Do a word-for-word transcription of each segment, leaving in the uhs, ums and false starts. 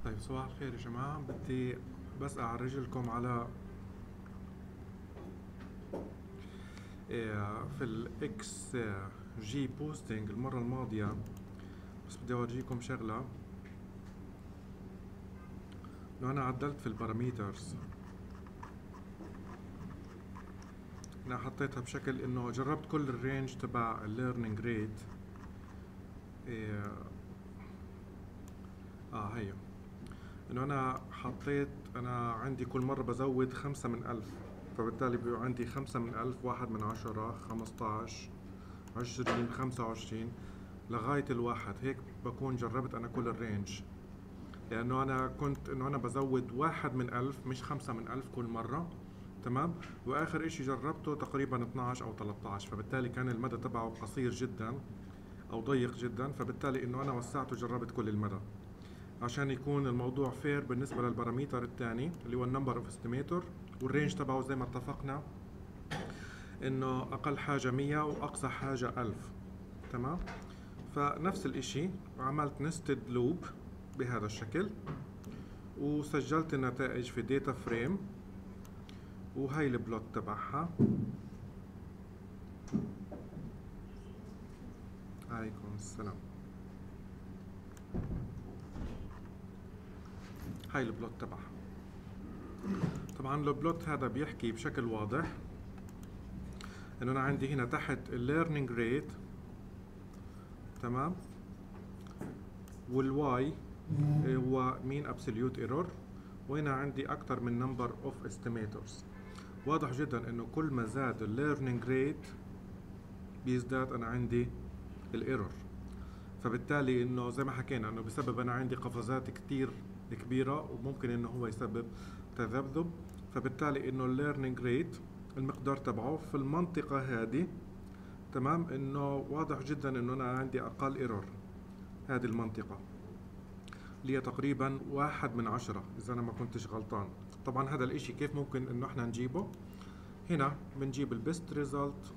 طيب صباح الخير يا جماعة، بدي بس أعرج لكم على إيه، في الإكس جي بوستنج المرة الماضية. بس بدي أورجيكم شغلة، إنه أنا عدلت في الباراميترز. أنا حطيتها بشكل إنه جربت كل الرينج تبع الليرنينج ريت. إيه آه هي إنه أنا حطيت، أنا عندي كل مرة بزود خمسة من ألف، فبالتالي بيبقى عندي خمسة من ألف، واحد من عشرة، خمستاش، عشرين، خمسة وعشرين، لغاية الواحد. هيك بكون جربت أنا كل الرينج، لأنه أنا كنت إنه أنا بزود واحد من ألف مش خمسة من ألف كل مرة. تمام. وآخر إشي جربته تقريبا اثناش أو ثلاثة عشر، فبالتالي كان المدى تبعه قصير جدا أو ضيق جدا، فبالتالي إنه أنا وسعته جربت كل المدى عشان يكون الموضوع فير بالنسبة للباراميتر الثاني اللي هو النمبر اوف استيميتور، والرينج تبعه زي ما اتفقنا إنه أقل حاجة مية وأقصى حاجة ألف. تمام. فنفس الاشي عملت نستد لوب بهذا الشكل، وسجلت النتائج في داتا فريم، وهي البلوت تبعها. عليكم السلام. هاي البلوت تبعها. طبعا البلوت هذا بيحكي بشكل واضح انه انا عندي هنا تحت الليرنينج ريت، تمام، والواي هو مين ابسوليوت ايرور، وهنا عندي اكثر من نمبر اوف استيميتورز. واضح جدا انه كل ما زاد الليرنينج ريت بيزداد انا عندي الايرور، فبالتالي انه زي ما حكينا انه بسبب انا عندي قفزات كتير كبيرة وممكن انه هو يسبب تذبذب. فبالتالي انه الليرنينج ريت المقدار تبعه في المنطقة هذه، تمام، انه واضح جدا انه انا عندي اقل ايرور. هذه المنطقة اللي هي تقريبا واحد من عشرة اذا انا ما كنتش غلطان. طبعا هذا الاشي كيف ممكن انه احنا نجيبه؟ هنا بنجيب البيست ريزلت.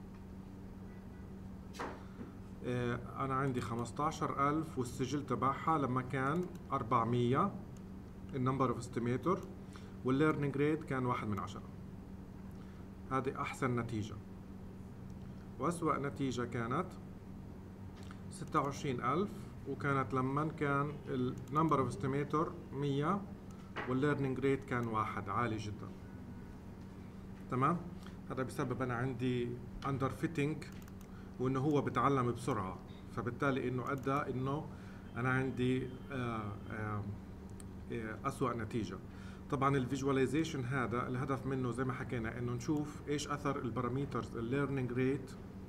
اه انا عندي خمستاشر ألف والسجل تبعها لما كان أربعمية النمبر اوف استيميتور، والليرنينج ريت كان واحد من عشرة. هذه احسن نتيجة. واسوأ نتيجة كانت ستة وعشرين ألف، وكانت لما كان النمبر اوف استيميتور مية والليرنينج ريت كان واحد، عالي جدا. تمام. هذا بسبب انا عندي اندر فيتنج، وانه هو بتعلم بسرعة، فبالتالي انه ادى انه انا عندي آآ آآ اسوأ نتيجة. طبعا الفيجواليزيشن هذا الهدف منه زي ما حكينا انه نشوف ايش اثر الباراميترز الليرنينج ريت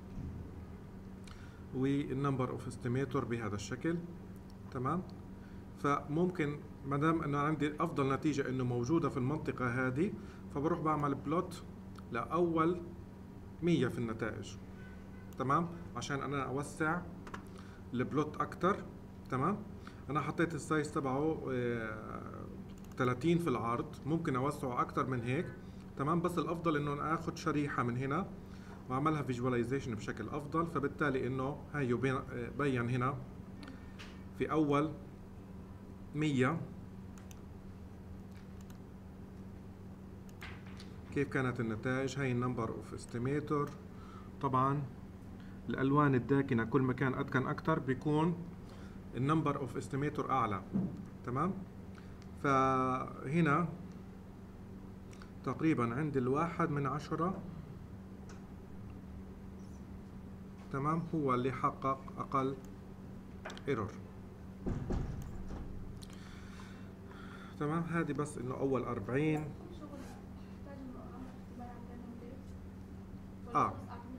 والنمبر اوف استيميتور بهذا الشكل. تمام. فممكن ما دام انه عندي افضل نتيجه انه موجوده في المنطقه هذه، فبروح بعمل بلوت لاول مية في النتائج. تمام. عشان انا اوسع البلوت اكتر. تمام. انا حطيت السايز تبعه اه ثلاثين في العرض، ممكن اوسعه اكتر من هيك. تمام. بس الافضل انه انا اخذ شريحه من هنا وعملها فيجواليزيشن بشكل افضل، فبالتالي انه هاي بين هنا في اول مية كيف كانت النتائج. هاي النمبر اوف استيميتور. طبعا الالوان الداكنه كل ما كان ادكن اكتر بيكون النمبر اوف استيميتور اعلى. تمام. فهنا تقريبا عند الواحد من عشرة، تمام، هو اللي حقق اقل ايرور. تمام. هذه بس انه اول أربعين. اه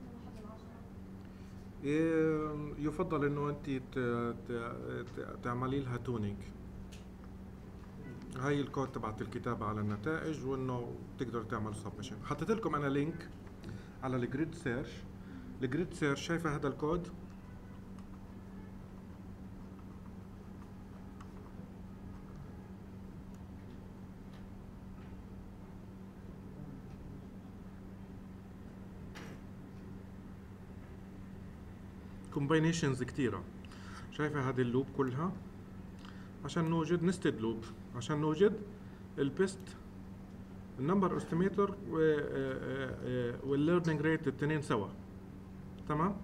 يفضل انه انت تعملي لها تونينج. هاي الكود تبعت الكتابة على النتائج، وانه تقدر تعمل سبمشن. حطيت لكم انا لينك على الجريد سيرش. الجريد سيرش شايفة هذا الكود؟ كومباينيشنز كتيرة. شايفة هذه اللوب كلها؟ عشان نوجد نستد لوب، عشان نوجد البيست النمبر استيميتور والليرنينج ريت الاثنين سوا. تمام.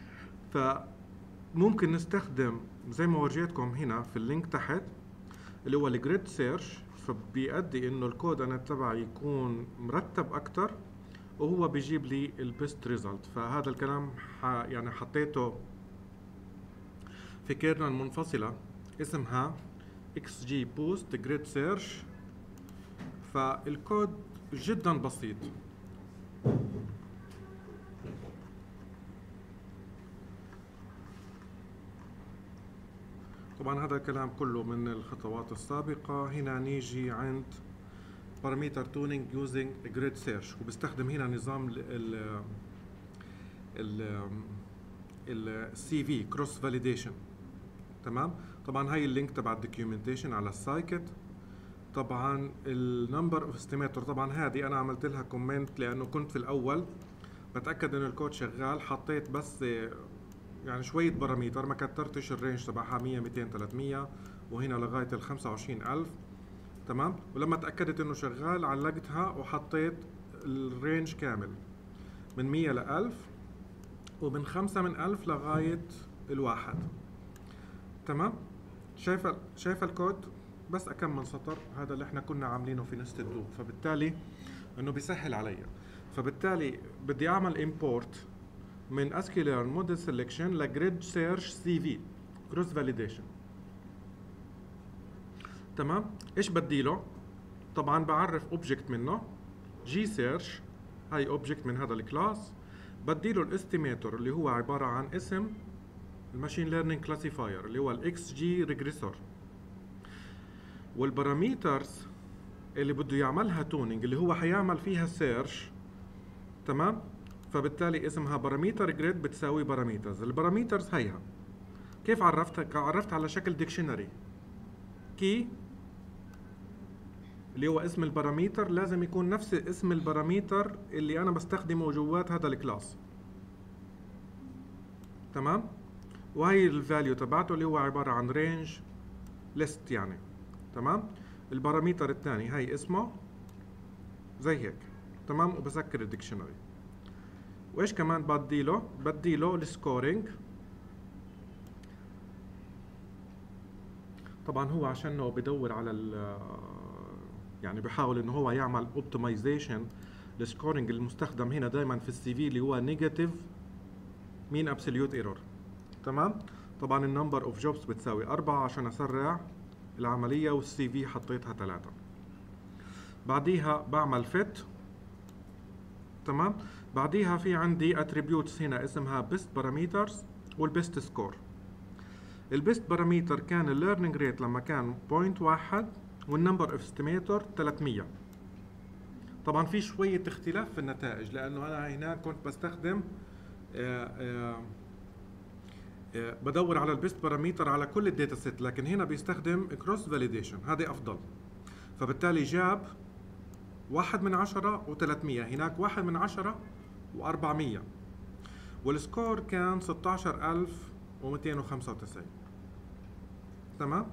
فممكن نستخدم زي ما ورجيتكم هنا في اللينك تحت اللي هو الجريد سيرش، فبيؤدي انه الكود انا تبعي يكون مرتب اكثر وهو بيجيب لي البيست ريزلت. فهذا الكلام يعني حطيته في كيرنل منفصله اسمها اكس جي بوست جريد سيرش. فالكود جدا بسيط. طبعا هذا الكلام كله من الخطوات السابقة. هنا نيجي عند parameter tuning using grid search، وبستخدم هنا نظام ال ال ال سي في cross validation. تمام. طبعا هاي اللينك تبع الدوكيومنتيشن على السايكت. طبعا النمبر اوف استيميتور، طبعا هذه انا عملت لها كومنت لانه كنت في الاول بتاكد انه الكود شغال، حطيت بس يعني شويه باراميتر، ما كترتش الرينج تبعها مية ميتين ثلاثمية وهنا لغايه ال خمسة وعشرين ألف. تمام. ولما تاكدت انه شغال علقتها وحطيت الرينج كامل من مية ل ألف ومن خمسة من ألف لغايه الواحد. تمام. شايفه شايفه الكود بس أكم من سطر، هذا اللي احنا كنا عاملينه في نستد لوب، فبالتالي انه بيسهل علي. فبالتالي بدي اعمل امبورت من اسكيلر موديل سيلكشن لجريد سيرش سي في كروس فاليديشن. تمام. ايش بدي له؟ طبعا بعرف اوبجكت منه جي سيرش، هاي اوبجكت من هذا الكلاس. بدي له الاستيميتور اللي هو عباره عن اسم الماشين ليرنينج كلاسيفاير اللي هو الاكس جي ريجريسور، والباراميترز اللي بده يعملها تونينج اللي هو حيعمل فيها سيرش. تمام. فبالتالي اسمها باراميتر جريد بتساوي باراميترز. الباراميترز هيها كيف عرفتها؟ عرفت على شكل ديكشنري. كي اللي هو اسم الباراميتر لازم يكون نفس اسم الباراميتر اللي انا بستخدمه جوات هذا الكلاس. تمام. وهي الفاليو تبعته اللي هو عباره عن رينج ليست يعني. تمام. الباراميتر الثاني هاي اسمه زي هيك. تمام. وبسكر الديكشنري. وايش كمان بدي له؟ بدي له السكورينج. طبعا هو عشانه بدور على ال يعني بحاول انه هو يعمل اوبتمايزيشن. السكورينج المستخدم هنا دائما في السي في اللي هو نيجاتيف مين ابسوليوت ايرور. تمام. طبعا النمبر اوف جوبز بتساوي أربعة عشان اسرع العملية، والسي في حطيتها ثلاثة. بعديها بعمل فيت. تمام. بعديها في عندي اتريبيوتس هنا اسمها بيست باراميترز والبيست سكور. البيست باراميتر كان الليرنينج ريت لما كان بوينت واحد والنمبر اوف استيميتور ثلاثمية. طبعا في شوية اختلاف في النتائج لانه انا هناك كنت بستخدم آآ آآ آآ بدور على البيست باراميتر على كل الداتا سيت، لكن هنا بيستخدم كروس فاليديشن، هذا افضل. فبالتالي جاب واحد من عشرة وثلاثمية، هناك واحد من عشرة وأربعمية، والسكور كان ستة عشر ألف ومئتين وخمسة وتسعين. تمام.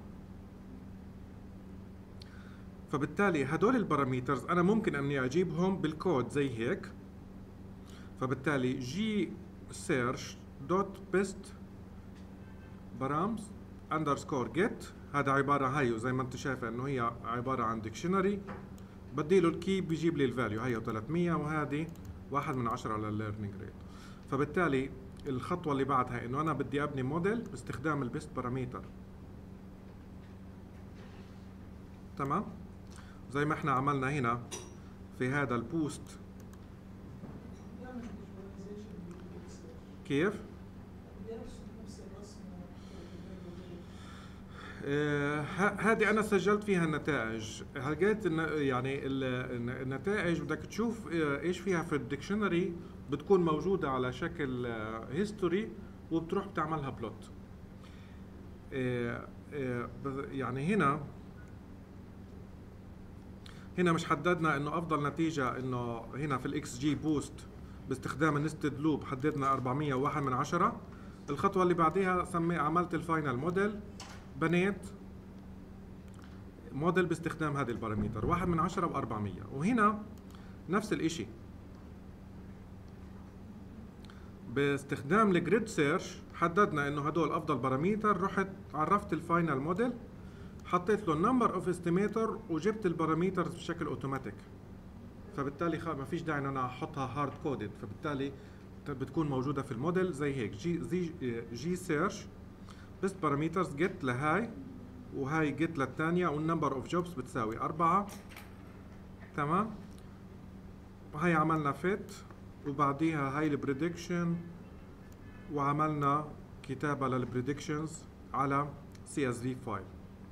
فبالتالي هدول الباراميترز انا ممكن اني اجيبهم بالكود زي هيك. فبالتالي جي سيرش دوت بيست بارامز اندرسكور جيت، هذا عباره هاي زي ما انت شايفه انه هي عباره عن ديكشنري. بدي له الكي بيجيب لي الفاليو هي ثلاثمية وهذه واحد من عشرة على الليرنينج ريت. فبالتالي الخطوه اللي بعدها انه انا بدي ابني موديل باستخدام البيست باراميتر. تمام. زي ما احنا عملنا هنا في هذا البوست. كيف؟ هذه انا سجلت فيها النتائج. لقيت يعني النتائج بدك تشوف ايش فيها في الديكشنري بتكون موجوده على شكل هيستوري وبتروح بتعملها بلوت. يعني هنا هنا مش حددنا انه افضل نتيجه انه هنا في الاكس جي بوست باستخدام النستد لوب حددنا أربعمية وواحد من عشرة. الخطوه اللي بعديها سمي عملت الفاينل موديل، بنيت موديل باستخدام هذه الباراميتر واحد من عشرة بأربعمية. وهنا نفس الاشي باستخدام الجريد سيرش حددنا انه هدول افضل باراميتر، رحت عرفت الفاينل موديل، حطيت له النمبر اوف استيميتر وجبت الباراميترز بشكل اوتوماتيك. فبالتالي ما فيش داعي ان انا احطها هارد كودد، فبالتالي بتكون موجوده في الموديل زي هيك. جي زي جي سيرش بس باراميترز جيت لهاي وهاي جيت للثانيه، والنمبر اوف جوبز بتساوي أربعة. تمام. وهي عملنا فيت، وبعديها هاي البريدكشن، وعملنا كتابه للبريدكشنز على سي اس في فايل.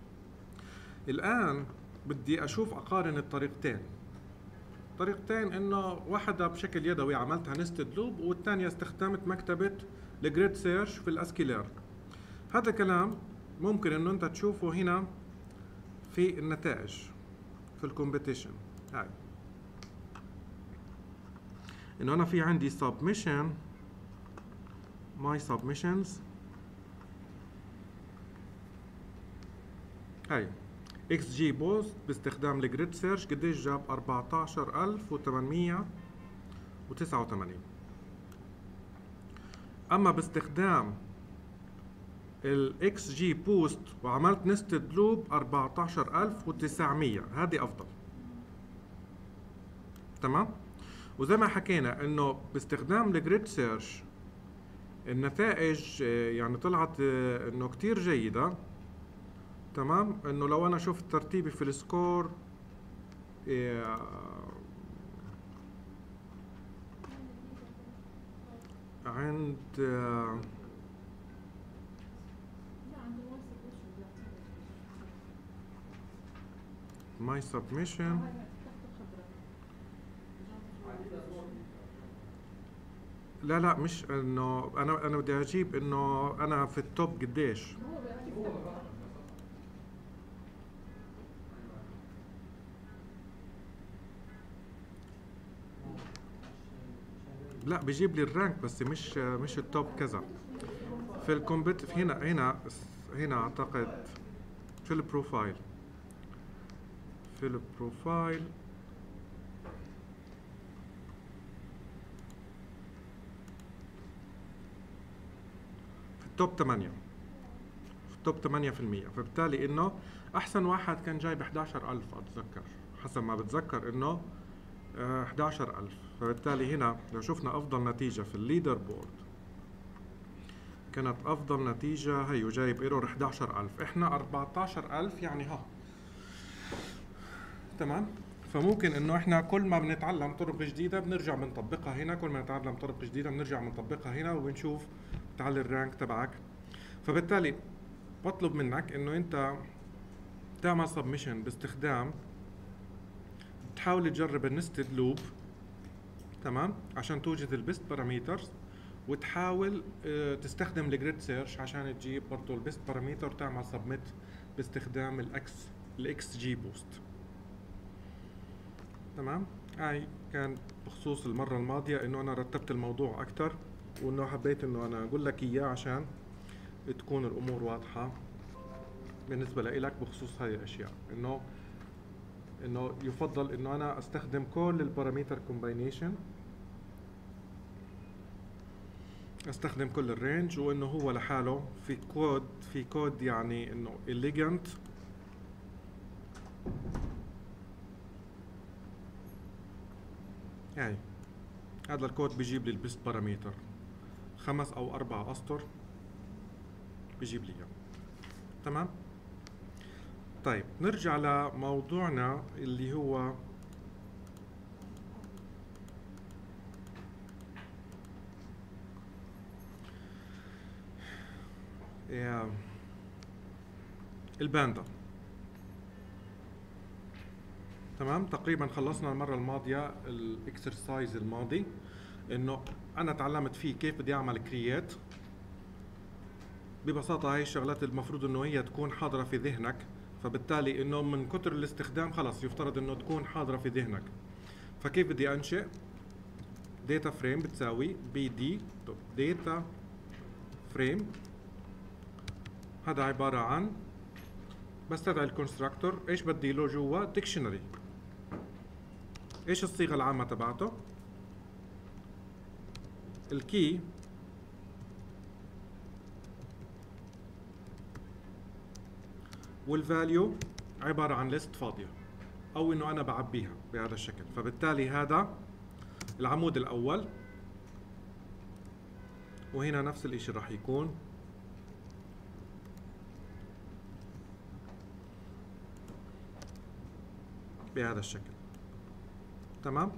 الان بدي اشوف اقارن الطريقتين. طريقتين انه واحدة بشكل يدوي عملتها نستد لوب، والثانية استخدمت مكتبة الجريد سيرش في الاسكيلير. هذا الكلام ممكن انه انت تشوفه هنا في النتائج في الكومبيتيشن. هاي انه انا في عندي submission my submissions. هاي اكس جي بوست باستخدام الجريد سيرش قديش جاب؟ أربعتاشر ألف وثمانمية وتسعة وثمانين. اما باستخدام الاكس جي بوست وعملت نستد لوب أربعتاشر ألف وتسعمية، هذه افضل. تمام. وزي ما حكينا انه باستخدام الجريد سيرش النتائج يعني طلعت انه كتير جيدة. تمام. انه لو انا شفت ترتيبي في السكور إيه عند ماي سبمشن، لا لا مش انه انا انا بدي اجيب انه انا في التوب قديش. لا بيجيب لي الرانك بس مش مش التوب كذا. في الكومبت هنا هنا هنا اعتقد في البروفايل في البروفايل في التوب ثمانية في التوب ثمانية بالمية. فبالتالي انه احسن واحد كان جايب إحداشر ألف اتذكر، حسب ما بتذكر انه إحداشر ألف. فبالتالي هنا لو شفنا افضل نتيجة في الليدر بورد كانت افضل نتيجة هي وجايب ايرور إحداشر ألف، احنا أربعتاشر ألف يعني ها. تمام. فممكن انه احنا كل ما بنتعلم طرق جديدة بنرجع بنطبقها هنا، كل ما نتعلم طرق جديدة بنرجع بنطبقها هنا وبنشوف تعلي الرانك تبعك. فبالتالي بطلب منك انه انت تعمل سبمشن باستخدام تحاول تجرب النستد لوب. تمام. عشان توجد البيست باراميترز، وتحاول اه تستخدم الجريد سيرش عشان تجيب برضه البيست باراميتر وتعمل سبميت باستخدام الاكس الاكس جي بوست. تمام. هاي كان بخصوص المرة الماضية انه انا رتبت الموضوع اكتر، وانه حبيت انه انا اقول لك اياه عشان تكون الامور واضحة بالنسبة لإلك بخصوص هاي الاشياء. انه انه يفضل انه انا استخدم كل الباراميتر كومباينيشن، استخدم كل الرينج، وانه هو لحاله في كود في كود يعني انه elegant يعني هذا الكود بيجيب لي البيست باراميتر خمس او اربع اسطر بيجيب لي اياه. تمام. طيب نرجع لموضوعنا اللي هو الباندا. تمام. تقريبا خلصنا المرة الماضية الاكسرسايز الماضي، انه انا تعلمت فيه كيف بدي اعمل كرييت. ببساطة هاي الشغلات المفروض انه هي تكون حاضرة في ذهنك، فبالتالي انه من كتر الاستخدام خلص يفترض انه تكون حاضرة في ذهنك. فكيف بدي انشئ داتا فريم بتساوي بي دي داتا فريم. هذا عبارة عن بستدعي الكونستراكتور. ايش بدي له جوا؟ ديكشنري. ايش الصيغه العامه تبعته؟ الكي والفاليو عباره عن ليست فاضيه او انه انا بعبيها بهذا الشكل. فبالتالي هذا العمود الاول، وهنا نفس الاشي راح يكون بهذا الشكل. تمام.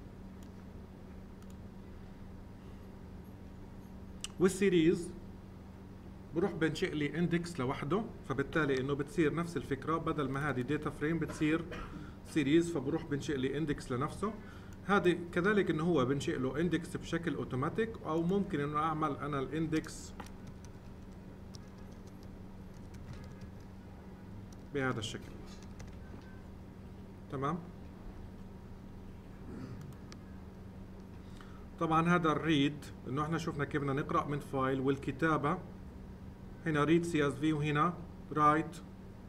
والسيريز بروح بنشئ لي اندكس لوحده، فبالتالي انه بتصير نفس الفكره، بدل ما هذه داتا فريم بتصير سيريز، فبروح بنشئ لي اندكس لنفسه. هذه كذلك انه هو بنشئ له اندكس بشكل اوتوماتيك، او ممكن انه اعمل انا الاندكس بهذا الشكل. تمام. طبعا هذا الريد انه احنا شفنا كيف بدنا نقرا من فايل، والكتابه هنا ريد سي اس في وهنا رايت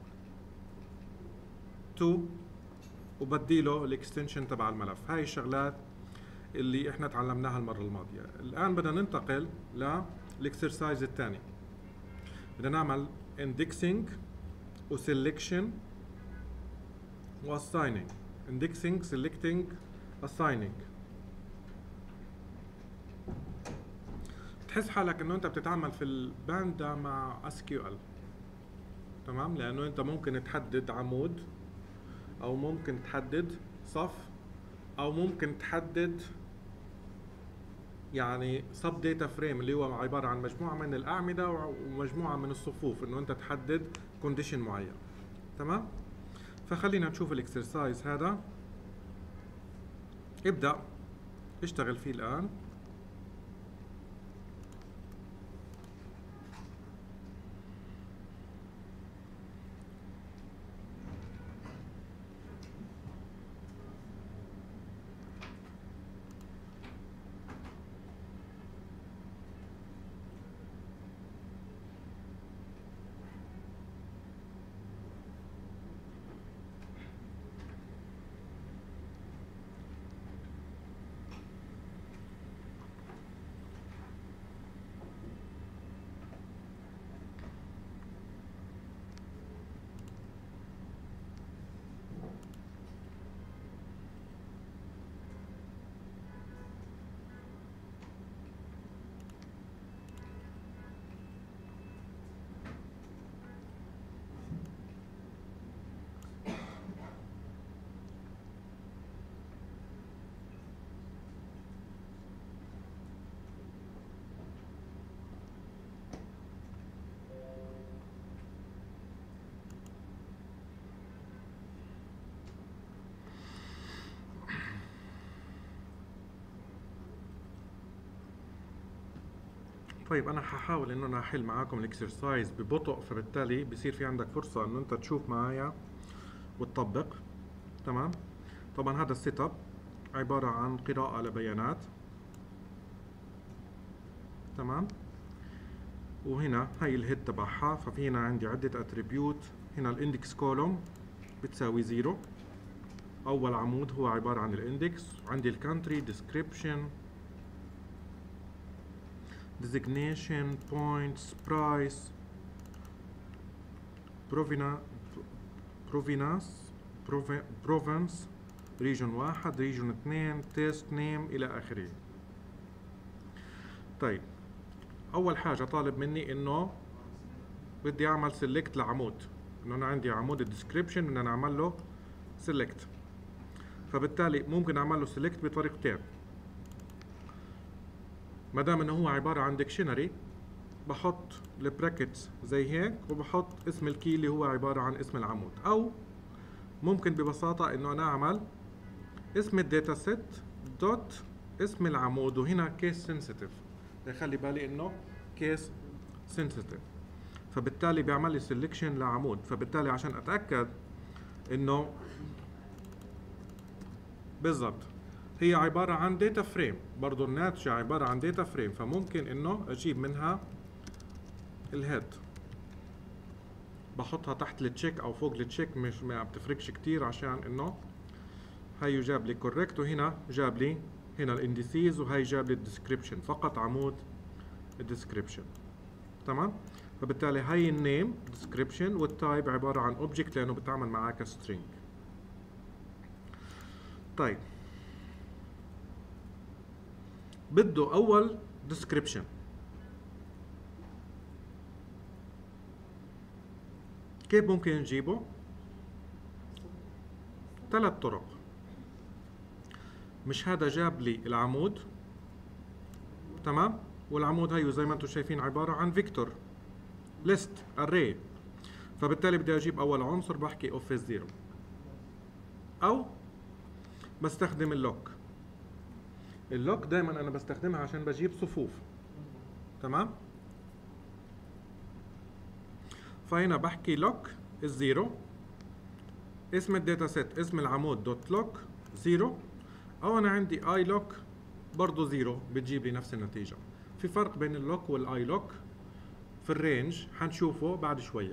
تو، وبدي له الاكستنشن تبع الملف. هاي الشغلات اللي احنا تعلمناها المره الماضيه. الان بدنا ننتقل للاكسرسايز الثاني. بدنا نعمل indexing وselection وassigning. indexing selecting assigning. تحس حالك انه انت بتتعامل في الباندا مع اس كيو ال. تمام. لانه انت ممكن تحدد عمود، او ممكن تحدد صف، او ممكن تحدد يعني سب داتا فريم اللي هو عباره عن مجموعه من الاعمده ومجموعه من الصفوف، انه انت تحدد كونديشن معين. تمام. فخلينا نشوف الاكسرسايز هذا. ابدا اشتغل فيه الان. طيب انا هحاول انه انا احل معاكم الاكسرسايز ببطء، فبالتالي بصير في عندك فرصه انه انت تشوف معايا وتطبق. تمام. طبعا هذا السيت اب عباره عن قراءه لبيانات. تمام. وهنا هي الهيد تبعها، ففي هنا عندي عده اتريبيوت. هنا الاندكس كولوم بتساوي زيرو، اول عمود هو عباره عن الاندكس. وعندي الكانتري ديسكريبشن designation points price provenance province region واحد region اثنين test name الى اخره. طيب اول حاجه طالب مني انه بدي اعمل select لعمود، انه انا عندي عمود الديسكريبشن بدنا نعمل له select. فبالتالي ممكن اعمل له select بطريقتين. ما دام انه هو عباره عن ديكشنري بحط البراكتس زي هيك، وبحط اسم الكي اللي هو عباره عن اسم العمود، او ممكن ببساطه انه انا اعمل اسم الداتا سيت دوت اسم العمود، وهنا كيس سنسيتيف. خلي بالي انه كيس سنسيتيف. فبالتالي بيعمل لي سيلكشن لعمود. فبالتالي عشان اتاكد انه بالضبط هي عبارة عن داتا فريم، برضو الناتجة عبارة عن داتا فريم، فممكن انه اجيب منها الهيد بحطها تحت التشيك او فوق التشيك، مش ما بتفرقش كتير، عشان انه هي جاب لي كوريكت، وهنا جاب لي هنا الانديسيز، وهي جاب لي الديسكريبشن، فقط عمود الديسكريبشن. تمام. فبالتالي هي النيم ديسكريبشن، والتايب عباره عن اوبجكت لانه بتعامل معاه كسترينج. طيب بده اول ديسكريبشن، كيف ممكن نجيبه؟ ثلاث طرق. مش هذا جاب لي العمود، تمام، والعمود هيو زي ما انتم شايفين عباره عن فيكتور ليست اري، فبالتالي بدي اجيب اول عنصر بحكي اوف زيرو، او بستخدم اللوك. اللوك دائما انا بستخدمها عشان بجيب صفوف، تمام. فهنا بحكي لوك الزيرو، اسم الداتا سيت اسم العمود دوت لوك زيرو، او انا عندي اي لوك برضه زيرو بتجيب لي نفس النتيجه. في فرق بين اللوك والاي لوك في الرينج حنشوفه بعد شويه،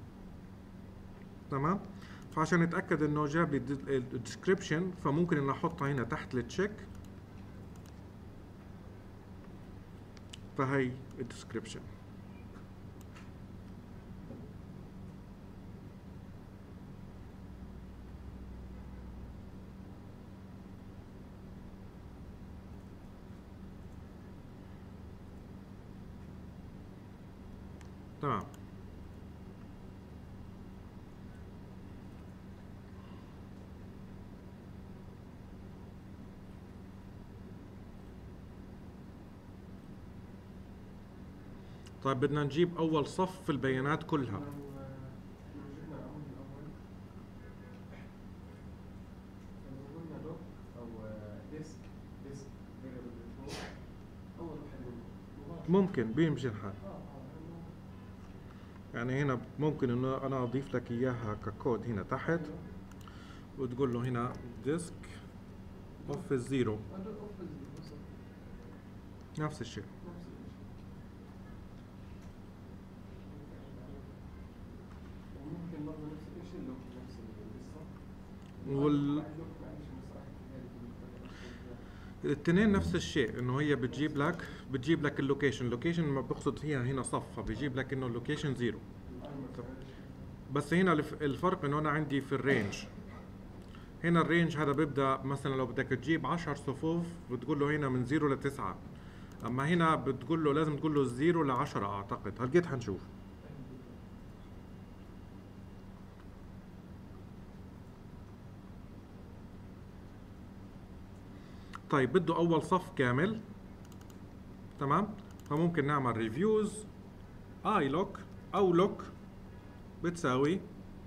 تمام. فعشان نتاكد انه جاب لي الديسكريبشن، فممكن ان احطها هنا تحت التشيك، فهي الديسكريبشن. تمام. طيب بدنا نجيب اول صف في البيانات كلها. ممكن بيمشي الحال. يعني هنا ممكن انه انا اضيف لك اياها ككود هنا تحت، وتقول له هنا ديسك اوف الزيرو، نفس الشيء. وال الاثنين نفس الشيء، انه هي بتجيب لك بتجيب لك اللوكيشن. اللوكيشن ما بقصد فيها هنا صف، فبيجيب لك انه اللوكيشن زيرو. بس هنا الفرق انه انا عندي في الرينج، هنا الرينج هذا بيبدا مثلا لو بدك تجيب عشر صفوف بتقول له هنا من زيرو لتسعة، اما هنا بتقول له لازم تقول له زيرو لعشرة اعتقد، هلقيت حنشوف. طيب بده اول صف كامل، تمام. فممكن نعمل ريفيوز اي لوك او لوك بتساوي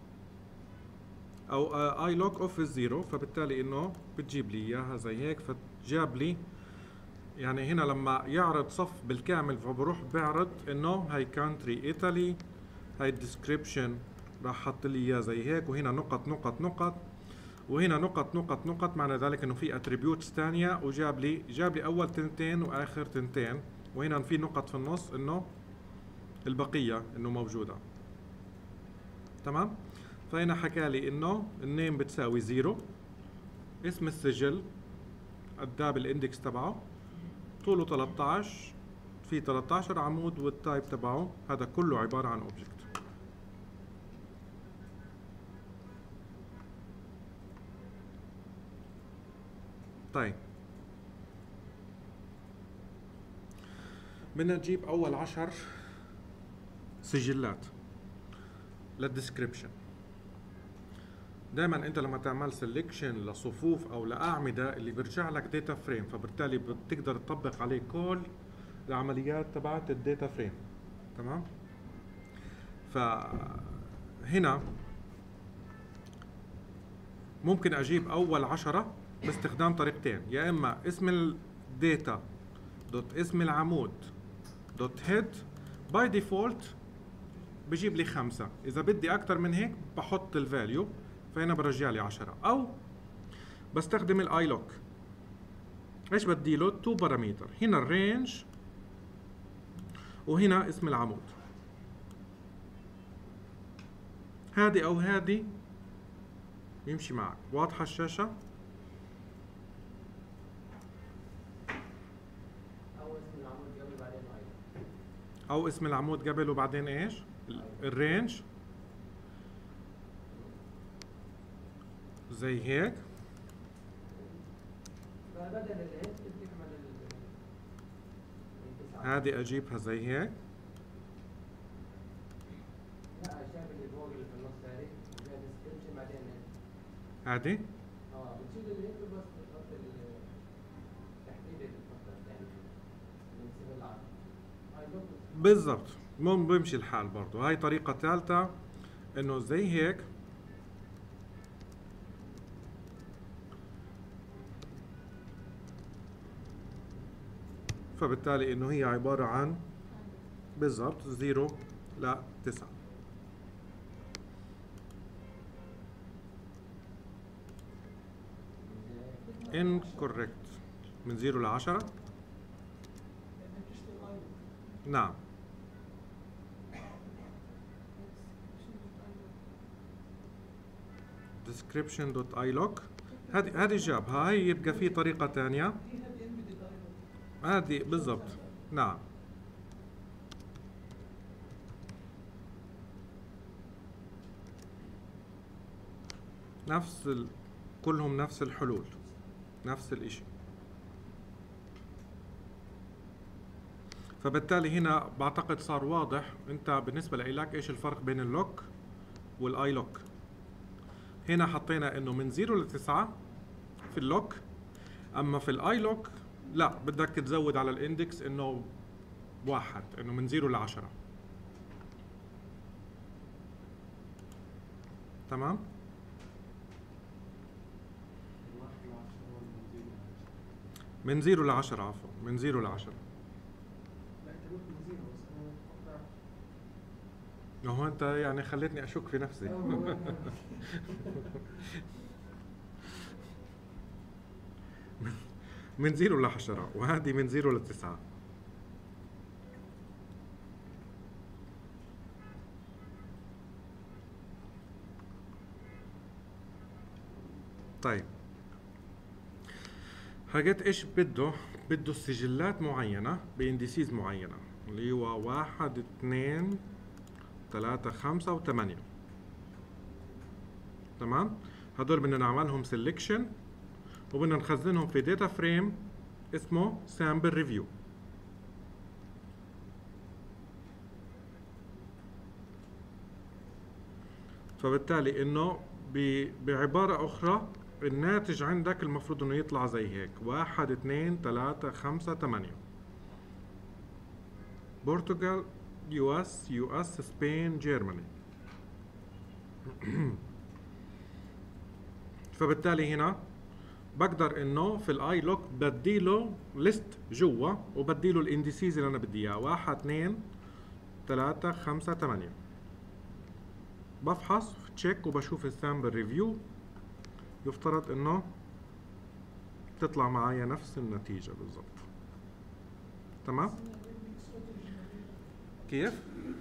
او اي لوك اوف الزيرو، فبالتالي انه بتجيب لي اياها زي هيك. فجاب لي يعني هنا لما يعرض صف بالكامل فبروح بيعرض انه هاي كانتري ايطالي، هاي الديسكريبشن راح حط لي اياه زي هيك، وهنا نقط نقط نقط، وهنا نقط نقط نقط، معنى ذلك انه في اتريبيوتس ثانيه، وجاب لي جاب لي اول تنتين واخر تنتين، وهنا في نقط في النص انه البقيه انه موجوده، تمام. فهنا حكى لي انه النيم بتساوي زيرو، اسم السجل قداه بالاندكس تبعه، طوله ثلاثة عشر، في ثلاثة عشر عمود، والتايب تبعه هذا كله عباره عن اوبجكت. طيب بدنا نجيب اول عشر سجلات للديسكريبشن. دائما انت لما تعمل سيلكشن لصفوف او لاعمده اللي بيرجع لك داتا فريم، فبالتالي بتقدر تطبق عليه كل العمليات تبعت الداتا فريم، تمام. فهنا ممكن اجيب اول عشرة باستخدام طريقتين، يا اما اسم الداتا دوت اسم العمود دوت هيد، باي ديفولت بجيب لي خمسة، اذا بدي اكتر من هيك بحط الفاليو، فهنا برجع لي عشرة، او بستخدم الاي لوك. ايش بدي له؟ تو باراميتر، هنا الرينج وهنا اسم العمود. هادي او هادي يمشي معك. واضحة الشاشة؟ او اسم العمود قبل بعدين ايلوك. او اسم العمود قبل وبعدين ايش؟ الرينج زي هيك. فبدل الهيك بدي اعمل التسعة. هذه اجيبها زي هيك. لا شايف اللي فوق اللي في النص هذه فيها ديسكربشن بعدين هيك. هذه اه بتشيل الهيك وبس بتحط التحديد الفقرة الثانية من صفر ل عشرة. ايلوك بالضبط، مو بيمشي الحال برضه. هاي طريقة ثالثة انه زي هيك فبالتالي انه هي عبارة عن بالضبط زيرو ل تسعة. incorrect. من زيرو ل عشرة. نعم. description.iloc هذه هذه جابها. هاي يبقى في طريقة ثانية. هذه بالضبط. نعم. نفس ال... كلهم نفس الحلول، نفس الاشي. فبالتالي هنا بعتقد صار واضح انت بالنسبة لإلك ايش الفرق بين اللوك والاي لوك. هنا حطينا انه من زيرو لتسعة في اللوك، اما في الاي لوك لا، بدك تزود على الاندكس انه واحد، انه من زيرو لعشرة. تمام؟ من زيرو لعشرة عفوا، من زيرو لعشرة. هو انت يعني خليتني اشك في نفسي. من زيرو لعشرة، وهذه من زيرو لتسعة. طيب حاجات ايش بده؟ بده السجلات معينة بانديسيز معينة اللي هو واحد اثنين ثلاثة خمسة وثمانية. تمام؟ هدول بدنا نعملهم سيلكشن وبدنا نخزنهم في داتا فريم اسمه سامبل ريفيو. فبالتالي انه بعبارة اخرى الناتج عندك المفروض انه يطلع زي هيك: واحد اثنين ثلاثة خمسة ثمانية. برتغال، يو اس، يو اس، سبين، جيرماني. فبالتالي هنا بقدر انه في الاي لوك بديله ليست جوا وبديله الانديسيز اللي انا بدي اياه: واحد اثنين ثلاثة خمسة ثمانية. بفحص تشيك وبشوف السامبل ريفيو، يفترض انه تطلع معايا نفس النتيجة بالضبط. تمام؟ كيف؟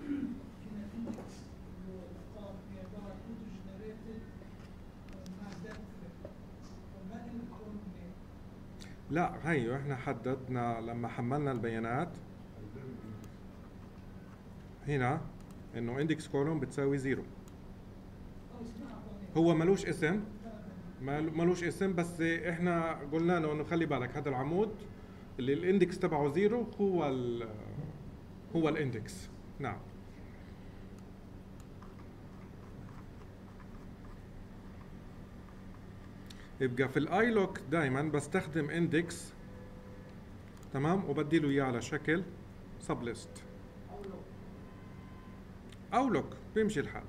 لا هي احنا حددنا لما حملنا البيانات هنا انه اندكس كولوم بتساوي زيرو. هو ملوش اسم، ملوش اسم، بس احنا قلنا له انه خلي بالك هذا العمود اللي الاندكس تبعه زيرو هو ال هو الاندكس. نعم. يبقى في الاي لوك دائما بستخدم اندكس، تمام، وبدي له اياه على شكل سب ليست او لوك، بيمشي الحال.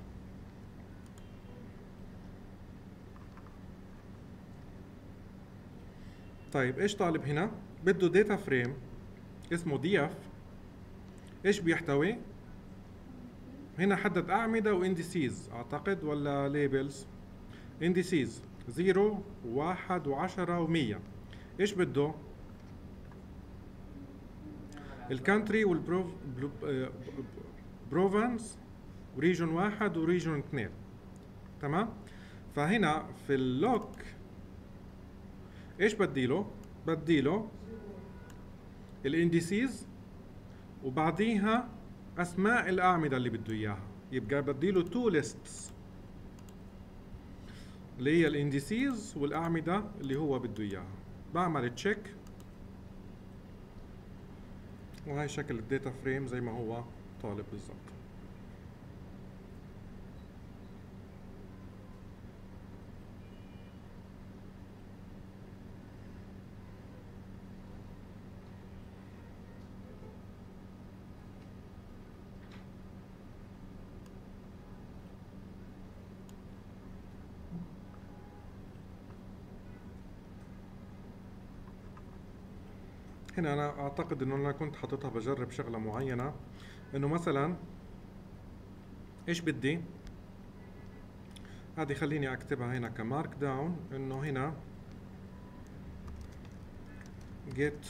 طيب ايش طالب هنا؟ بده داتا فريم اسمه دي اف. ايش بيحتوي؟ هنا حدد اعمده وانديسيز اعتقد ولا ليبلز. انديسيز زيرو واحد وعشرة ومية. ايش بده؟ الكانتري والبروفنس وريجون واحد وريجون اثنين. تمام. فهنا في اللوك ايش بديله؟ بديله الانديسيز وبعديها اسماء الاعمده اللي بده اياها، يبقى بديله تو ليستس اللي هي الانديسيز والاعمده اللي هو بده اياها. بعمل تشيك وهي شكل الداتا فريم زي ما هو طالب بالضبط. هنا انا اعتقد انه انا كنت حاططها بجرب شغله معينه، انه مثلا ايش بدي، هذه خليني اكتبها هنا كمارك داون، انه هنا get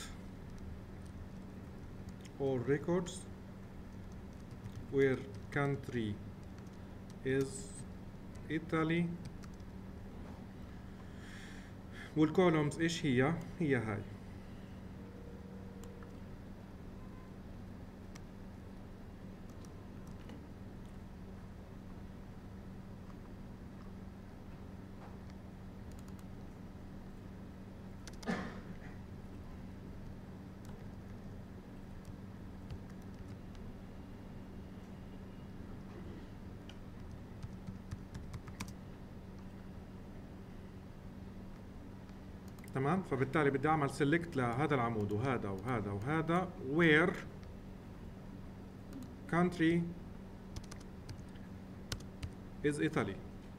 all records where country is Italy، والكولومز ايش هي؟ هي هاي. تمام. فبالتالي بدي اعمل سيلكت لهذا العمود وهذا وهذا وهذا where country is Italy.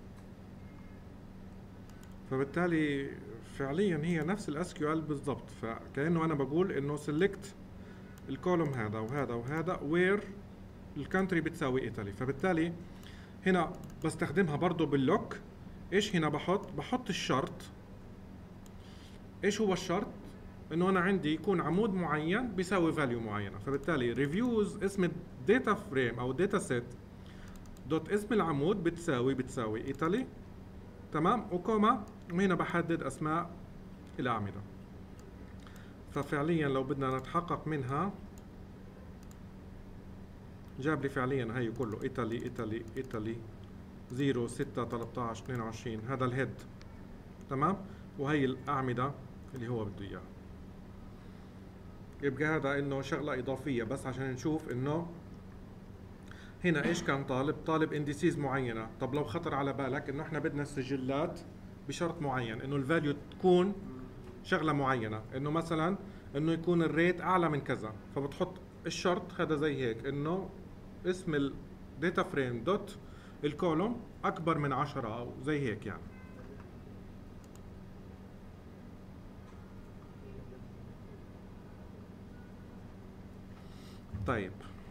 فبالتالي فعليا هي نفس الاس كيو ال بالضبط، فكانه انا بقول انه سيلكت الكولوم هذا وهذا وهذا where الكانتري بتساوي ايطالي. فبالتالي هنا بستخدمها برضه باللوك. ايش هنا بحط؟ بحط الشرط. ايش هو الشرط؟ انه انا عندي يكون عمود معين بيساوي فاليو معينه. فبالتالي ريفيوز اسم الداتا فريم او داتا سيت دوت اسم العمود بتساوي بتساوي ايطالي، تمام، وكوما، وهنا بحدد اسماء الاعمده. ففعليا لو بدنا نتحقق منها جاب لي فعليا هي كله ايطالي ايطالي ايطالي صفر ستة ثلاثة عشر اثنين وعشرين، هذا الهيد، تمام، وهي الاعمده اللي هو بده اياها. يبقى هذا انه شغله اضافيه بس عشان نشوف انه هنا ايش كان طالب؟ طالب انديسيز معينه. طب لو خطر على بالك انه احنا بدنا السجلات بشرط معين، انه الفاليو تكون شغله معينه، انه مثلا انه يكون الريت اعلى من كذا، فبتحط الشرط هذا زي هيك، انه اسم الداتا فريم دوت الكولوم اكبر من عشرة او زي هيك يعني. طيب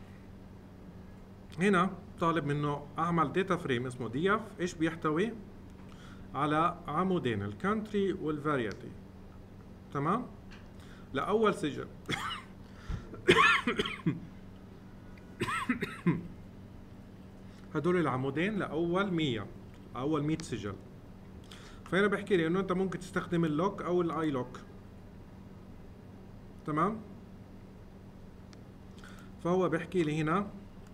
هنا طالب منه اعمل داتا فريم اسمه دي اف، ايش بيحتوي؟ على عمودين، الكانتري والفاريتي، تمام، لاول سجل. هدول العمودين لاول مية، اول مية سجل. فهنا بحكي لي انه انت ممكن تستخدم اللوك او الاي لوك، تمام. فهو بحكي لي هنا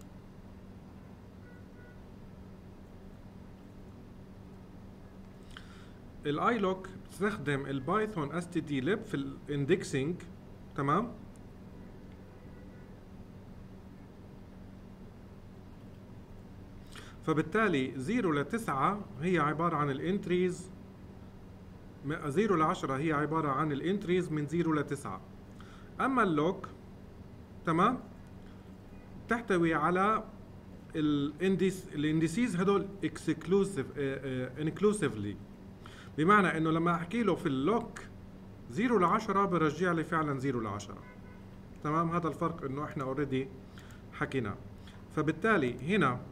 الاي لوك بتستخدم البايثون اس تي دي ليب في الاندكسنج، تمام. فبالتالي صفر ل تسعة هي عبارة عن الانتريز، صفر ل عشرة هي عبارة عن الانتريز من صفر ل تسعة. اما اللوك، تمام، تحتوي على الانديس الانديسيز هدول اكسكلوسيف انكلوسيفلي، بمعنى انه لما احكي له في اللوك صفر ل عشرة برجع لي فعلا صفر ل عشرة، تمام. هذا الفرق انه احنا اوريدي حكيناه. فبالتالي هنا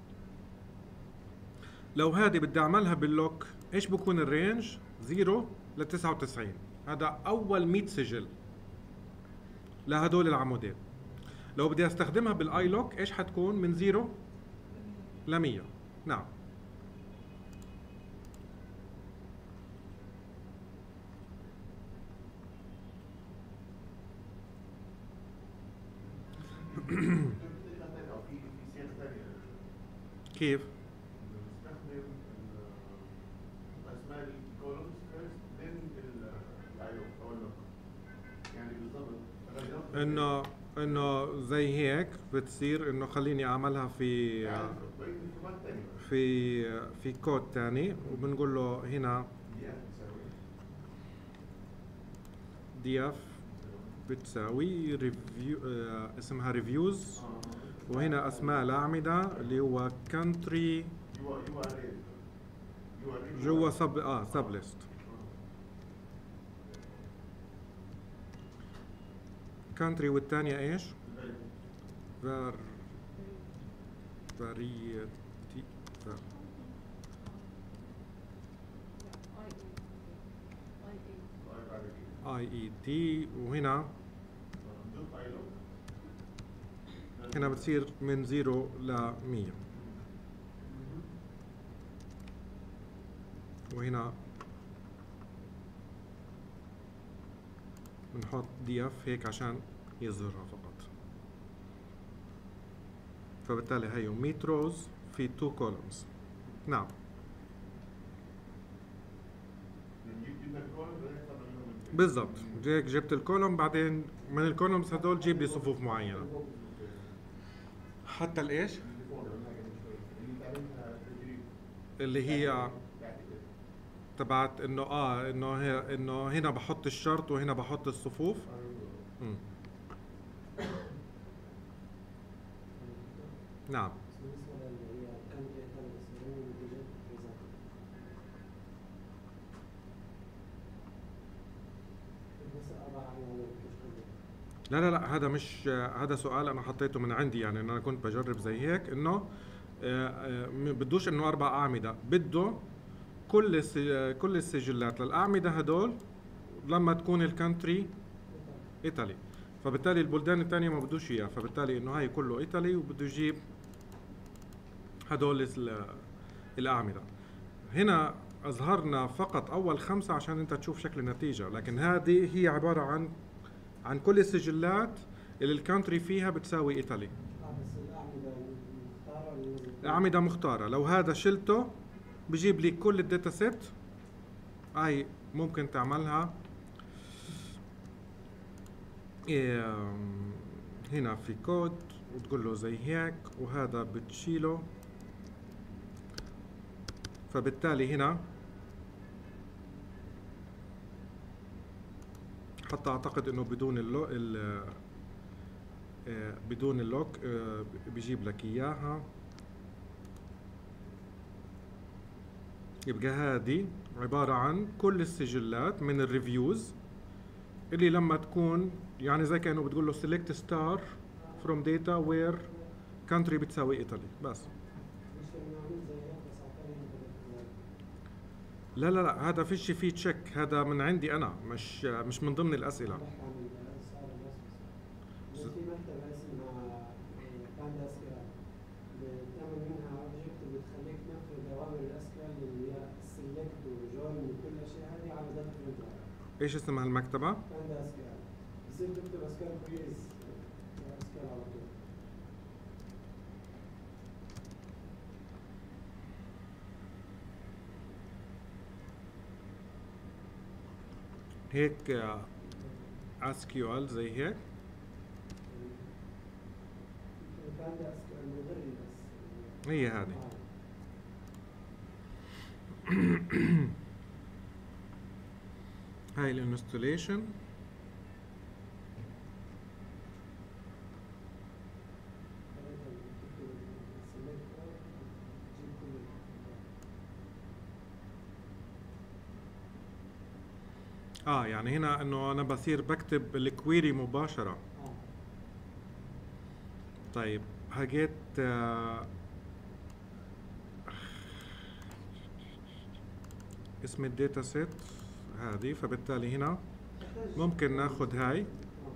لو هذه بدي اعملها باللوك ايش بكون الرينج؟ صفر ل تسعة وتسعين، هذا اول مية سجل لهدول العمودين. لو بدي استخدمها بالاي لوك ايش حتكون؟ من صفر ل مية، نعم. كيف؟ بنستخدم اسماء الكولومز فيرست من الايو او اللوك. يعني بالضبط غيرت انه انه زي هيك بتصير انه خليني اعملها في يعني بقيت انفورمات ثانيه في في كود تاني وبنقول له هنا دي اف بتساوي دي اف بتساوي ريفيو آه اسمها ريفيوز، وهنا اسماء الاعمده اللي هو كانتري يو يو ار ال يو ار ال جوا سب اه سب ليست. كانتري والثانيه ايش؟ فار فاريتي فار اي اي تي، وهنا هنا بتصير من زيرو ل مية، وهنا بنحط دي اف هيك عشان يظهرها فقط. فبالتالي هي مية روز في تو كولومز. نعم بالضبط، هيك جبت الكولوم، بعدين من الكولومز هدول جيب لي صفوف معينه. حتى الايش اللي هي تبعت انه اه انه هي انه هنا بحط الشرط وهنا بحط الصفوف. مم. نعم لا لا لا هذا مش هذا سؤال انا حطيته من عندي، يعني انا كنت بجرب زي هيك انه آه، آه، بدوش انه اربع اعمده، بده كل الس- كل السجلات للاعمده هدول لما تكون الكانتري ايطالي، فبالتالي البلدان الثانيه ما بدوش اياه، فبالتالي انه هاي كله ايطالي وبده يجيب هدول ال- الاعمده. هنا اظهرنا فقط اول خمسه عشان انت تشوف شكل النتيجه، لكن هذه هي عباره عن عن كل السجلات اللي الكانتري فيها بتساوي ايطالي. الأعمدة مختارة، لو هذا شلته بجيب لي كل الداتا سيت. هاي ممكن تعملها إيه هنا في كود وتقول له زي هيك، وهذا بتشيله، فبالتالي هنا حتى اعتقد انه بدون اللو ال بدون اللوك بيجيب لك اياها. يبقى هذه عبارة عن كل السجلات من الريفيوز اللي لما تكون يعني زي كأنه بتقول له select star from data where country بتساوي ايطالي بس. لا لا لا هذا فيش فيه تشيك، هذا من عندي انا، مش مش من ضمن الاسئله. في مكتبة اسمها باندا سكراب بتعمل منها اوبجكت بتخليك تنفذ اوامر الاسكال اللي هي السلكت وجوين وكل الاشياء هذه على داتا فريم واحد. ايش اسمها المكتبه؟ باندا سكراب. بصير تكتب اسكال كويز اسكال على طول. هيك اس كيو ال زي هيك. باندا اسكال مدري بس هي هذه. هاي الانستليشن. اه يعني هنا انه انا بصير بكتب الكويري مباشرة. طيب هجيت آه اسم الداتا سيت هذه، فبالتالي هنا ممكن ناخذ هاي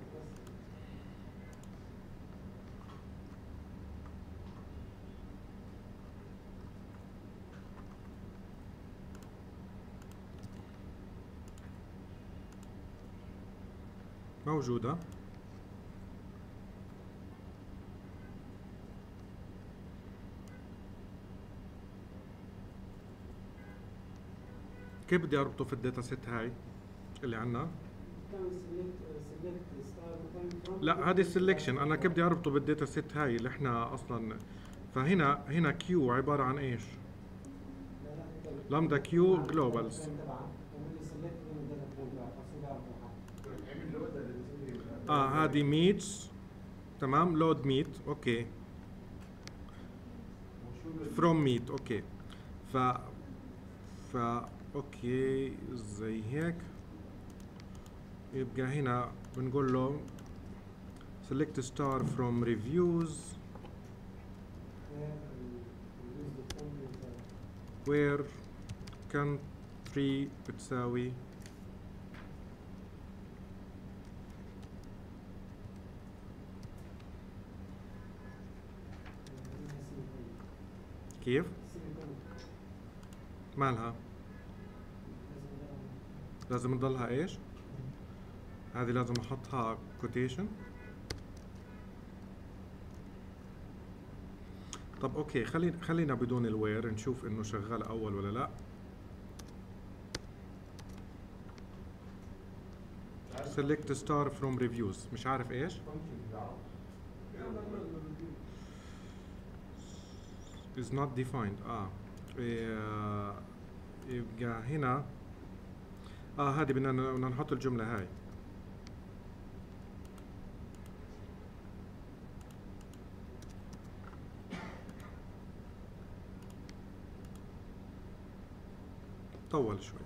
موجودة. كيف بدي اربطه في الداتا سيت هاي اللي عنا؟ بتعمل سيلكت سيلكت ستار مثلا from لا هذه السلكشن، انا كيف بدي اربطه بالداتا سيت هاي اللي احنا اصلا. فهنا هنا كيو عباره عن ايش؟ لا لا انت بت- لامدا كيو بتعمل جلوبالز. الداتا فريم تبعك، تعمل لي سيلكت من الداتا فريم تبعك عشان يعرف الحق. اعمل له بدل الاسم. اه هذه ميتس، تمام، لود ميت، اوكي، فروم ميت، اوكي. ف ف اوكي زي هيك. يبقى هنا بنقول له select star from reviews where country بتساوي كيف؟ مالها؟ لازم تضلها ايش؟ هذه لازم احطها quotation. طب اوكي خلينا خلينا بدون الوير نشوف انه شغال اول ولا لا. select star from reviews مش عارف ايش. is not defined. اه إيه، يبقى هنا اه هذه بدنا بدنا نحط الجملة هاي. طول شوي،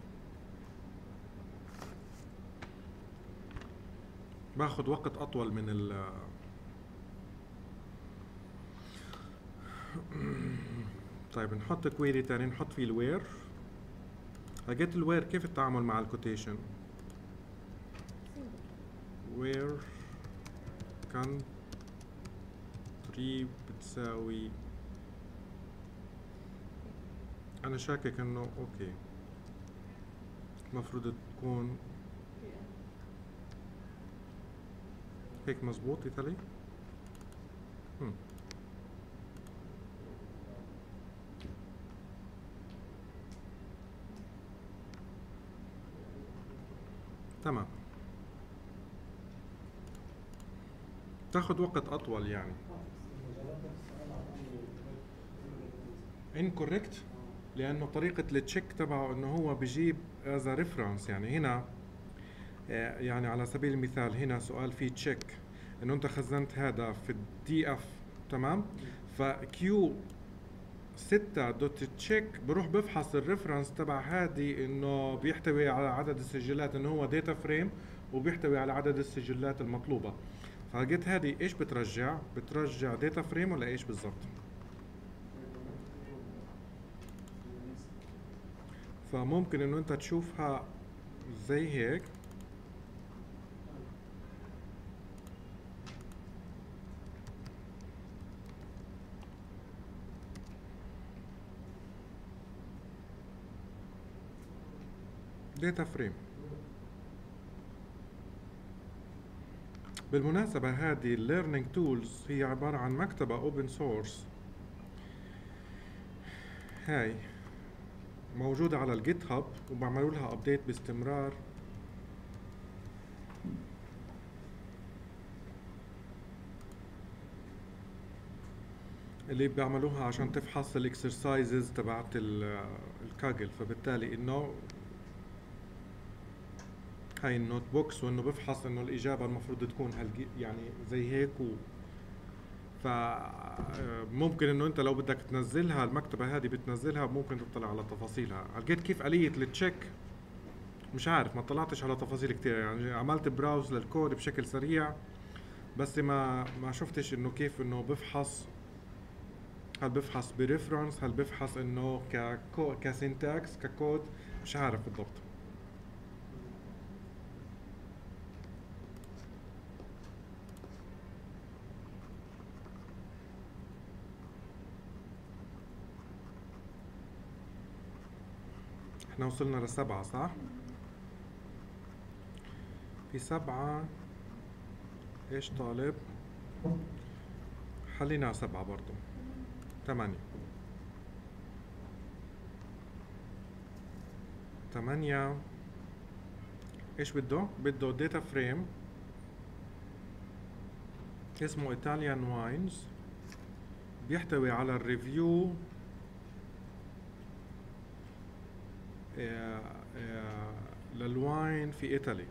باخذ وقت اطول من ال طيب نحط كويري تاني، نحط فيه الوير. لقيت الوير كيف التعامل مع الكوتيشن؟ وير country بتساوي، انا شاكك انه اوكي المفروض تكون هيك مزبوط ايطالي. هم. تمام، تاخذ وقت اطول يعني. incorrect لانه طريقة التشيك تبعه انه هو بجيب as a reference. يعني هنا آه، يعني على سبيل المثال هنا سؤال فيه تشيك انه انت خزنت هذا في الدي اف، تمام، فكيو ستة دوت تشيك بروح بفحص الريفرنس تبع هذه انه بيحتوي على عدد السجلات، انه هو داتا فريم وبيحتوي على عدد السجلات المطلوبة. فلقيت هذه ايش بترجع؟ بترجع داتا فريم ولا ايش بالضبط؟ فممكن انه انت تشوفها زي هيك. داتا فريم. بالمناسبة هذه الليرنينج تولز هي عبارة عن مكتبة اوبن سورس، هاي موجودة على الجيت هاب وبعملوا لها ابديت باستمرار. اللي بيعملوها عشان تفحص الاكسرسايزز تبعت الكاجل، فبالتالي انه هاي النوت بوكس، وانه بفحص انه الاجابه المفروض تكون هالجي يعني زي هيك و فممكن انه انت لو بدك تنزلها المكتبه هذه بتنزلها، ممكن تطلع على تفاصيلها. لقيت كيف آلية التشيك؟ مش عارف، ما طلعتش على تفاصيل كتير يعني، عملت براوز للكود بشكل سريع بس ما ما شفتش انه كيف انه بفحص، هل بفحص بريفرنس، هل بفحص انه ككو كسينتاكس ككود، مش عارف بالضبط. احنا وصلنا لسبعة صح؟ في سبعة ايش طالب؟ خلينا سبعة برضو، ثمانية. ثمانية ايش بده؟ بده داتا فريم اسمه ايطاليان واينز، بيحتوي على الريفيو للواين في ايطالي.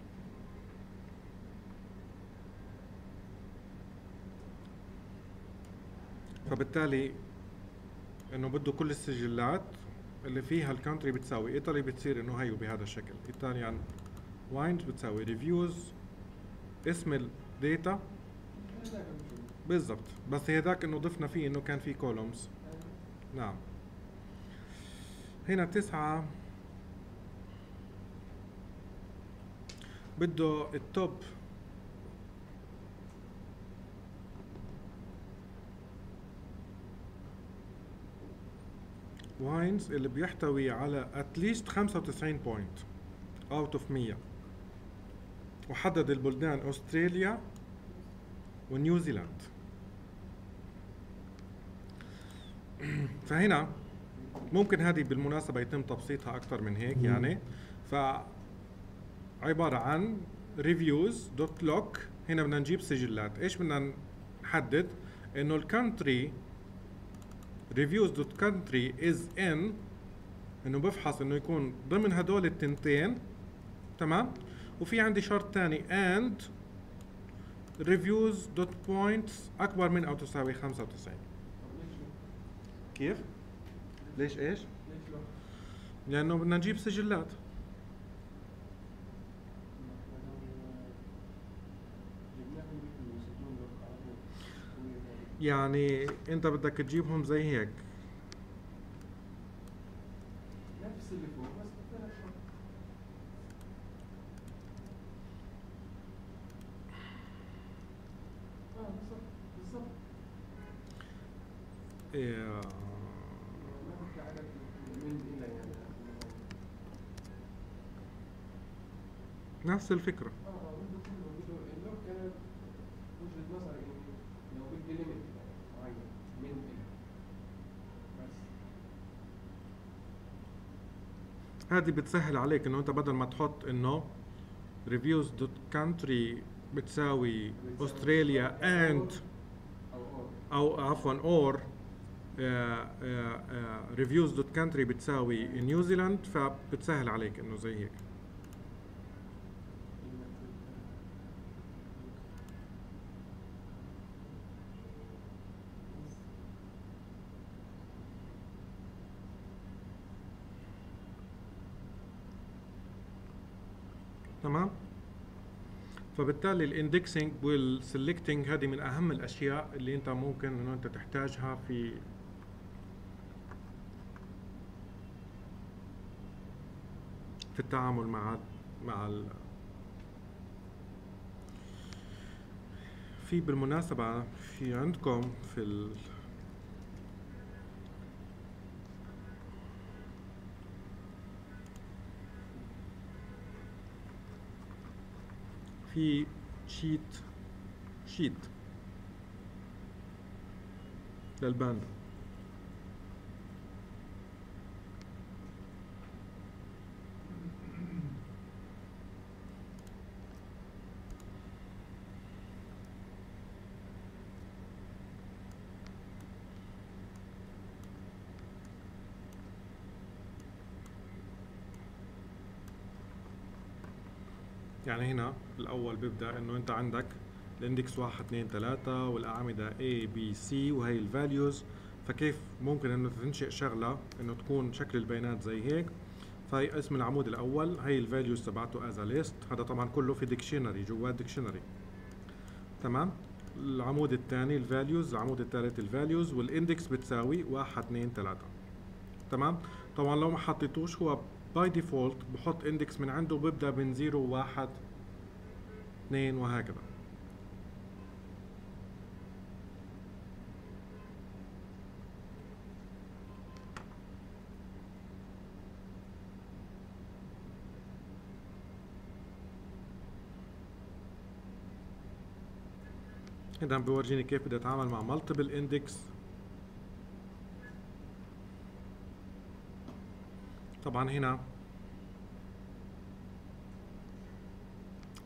فبالتالي انه بده كل السجلات اللي فيها الكونتري بتساوي ايطالي، بتصير انه هيو بهذا الشكل ايطاليان واينز بتساوي ريفيوز اسم الداتا بالضبط. بس هذاك انه ضفنا فيه انه كان في كولومز. نعم. هنا تسعة بده التوب واينز اللي بيحتوي على اتليست خمسة وتسعين بوينت اوت اوف مية، وحدد البلدان استراليا ونيوزيلاند. فهنا ممكن هذه بالمناسبة يتم تبسيطها أكثر من هيك يعني. فعبارة عن reviews دوت لوك. هنا بدنا نجيب سجلات. إيش بدنا نحدد؟ إنه الكونتري reviews دوت country is in، إنه بفحص إنه يكون ضمن هدول التنتين. تمام. وفي عندي شرط ثاني and reviews دوت points أكبر من أو تساوي خمسة وتسعين. كيف؟ ليش ايش؟ ليش لا؟ لأنه بدنا نجيب سجلات. يعني أنت بدك تجيبهم زي هيك. نفس اللي فوق بس ثلاث شهور. اه بالضبط بالضبط. إيه ما بحكي على من الى يعني. نفس الفكرة. اه اه بده كله بده اللوك. انا وجهة نظري انه لو بدي ليميت معين من الى بس. هذه بتسهل عليك انه انت بدل ما تحط انه reviews دوت country بتساوي استراليا and او او عفوا or uh, uh, uh, reviews دوت country بتساوي نيوزيلاند، فبتسهل عليك انه زي هيك. تمام. فبالتالي الاندكسنج والسلكتنج هذه من اهم الاشياء اللي انت ممكن انه انت تحتاجها في في التعامل مع مع ال في بالمناسبة في عندكم في ال في شيت شيت للباندا. يعني هنا الأول بيبدأ إنه أنت عندك الاندكس واحد اثنين ثلاثة والأعمدة A B C وهي الفاليوز. فكيف ممكن إنه تنشئ شغلة إنه تكون شكل البيانات زي هيك؟ فهي اسم العمود الأول هي الفاليوز تبعته as a list. هذا طبعا كله في ديكشنري جوات ديكشنري. تمام. العمود الثاني الفاليوز، العمود الثالث الفاليوز، والاندكس بتساوي واحد اثنين ثلاثة. تمام. طبعا لو ما حطيتوش هو باي ديفولت بحط اندكس من عنده ببدأ من زيرو واحد اثنين وهكذا. هنا بيورجيني كيف بدي اتعامل مع مالتيبل اندكس. طبعا هنا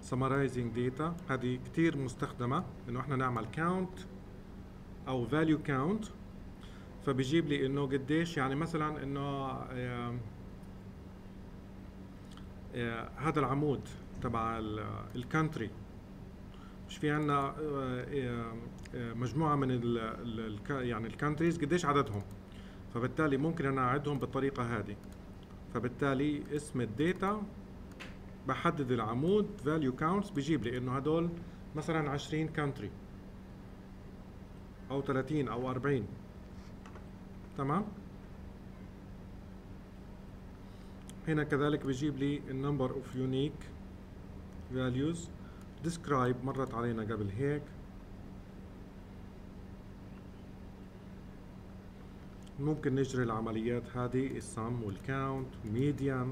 summarizing data. هذه كتير مستخدمة انه احنا نعمل count او value count، فبيجيب لي انه قديش، يعني مثلا انه آه آه هذا العمود تبع الكانتري، مش في عنا آه آه آه مجموعة من ال ال يعني الكانتريز قديش عددهم، فبالتالي ممكن انا اعدهم بالطريقة هذه. فبالتالي اسم الداتا بحدد العمود value counts، بيجيب لي انه هدول مثلا عشرين كانتري او ثلاثين او أربعين. تمام. هنا كذلك بيجيب لي number of unique values. describe مرت علينا قبل هيك. ممكن نجري العمليات هذه السم والكاونت والميديان.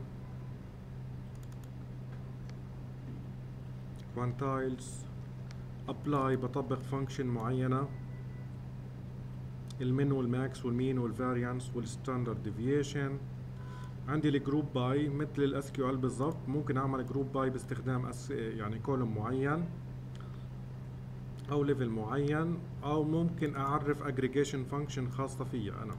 quantiles apply بطبق فانكشن معينة. المين والماكس والمين والفاريانس والستاندرد ديفيشن. عندي الجروب باي مثل الاس كيو ال بالضبط، ممكن اعمل جروب باي باستخدام أس يعني كولوم معين او ليفل معين، او ممكن اعرف اجريجيشن فانكشن خاصة فيا انا.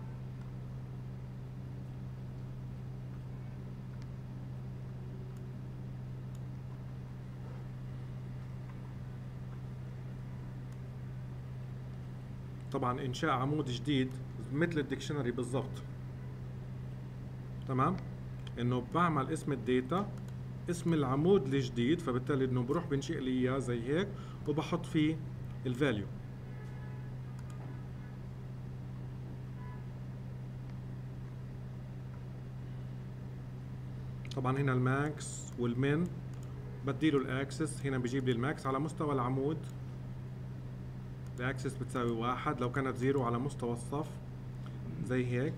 طبعا انشاء عمود جديد مثل الديكشنري بالضبط. تمام، انه بعمل اسم الداتا اسم العمود الجديد، فبالتالي انه بروح بنشئ لي اياه زي هيك وبحط فيه الفاليو. طبعا هنا الماكس والمين بديله الاكسس، هنا بيجيب لي الماكس على مستوى العمود، الاكسس بتساوي واحد، لو كانت زيرو على مستوى الصف زي هيك.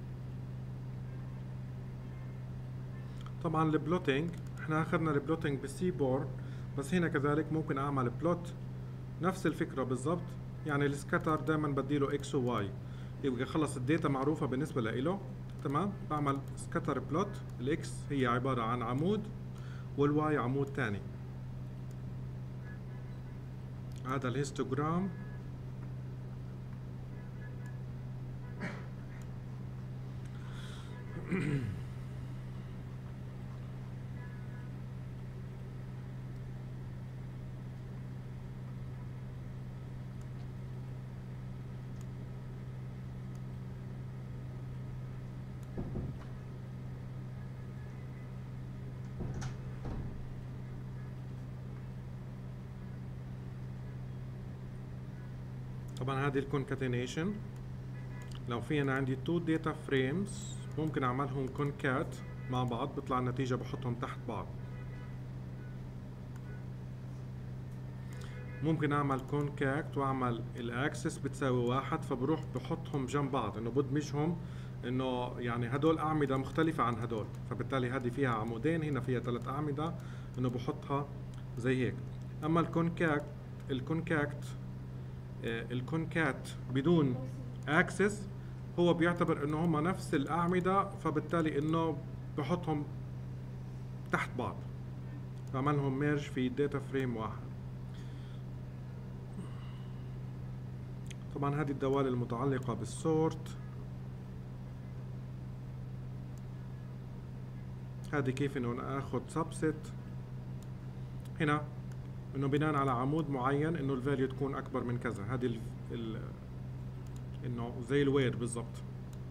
طبعا البلوتينج احنا اخذنا البلوتينج بالسي بورد، بس هنا كذلك ممكن اعمل بلوت نفس الفكره بالضبط. يعني السكاتر دائما بديله اكس وواي، يبقى خلص الداتا معروفه بالنسبه له. تمام، بعمل سكاتر بلوت، الاكس هي عباره عن عمود والواي عمود ثاني. هذا الهيستوجرام. طبعا هذه الكونكاتينيشن، لو في انا عندي تو داتا فريمز ممكن اعملهم كونكات مع بعض، بيطلع النتيجة بحطهم تحت بعض. ممكن اعمل كونكاكت واعمل الاكسس بتساوي واحد، فبروح بحطهم جنب بعض، انه بدمجهم، انه يعني هدول اعمدة مختلفة عن هدول، فبالتالي هذه فيها عمودين هنا فيها ثلاث اعمدة، انه بحطها زي هيك. اما الكونكاكت الكونكاكت الكونكات بدون اكسس هو بيعتبر انه هم نفس الاعمده، فبالتالي انه بحطهم تحت بعض، بعملهم ميرج في داتا فريم واحد. طبعا هذه الدوال المتعلقه بالسورت، هذه كيف انه انا اخذ سبست هنا، انه بناء على عمود معين انه الفاليو تكون اكبر من كذا. هذه ال ال انه زي الوير بالضبط.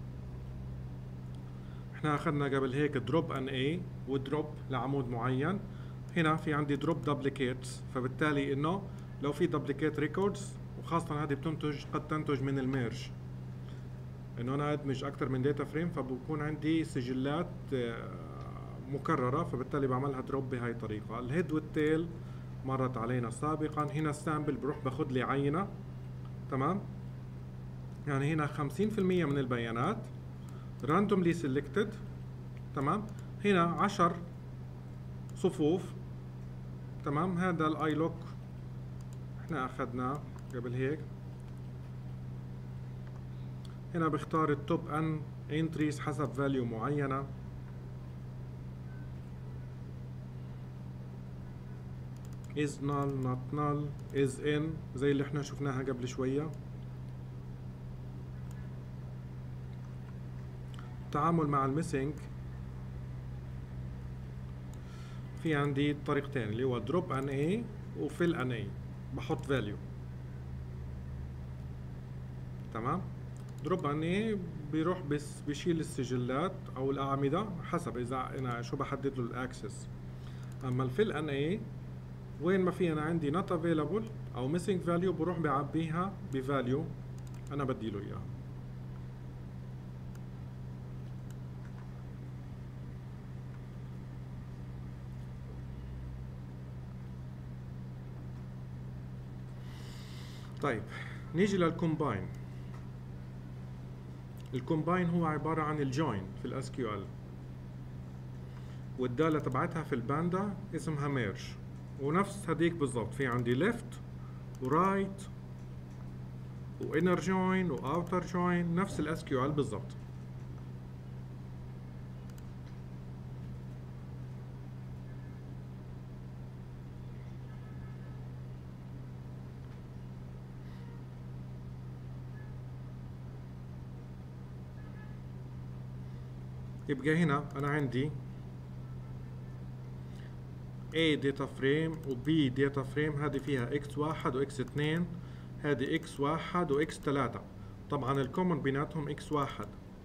احنا اخذنا قبل هيك دروب ان اي ودروب لعمود معين. هنا في عندي دروب دوبليكيتس، فبالتالي انه لو في دوبليكيت ريكوردز، وخاصة هذه بتنتج قد تنتج من الميرج، انه انا ادمج اكثر من داتا فريم، فبكون عندي سجلات مكررة، فبالتالي بعملها دروب بهاي الطريقة. الهيد والتيل مرت علينا سابقا. هنا السامبل بروح باخذ لي عينة. تمام، يعني هنا خمسين بالمية من البيانات randomly selected. تمام، هنا عشر صفوف. تمام، هذا الاي لوك احنا اخذناه قبل هيك. هنا بختار التوب ان انتريز حسب فاليو معينة. is null not null is in زي اللي احنا شفناها قبل شوية. التعامل مع الميسنج في عندي طريقتين اللي هو drop an A وfill an A. بحط value. تمام. drop an A بيروح بس بيشيل السجلات او الاعمدة حسب اذا انا شو بحدد له الاكسس. اما الفيل ان اي وين ما في انا عندي not available او missing value بروح بعبيها بفاليو انا بدي له اياها. طيب نيجي للكومباين. الكومباين هو عبارة عن الجوين في الاس كيو ال، والدالة تبعتها في الباندا اسمها ميرج، ونفس هديك بالضبط في عندي ليفت ورايت وانر جوين واوتر جوين نفس الاس كيو ال بالضبط. يبقى هنا انا عندي A data frame و B data frame، هذه فيها إكس واحد و إكس اثنين، هذه إكس واحد و إكس ثلاثة. طبعا الكومن بيناتهم إكس واحد،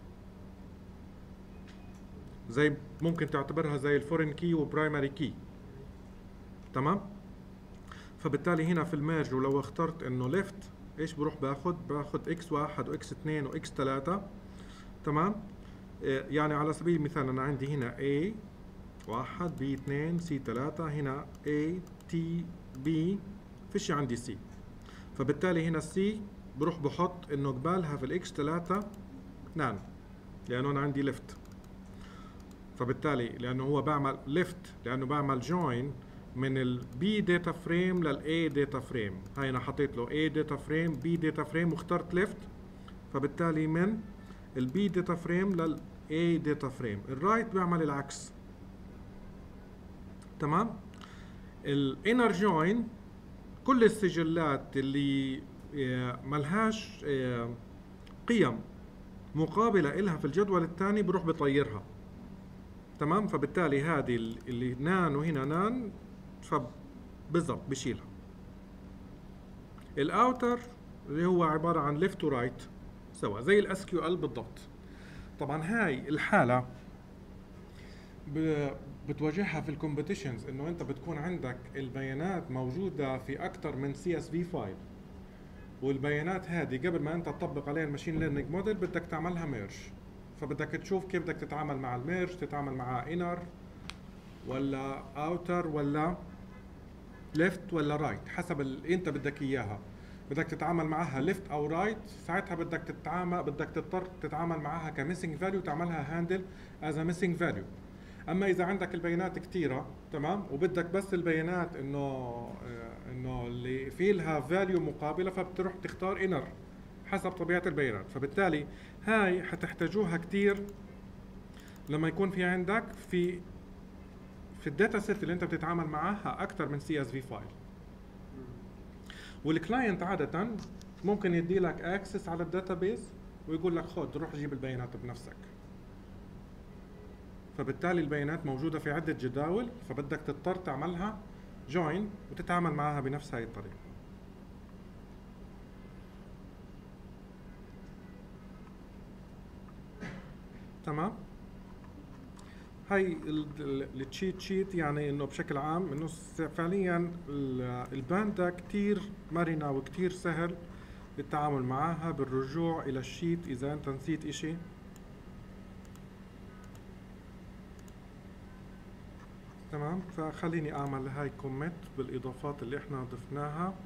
زي ممكن تعتبرها زي الفورين كي وبرايمري كي. تمام. فبالتالي هنا في الميرج ولو اخترت انه ليفت ايش بروح باخذ؟ باخذ إكس واحد و إكس اثنين و إكس ثلاثة. تمام. يعني على سبيل المثال انا عندي هنا A واحد B اثنين C ثلاثة، هنا A T B فيش عندي C. فبالتالي هنا C بروح بحط انه قبالها في الاكس ثلاثة نان لانه انا عندي ليفت. فبالتالي لانه هو بعمل ليفت لانه بعمل جوين من ال B data frame لل A data frame. هاي انا حطيت له A data frame B data frame واخترت ليفت، فبالتالي من ال B data frame لل A data frame. الرايت بيعمل العكس. تمام. الانر جوين كل السجلات اللي ملهاش قيم مقابلة إلها في الجدول الثاني بروح بطيرها. تمام. فبالتالي هذه اللي نان وهنا نان فبالضبط بشيلها. الاوتر اللي هو عبارة عن ليفت ورايت سوا زي الاس كيو ال بالضبط. طبعا هاي الحالة بتواجهها في الكومبيتيشنز، انه انت بتكون عندك البيانات موجودة في اكثر من سي اس في فايل، والبيانات هذه قبل ما انت تطبق عليها الماشين ليرنينج موديل بدك تعملها ميرج. فبدك تشوف كيف بدك تتعامل مع الميرج، تتعامل مع انر ولا اوتر ولا ليفت ولا رايت حسب اللي انت بدك اياها. بدك تتعامل معها ليفت او رايت، ساعتها بدك تتعامل بدك تضطر تتعامل معها كميسنج فاليو، تعملها هاندل از ميسنج فاليو. اما اذا عندك البيانات كثيره تمام وبدك بس البيانات انه انه اللي في لها فاليو مقابله، فبتروح تختار انر حسب طبيعه البيانات. فبالتالي هاي حتحتاجوها كثير لما يكون في عندك في في الداتا سيت اللي انت بتتعامل معاها اكثر من سي اس في فايل. والكلاينت عاده ممكن يدي لك اكسس على الداتابيز ويقول لك خذ روح جيب البيانات بنفسك. فبالتالي البيانات موجودة في عدة جداول، فبدك تضطر تعملها جوين وتتعامل معها بنفس هاي الطريقة. تمام. هاي التشيت شيت يعني انه بشكل عام انه فعليا الباندا كتير مرنة وكتير سهل التعامل معها بالرجوع الى الشيت اذا انت نسيت اشي. تمام. فخليني اعمل هاي كومنت بالاضافات اللي احنا ضفناها.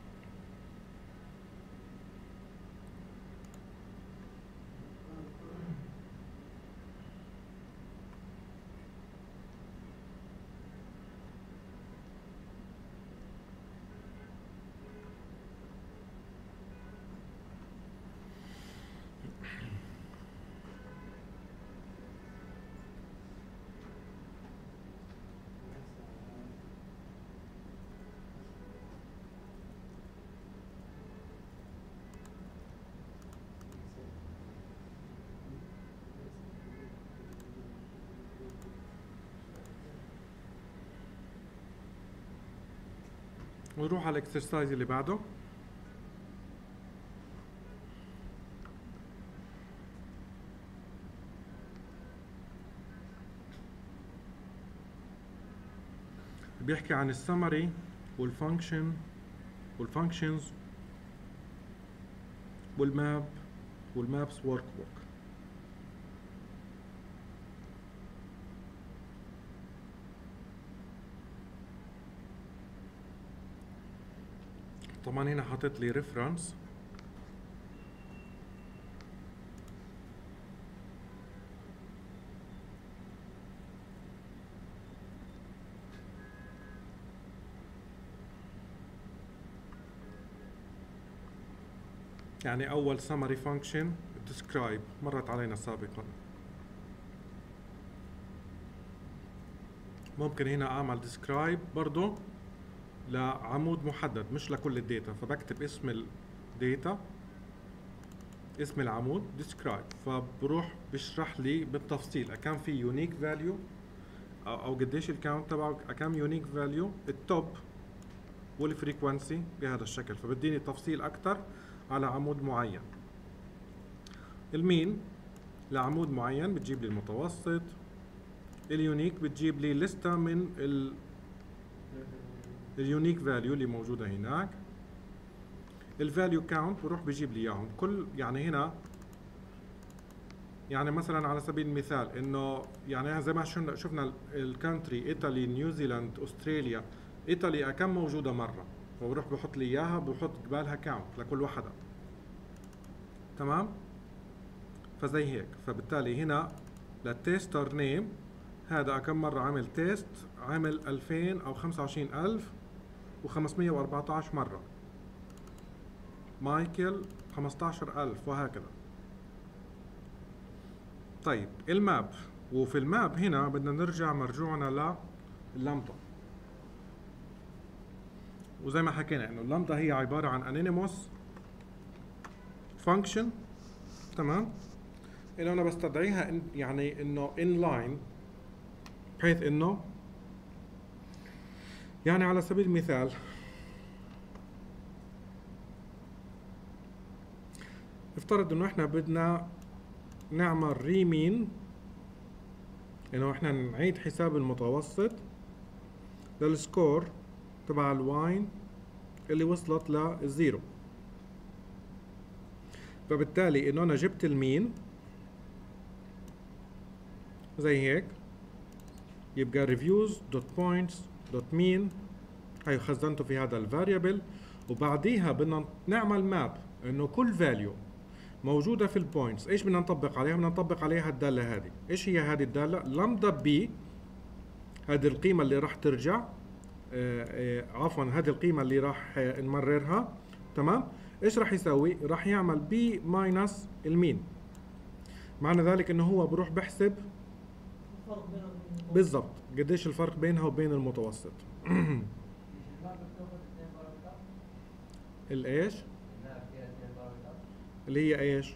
ونروح على الاكسرسايز اللي بعده. بيحكي عن السمري والفانكشن والفانكشنز والماب والمابس ورك بوك. طبعا هنا حاطط لي ريفرنس يعني أول summary function describe مرت علينا سابقا. ممكن هنا أعمل describe برضو لعمود محدد مش لكل الداتا، فبكتب اسم الداتا اسم العمود describe، فبروح بشرح لي بالتفصيل كم في unique value أو قديش الكاونت تبعه، كم unique value، التوب والفريكوانسي بهذا الشكل، فبديني تفصيل أكتر على عمود معين. المين لعمود معين بتجيب لي المتوسط، اليونيك بتجيب لي لستة من ال اليونيك فاليو اللي موجودة هناك. الفاليو كاونت بروح بجيب لي اياهم كل، يعني هنا يعني مثلا على سبيل المثال انه يعني زي ما شفنا الكانتري ايطالي نيوزيلاند استراليا، ايطالي كم موجودة مرة، فبروح بحط لي اياها بحط قبالها كاونت لكل وحدة. تمام؟ فزي هيك، فبالتالي هنا للتيستر نيم هذا كم مرة عمل تيست، عمل ألفين أو خمسة وعشرين ألف وخمسمية وأربعتاشر مرة. مايكل خمستاشر ألف وهكذا. طيب الماب، وفي الماب هنا بدنا نرجع مرجوعنا لللامدا، وزي ما حكينا انه اللامدا هي عبارة عن انونيموس فانكشن. تمام؟ اللي انا بستدعيها إن يعني انه inline، بحيث انه يعني على سبيل المثال افترض انه احنا بدنا نعمل ريمين، انه احنا نعيد حساب المتوسط للسكور تبع الواين اللي وصلت للزيرو. فبالتالي انه انا جبت المين زي هيك، يبقى reviews dot points dot mean، هاي خزنته في هذا الفاريبل، وبعديها بدنا نعمل ماب انه كل فاليو موجوده في البوينتس ايش بدنا نطبق عليها؟ بدنا نطبق عليها الداله هذه. ايش هي هذه الداله؟ لامدا بي، هذه القيمه اللي راح ترجع، آآ آآ عفوا هذه القيمه اللي راح نمررها. تمام؟ ايش راح يسوي؟ راح يعمل بي ماينس المين. معنى ذلك انه هو بروح بحسب بالضبط قديش الفرق بينها وبين المتوسط. الايش؟ اللي هي ايش؟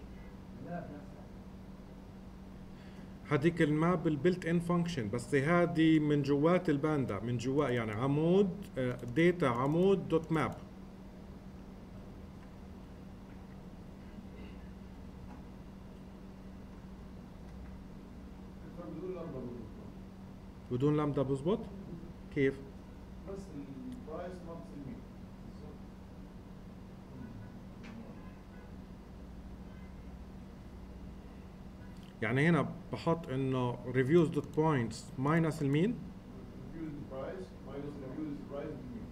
هذيك الماب البيلت ان فانكشن، بس هذه من جوات الباندا، من جوا يعني عمود داتا عمود دوت ماب. بدون لامدا بزبط؟ كيف؟ بس البرايس ناقص المين. يعني هنا بحط انه reviews dot points minus المين. reviews price minus reviews price المين.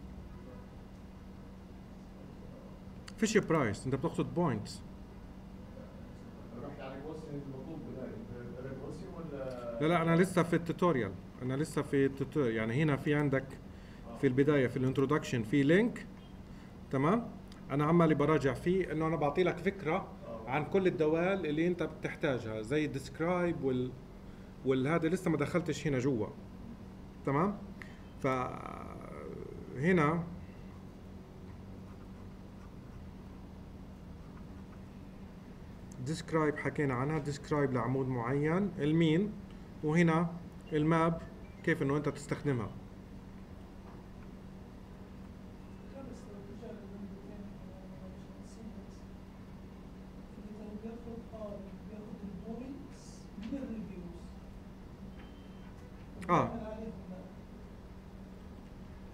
فيش برايس، انت بتقصد بوينتس. راح يعني بوصي المطلوب بداية انت بوصي ولا؟ لا لا انا لسه في التوتوريال، انا لسه في التوتوريال. يعني هنا في عندك في البدايه في الانترودكشن في لينك. تمام؟ انا عمالي براجع فيه انه انا بعطي لك فكره عن كل الدوال اللي انت بتحتاجها زي الديسكرايب وال والهذا لسه ما دخلتش هنا جوا. تمام؟ فهنا ديسكرايب حكينا عنها، ديسكرايب لعمود معين، المين، وهنا الماب كيف انه انت تستخدمها.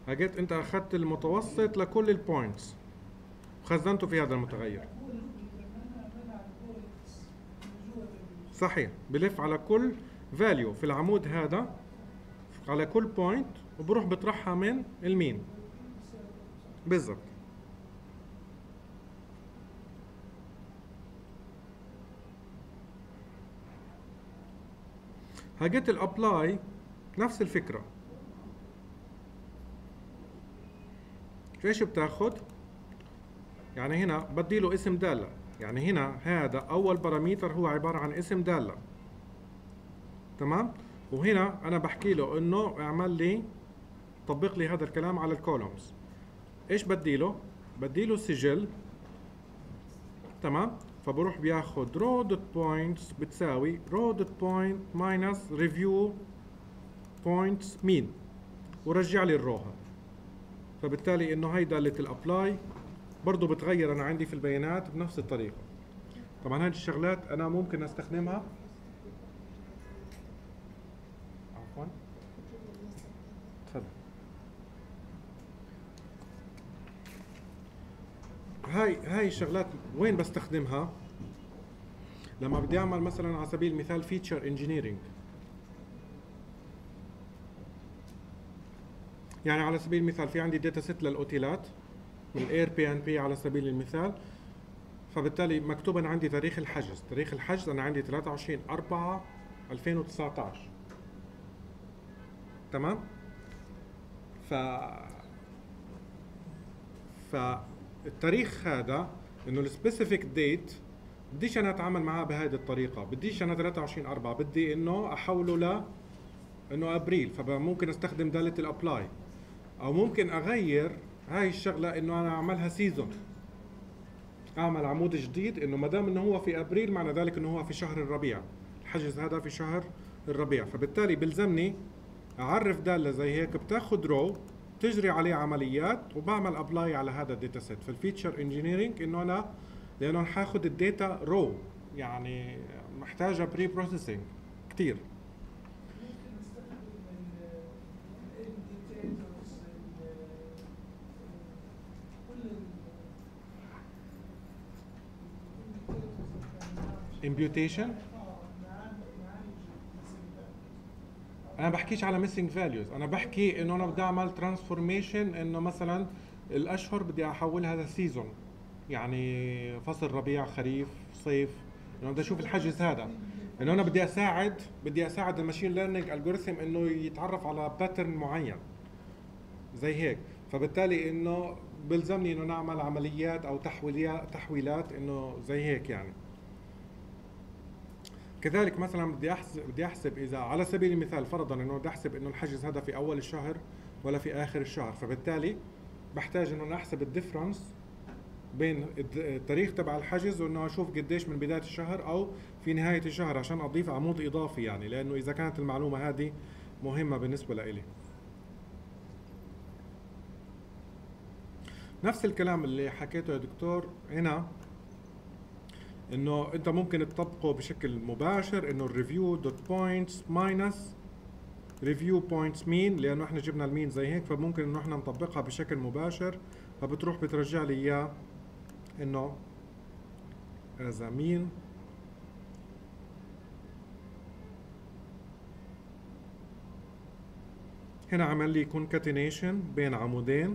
هجيت انت اخذت المتوسط لكل البوينتس وخزنته في هذا المتغير. صحيح، بلف على كل فاليو في العمود هذا على كل بوينت وبروح بطرحها من المين بالضبط. هجيت الابلاي نفس الفكره. ايش بتاخد؟ يعني هنا بدي له اسم داله، يعني هنا هذا اول باراميتر هو عباره عن اسم داله، تمام؟ وهنا انا بحكي له انه اعمل لي طبق لي هذا الكلام على الكولومز. ايش بدي له؟ بدي له سجل، تمام؟ فبروح بياخد رو دوت بوينتس بتساوي رو دوت بوينت ماينس ريفيو بوينتس مين، ورجع لي الروها. فبالتالي انه هي داله الابلاي برضه بتغير انا عندي في البيانات بنفس الطريقه. طبعا هذه الشغلات انا ممكن استخدمها. عفوا تفضل. هاي هاي الشغلات وين بستخدمها؟ لما بدي اعمل مثلا على سبيل المثال فيتشر انجينيرنج. يعني على سبيل المثال في عندي داتا سيت للاوتيلات من الاير بي ان بي على سبيل المثال، فبالتالي مكتوب انا عندي تاريخ الحجز، تاريخ الحجز انا عندي ثلاثة وعشرين أربعة ألفين وتسعة عشر، تمام؟ ف فالتاريخ هذا انه السبيسيفيك ديت بديش انا اتعامل معاه بهذه الطريقه، بديش انا ثلاثة وعشرين أربعة، بدي انه احوله ل انه ابريل، فممكن استخدم داله الابلاي، او ممكن اغير هاي الشغله انه انا اعملها سيزون، اعمل عمود جديد انه ما دام انه هو في ابريل معنى ذلك انه هو في شهر الربيع، الحجز هذا في شهر الربيع، فبالتالي بلزمني اعرف داله زي هيك بتاخذ رو تجري عليه عمليات وبعمل ابلاي على هذا الداتا سيت. فالفيتشر انجينيرنج انه انا لانه حاخذ الداتا رو يعني محتاجه بري بروسيسنج كثير. امبيوتيشن انا بحكيش على ميسنج فاليوز، انا بحكي انه انا بدي اعمل ترانسفورميشن، انه مثلا الاشهر بدي احولها هذا سيزون، يعني فصل ربيع خريف صيف، انه بدي اشوف الحجز هذا، انه انا بدي اساعد بدي اساعد الماشين ليرنينج الجوريثم انه يتعرف على باترن معين زي هيك. فبالتالي انه بلزمني انه نعمل عمليات او تحويلات تحويلات انه زي هيك يعني. كذلك مثلا بدي احسب بدي احسب اذا على سبيل المثال فرضا انه بدي احسب انه الحجز هذا في اول الشهر ولا في اخر الشهر، فبالتالي بحتاج انه احسب الديفرنس بين التاريخ تبع الحجز وانه اشوف قديش من بدايه الشهر او في نهايه الشهر عشان اضيف عمود اضافي، يعني لانه اذا كانت المعلومه هذه مهمه بالنسبه لإلي. نفس الكلام اللي حكيته يا دكتور هنا، انه انت ممكن تطبقه بشكل مباشر، انه الريفيو دوت بوينتس ماينس ريفيو بوينتس مين، لانه احنا جبنا المين زي هيك، فممكن انه احنا نطبقها بشكل مباشر، فبتروح بترجع لي اياه انه از مين هنا عمل لي كونكاتينيشن بين عمودين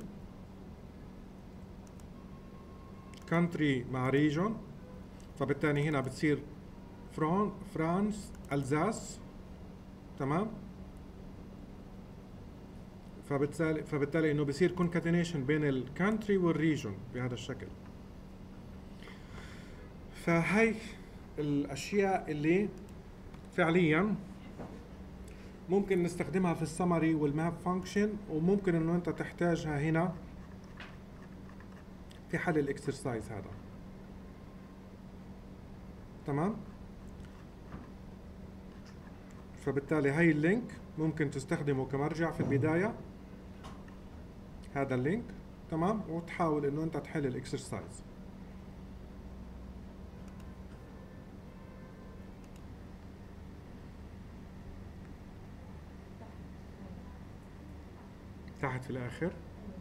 كونتري مع ريجون، فبالتالي هنا بتصير فران فرانس الزاس، تمام؟ فبالتالي فبالتالي انه بصير كونكاتينيشن بين الكانتري والريجون بهذا الشكل. فهي الاشياء اللي فعليا ممكن نستخدمها في السمري والماب فانكشن، وممكن انه انت تحتاجها هنا في حل الاكسرسايز هذا، تمام؟ فبالتالي هاي اللينك ممكن تستخدمه كمرجع في البداية، هذا اللينك، تمام؟ وتحاول انه انت تحل الاكسرسايز. تحت في الاخر.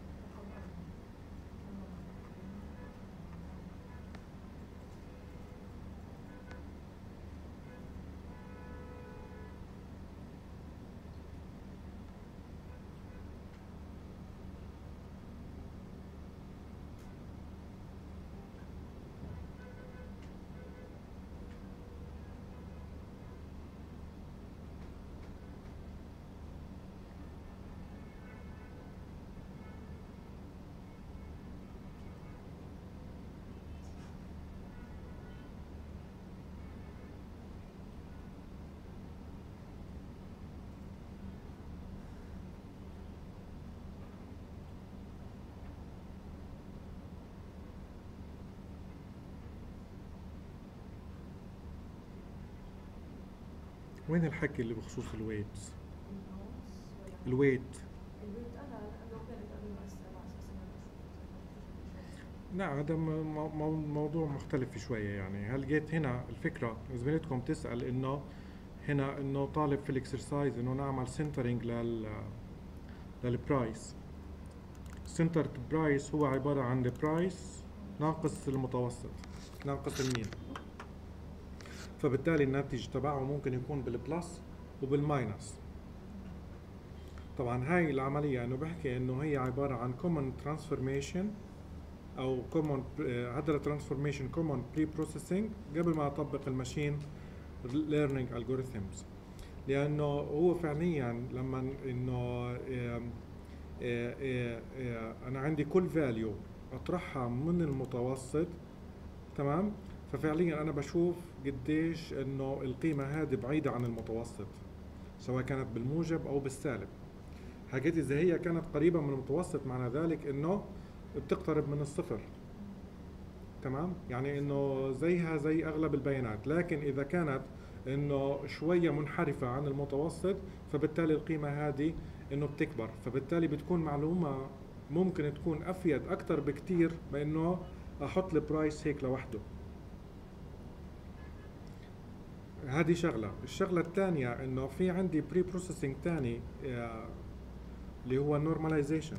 وين الحكي اللي بخصوص الويتس؟ الويت البيت انا لانه كانت قبل ما اسال على اساس انه لا، هذا مو- مو- موضوع مختلف شوية. يعني هل جيت هنا الفكرة زميلتكم تسأل انه هنا انه طالب في الاكسرسايز انه نعمل سنترنج لل للبرايس. سنترد برايس هو عبارة عن البرايس ناقص المتوسط ناقص المين، فبالتالي الناتج تبعه ممكن يكون بالبلس وبالماينس. طبعا هاي العملية انه بحكي انه هي عبارة عن common transformation او common هذا الترانسفورميشن common pre-processing قبل ما اطبق الماشين learning algorithms، لانه هو فعليا لما انه آم، آه، آه، آه، انا عندي كل فاليو اطرحها من المتوسط، تمام، ففعليا انا بشوف قديش انه القيمة هذه بعيدة عن المتوسط سواء كانت بالموجب او بالسالب. حكيت اذا هي كانت قريبة من المتوسط معنى ذلك انه بتقترب من الصفر، تمام، يعني انه زيها زي اغلب البيانات. لكن اذا كانت انه شوية منحرفة عن المتوسط فبالتالي القيمة هذه انه بتكبر، فبالتالي بتكون معلومة ممكن تكون افيد اكتر بكتير بانه احط البرايس هيك لوحده. هذه شغلة. الشغلة الثانية انه في عندي بري بروسيسنج ثاني آه، اللي هو النورماليزيشن.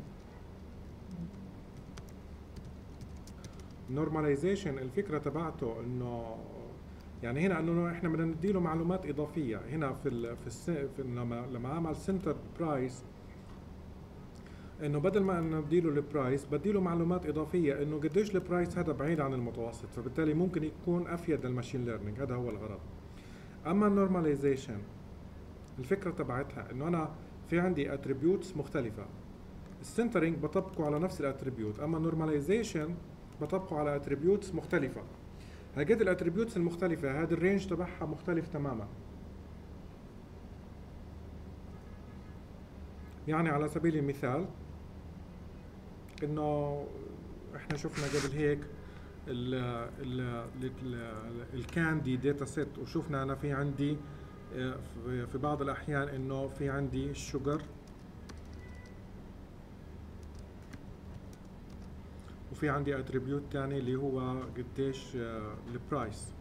النورماليزيشن الفكرة تبعته انه يعني هنا انه احنا بدنا نديله معلومات اضافية. هنا في ال في, الس في لما لما اعمل سنتر برايس انه بدل ما انه نديله البرايس بديله معلومات اضافية انه قديش البرايس هذا بعيد عن المتوسط، فبالتالي ممكن يكون افيد للماشين ليرنينج. هذا هو الغرض. اما النورماليزيشن الفكرة تبعتها انه انا في عندي اتريبيوتس مختلفة، السنترنج بطبقه على نفس الاتريبيوت، اما النورماليزيشن بطبقه على اتريبيوتس مختلفة. هقد الاتريبيوتس المختلفة هذا الرينج تبعها مختلف تماما. يعني على سبيل المثال انه احنا شفنا قبل هيك ال ال ال الكاندي داتا سيت، وشفنا انا في عندي آه، في- في بعض الاحيان انه في عندي الشوجر وفي عندي اتريبيوت تاني اللي هو قديش آه، البرايس.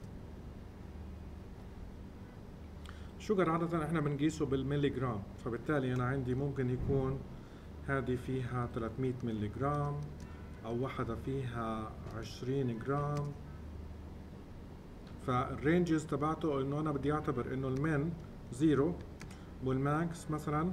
الشوجر عادة احنا بنقيسه بالملي جرام، فبالتالي انا عندي ممكن يكون هذه فيها ثلاثمية ملي جرام او واحدة فيها عشرين جرام. فالرينجز تبعته انه انا بدي اعتبر انه المين زيرو والماكس مثلا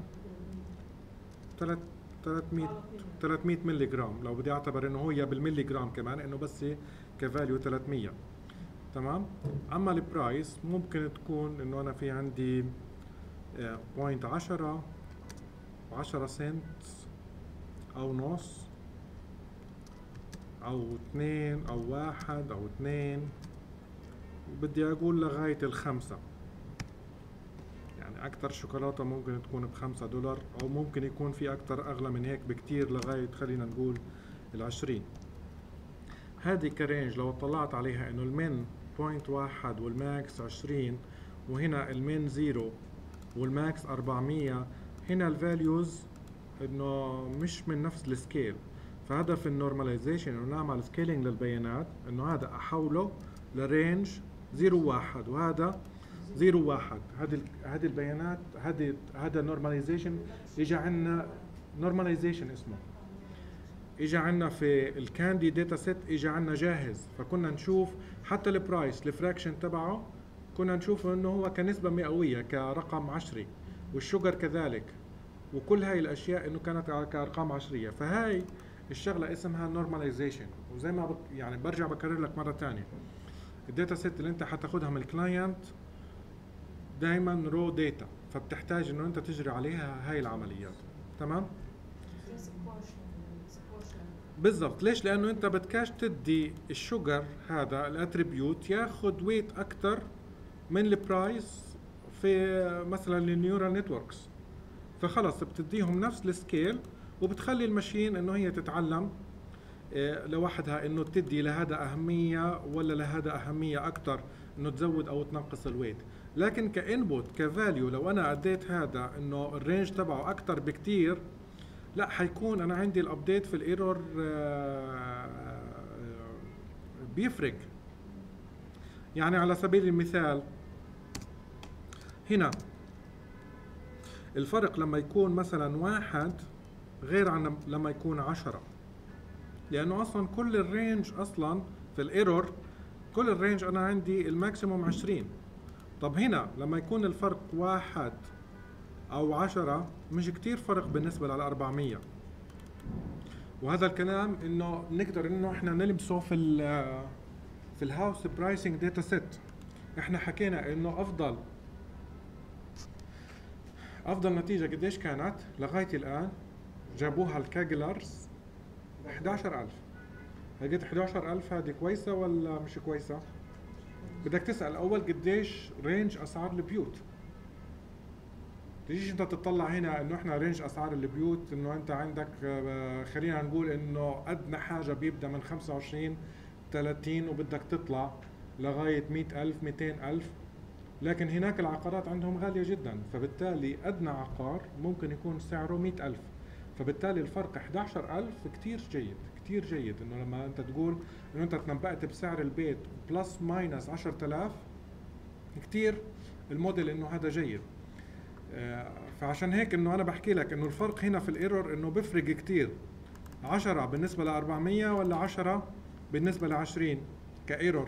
ثلاثمية ثلاثمية ملي جرام، لو بدي اعتبر انه هي بالملي جرام كمان انه بس كفاليو ثلاثمية، تمام. اما البرايس ممكن تكون انه انا في عندي بوينت عشرة وعشرة سنت او نص او اثنين او واحد او اثنين، بدي اقول لغاية الخمسة. يعني اكتر شوكولاتة ممكن تكون بخمسة دولار، او ممكن يكون في اكتر اغلى من هيك بكتير لغاية خلينا نقول العشرين. هذه كرينج لو اطلعت عليها انه المين بوينت واحد والماكس عشرين، وهنا المين زيرو والماكس أربعمية، هنا الفاليوز انه مش من نفس السكيل. فهدف النورماليزيشن انه نعمل سكيلينج للبيانات، انه هذا احوله لرينج زيرو واحد وهذا زيرو واحد. هذه هذه البيانات هذه هذا النورماليزيشن اجى عندنا نورماليزيشن اسمه. اجى عندنا في الكاندي داتا سيت اجى عندنا جاهز، فكنا نشوف حتى البرايس الفراكشن تبعه كنا نشوف انه هو كنسبه مئويه كرقم عشري، والشوجر كذلك، وكل هاي الاشياء انه كانت كارقام عشريه. فهاي الشغله اسمها نورماليزيشن. وزي ما بك يعني برجع بكرر لك مره ثانيه، الداتا سيت اللي انت حتاخدها من الكلاينت دائما رو داتا، فبتحتاج انه انت تجري عليها هاي العمليات. تمام؟ بالضبط. ليش؟ لانه انت بدكاش تدي الشوجر هذا الاتريبيوت ياخذ ويت اكثر من البرايس في مثلا النيورال نتوركس، فخلص بتديهم نفس السكيل وبتخلي الماشين انه هي تتعلم لوحدها انه تدي لهذا اهميه ولا لهذا اهميه اكثر، انه تزود او تنقص الويت. لكن كانبوت كفاليو لو انا اديت هذا انه الرينج تبعه اكثر بكثير، لا حيكون انا عندي الابديت في الايرور بيفرق. يعني على سبيل المثال هنا الفرق لما يكون مثلا واحد غير عن لما يكون عشرة، لانه اصلا كل الرينج اصلا في الايرور كل الرينج انا عندي الماكسيموم عشرين. طب هنا لما يكون الفرق واحد او عشرة مش كتير فرق بالنسبة للأربعمية. وهذا الكلام انه نقدر انه احنا نلمسه في ال في الهاوس برايسنج داتا سيت. احنا حكينا انه افضل افضل نتيجة قديش كانت لغاية الان جابوها الكاجلرز احد عشر ألف. لقيت احد عشر ألف هذه كويسة ولا مش كويسة؟ بدك تسأل اول قديش رينج اسعار البيوت. تجيش انت تطلع هنا انه احنا رينج اسعار البيوت انه انت عندك خلينا نقول انه ادنى حاجة بيبدأ من خمسة وعشرين ثلاثين وبدك تطلع لغاية مئة ألف مئتين ألف. لكن هناك العقارات عندهم غالية جدا، فبالتالي ادنى عقار ممكن يكون سعره مئة ألف. فبالتالي الفرق احد عشر ألف كتير جيد كتير جيد. انه لما انت تقول انه انت تنبأت بسعر البيت بلس ماينس عشرة آلاف كتير الموديل انه هذا جيد. فعشان هيك انه انا بحكي لك انه الفرق هنا في الايرور انه بفرق كتير، عشرة بالنسبة ل أربعمية ولا عشرة بالنسبة ل عشرين كايرور.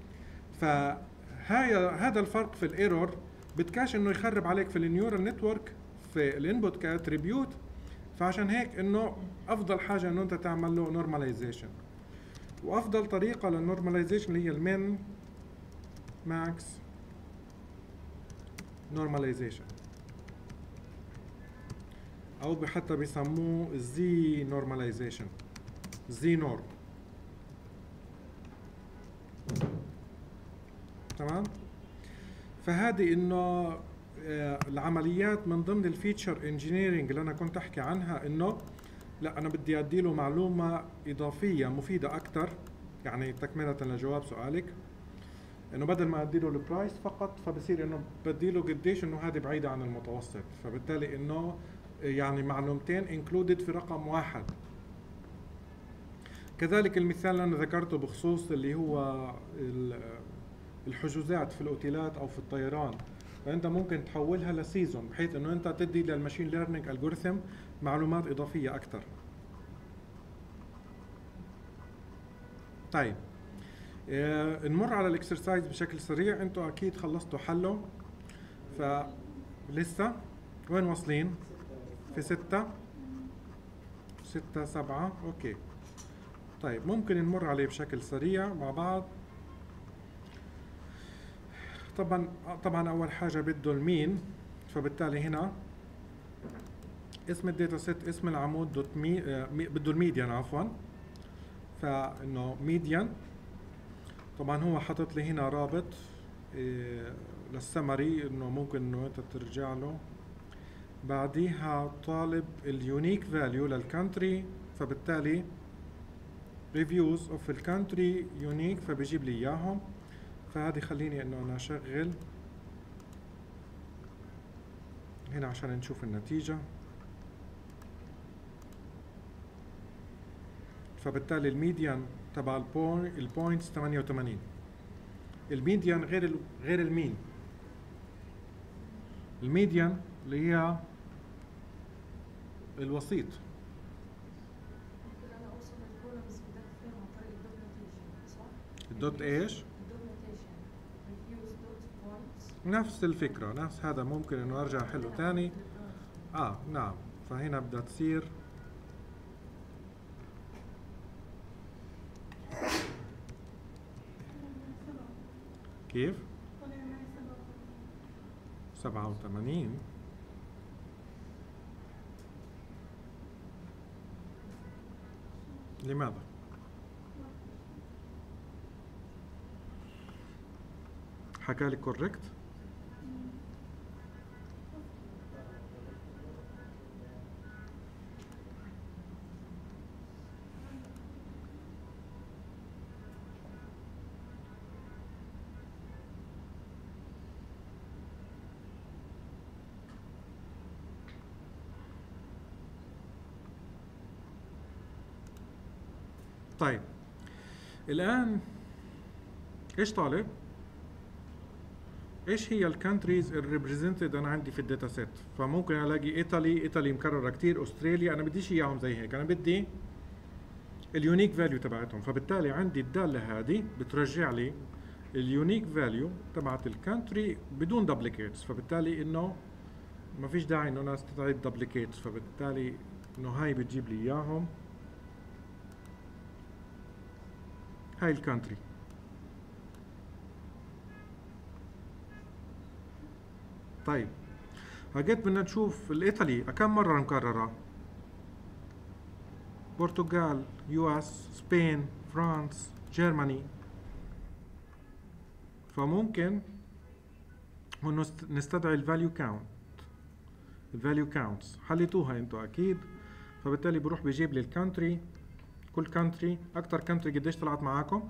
فهاي هذا الفرق في الايرور بتكاش انه يخرب عليك في النيورال نتورك في الانبوت كاتريبيوت. فعشان هيك انه افضل حاجة انه انت تعمل له نورماليزيشن. وافضل طريقة للنورماليزيشن اللي هي المين ماكس نورماليزيشن، او حتى بيسموه زي نورماليزيشن، زي نورم. تمام؟ فهذه انه العمليات من ضمن الفيتشر انجينيرنج اللي انا كنت احكي عنها، انه لا انا بدي ادي له معلومه اضافيه مفيده اكثر. يعني تكمله لجواب سؤالك، انه بدل ما ادي له البرايس فقط فبصير انه بدي له قديش انه هذه بعيده عن المتوسط، فبالتالي انه يعني معلومتين انكلودد في رقم واحد. كذلك المثال اللي انا ذكرته بخصوص اللي هو الحجوزات في الاوتيلات او في الطيران، فانت ممكن تحولها لسيزون بحيث انه انت تدي للماشين ليرنينج الجوريثم معلومات اضافيه اكثر. طيب آه نمر على الاكسرسايز بشكل سريع. انتم اكيد خلصتوا حله، فلسه وين واصلين؟ في ستة ستة سبعة. اوكي طيب ممكن نمر عليه بشكل سريع مع بعض. طبعا طبعا اول حاجه بده المين، فبالتالي هنا اسم الداتا سيت اسم العمود دوت مي بده الميديان عفوا، فانه ميديان. طبعا هو حاطط لي هنا رابط إيه للسمري انه ممكن انه انت ترجع له. بعديها طالب اليونيك فاليو للكانتري، فبالتالي ريفيوز اوف الكانتري يونيك فبيجيب لي اياهم. فهذه خليني انه انا اشغل هنا عشان نشوف النتيجة. فبالتالي الميديان تبع البوينتس ثمانية وثمانين. الميديان غير ال غير المين. الميديان اللي هي الوسيط. ممكن انا اوصل للكولمز بداتا فريم عن طريق الدوت نوتيشن، صح؟ الدوت ايش؟ الدوت نوتيشن ريفيوز دوت بوينتس. نفس الفكرة، نفس هذا ممكن انه ارجع احله تاني. اه نعم، فهنا بدها تصير كيف؟ سبعة وثمانين. لماذا؟ حكى لي كوريكت؟ طيب الآن ايش طالب؟ ايش هي الكانتريز الريبريزنتد انا عندي في الداتا سيت؟ فممكن الاقي ايطالي، ايطالي مكرره كثير، استراليا، انا بديش اياهم زي هيك، انا بدي اليونيك فاليو تبعتهم، فبالتالي عندي الداله هذه بترجع لي اليونيك فاليو تبعت الكانتري بدون دبليكيتس، فبالتالي انه ما فيش داعي انه انا استعيد دبليكيتس، فبالتالي انه هاي بتجيب لي اياهم. هاي الكانتري. طيب هجيت بدنا نشوف الايطالي كم مرة مكررة؟ برتغال، يو اس، سبين، فرانس، جيرماني. فممكن انه نستدعي الفاليو كاونت. الفاليو كاونتس حليتوها انتوا اكيد، فبالتالي بروح بيجيب لي الكانتري، كل كانتري. اكثر كانتري قديش طلعت معاكم؟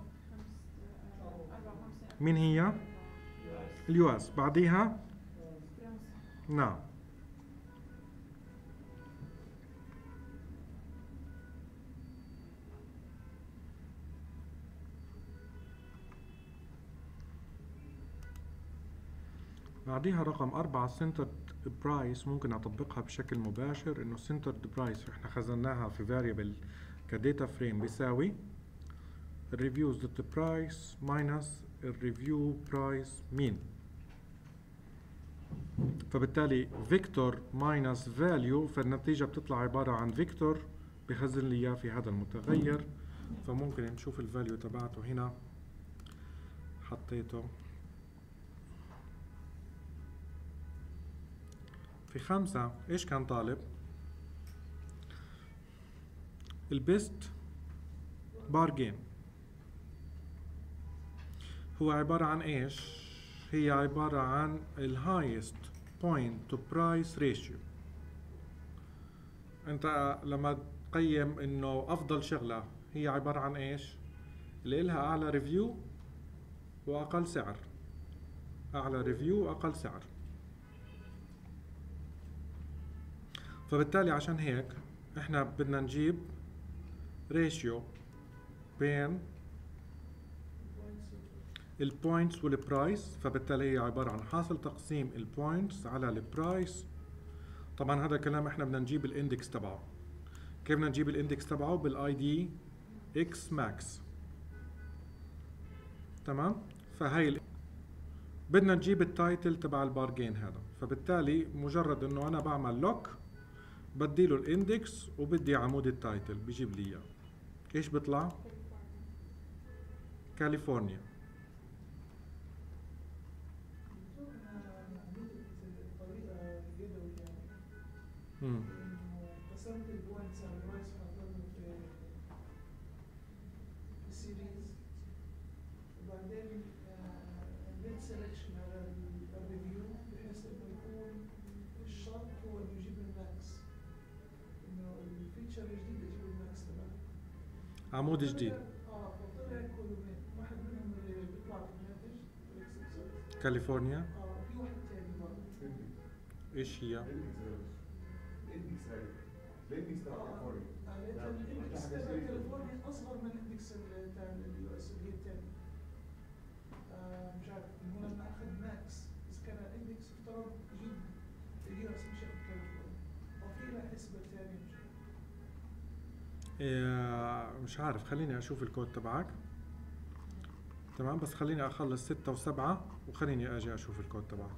مين هي؟ اليو اس. بعديها نعم بعديها رقم أربعة centered برايس. ممكن أطبقها بشكل مباشر إنه centered برايس إحنا خزناها في variable كداتا فريم بيساوي الريفيوز دوت برايس ماينس الريفيو برايس مين. فبالتالي فيكتور ماينس فاليو، فالنتيجة بتطلع عبارة عن فيكتور بخزن لي إياه في هذا المتغير. فممكن نشوف الفاليو تبعته هنا، حطيته في خمسة. ايش كان طالب؟ البيست بارجين هو عبارة عن ايش؟ هي عبارة عن الهايست بوينت تو برايس ريشيو. انت لما تقيم انه افضل شغلة هي عبارة عن ايش؟ اللي إلها اعلى ريفيو واقل سعر، اعلى ريفيو واقل سعر. فبالتالي عشان هيك احنا بدنا نجيب ريشيو بين البوينتس والبرايس. فبالتالي هي عبارة عن حاصل تقسيم البوينتس على البرايس. طبعا هذا الكلام احنا بدنا نجيب الاندكس تبعه. كيف بدنا نجيب الاندكس تبعه؟ بالاي دي اكس ماكس. تمام؟ فهي بدنا نجيب التايتل تبع البارجين هذا. فبالتالي مجرد انه انا بعمل لوك بديله الاندكس وبدي عمود التايتل بيجيب لي اياه. ايش بيطلع؟ كاليفورنيا. امم قسمت البوينتس على الرايس حطيتهم في السيريز، وبعدين عملت سelection على الريفيو بحيث انه يكون الشرط هو انه يجيب الماكس، انه الفيتشر الجديد يجيب الماكس تبعه. عمود جديد. اه فطلع كولومين، واحد منهم اللي بيطلع في الناتج كاليفورنيا. اه في واحد ثاني برضه. ايش هي؟ الاندكس هاي الاندكس تبع كاليفورنيا. الاندكس تبع كاليفورنيا اصغر من الاندكس تاع اليو اس اللي هي الثاني. مش عارف هو لما اخذ ماكس بس كان الاندكس افترض يجيب اليو اس مش كاليفورنيا، او في في لها حسبة ثانية مش إيه مش عارف، خليني اشوف الكود تبعك. تمام، بس خليني اخلص ستة وسبعة وخليني اجي اشوف الكود تبعك.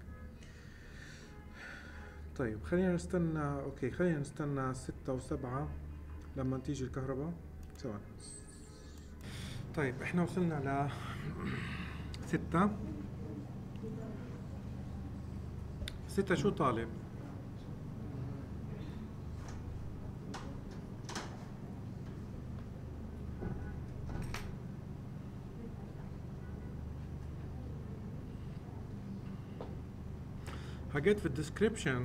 طيب خلينا نستنى، اوكي خلينا نستنى ستة وسبعة لما تيجي الكهرباء. ثواني. طيب احنا وصلنا ل ستة. ستة شو طالب؟ حاجات في الديسكريبشن،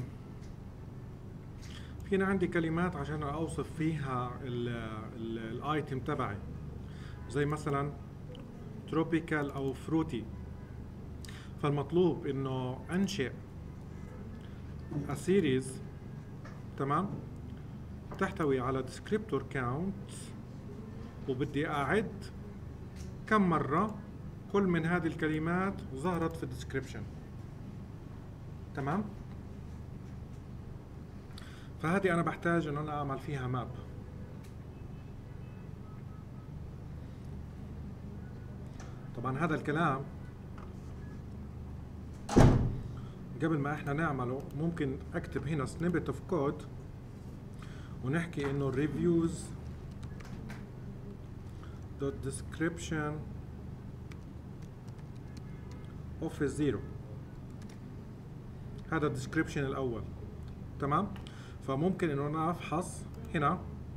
فينا عندي كلمات عشان اوصف فيها الايتم تبعي، زي مثلا تروبيكال او فروتي. فالمطلوب انه انشئ a series، تمام، تحتوي على descriptor count، وبدي اعد كم مرة كل من هذه الكلمات ظهرت في الديسكريبشن. تمام، فهذه انا بحتاج ان انا اعمل فيها ماب. طبعا هذا الكلام قبل ما احنا نعمله ممكن اكتب هنا snippet of code ونحكي انه reviews dot description of zero. هذا الديسكريبشن الاول. تمام، فممكن انه انا افحص هنا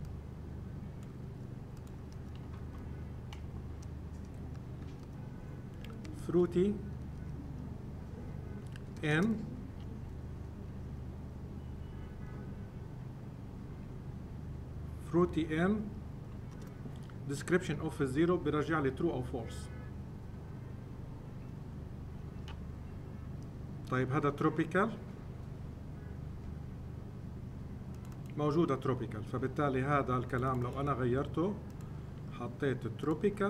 fruity n fruity n description of zero بيرجع لي true او false. طيب هذا tropical، موجودة tropical، فبالتالي هذا الكلام لو أنا غيرته حطيت tropical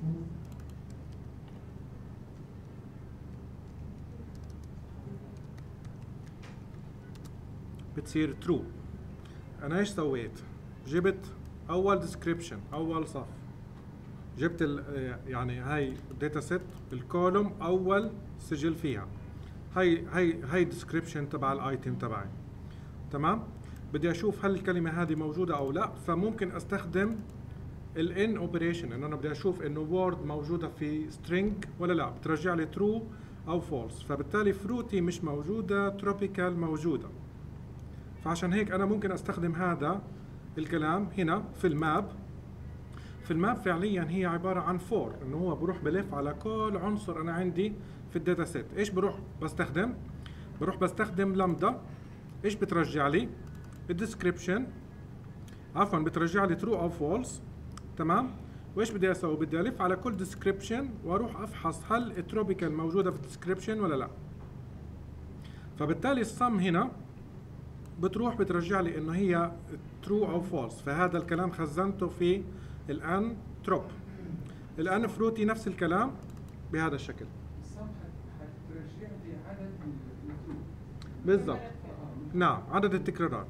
بتصير true. أنا إيش سويت؟ جبت أول description، أول صف، جبت يعني هاي data set الكولوم أول سجل فيها، هاي هاي هاي description تبع الايتم تبعي. تمام، بدي اشوف هل الكلمه هذه موجوده او لا، فممكن استخدم الان اوبريشن، انه انا بدي اشوف انه وورد موجوده في string ولا لا، بترجع لي true او false. فبالتالي فروتي مش موجوده، تروبيكال موجوده، فعشان هيك انا ممكن استخدم هذا الكلام هنا في الماب. في الماب فعليا هي عباره عن فور، انه هو بروح بلف على كل عنصر انا عندي في الداتا سيت. ايش بروح بستخدم؟ بروح بستخدم لامدا. ايش بترجع لي؟ الديسكريبشن، عفوا بترجع لي ترو او فولس. تمام، وايش بدي اسوي؟ بدي الف على كل ديسكريبشن واروح افحص هل التروبيكال موجوده في الديسكريبشن ولا لا. فبالتالي الصم هنا بتروح بترجع لي انه هي ترو او فولس، فهذا الكلام خزنته في الان تروب. الان فروتي نفس الكلام بهذا الشكل. الصم حترجع لي عدد الترو بالضبط، نعم، عدد التكرارات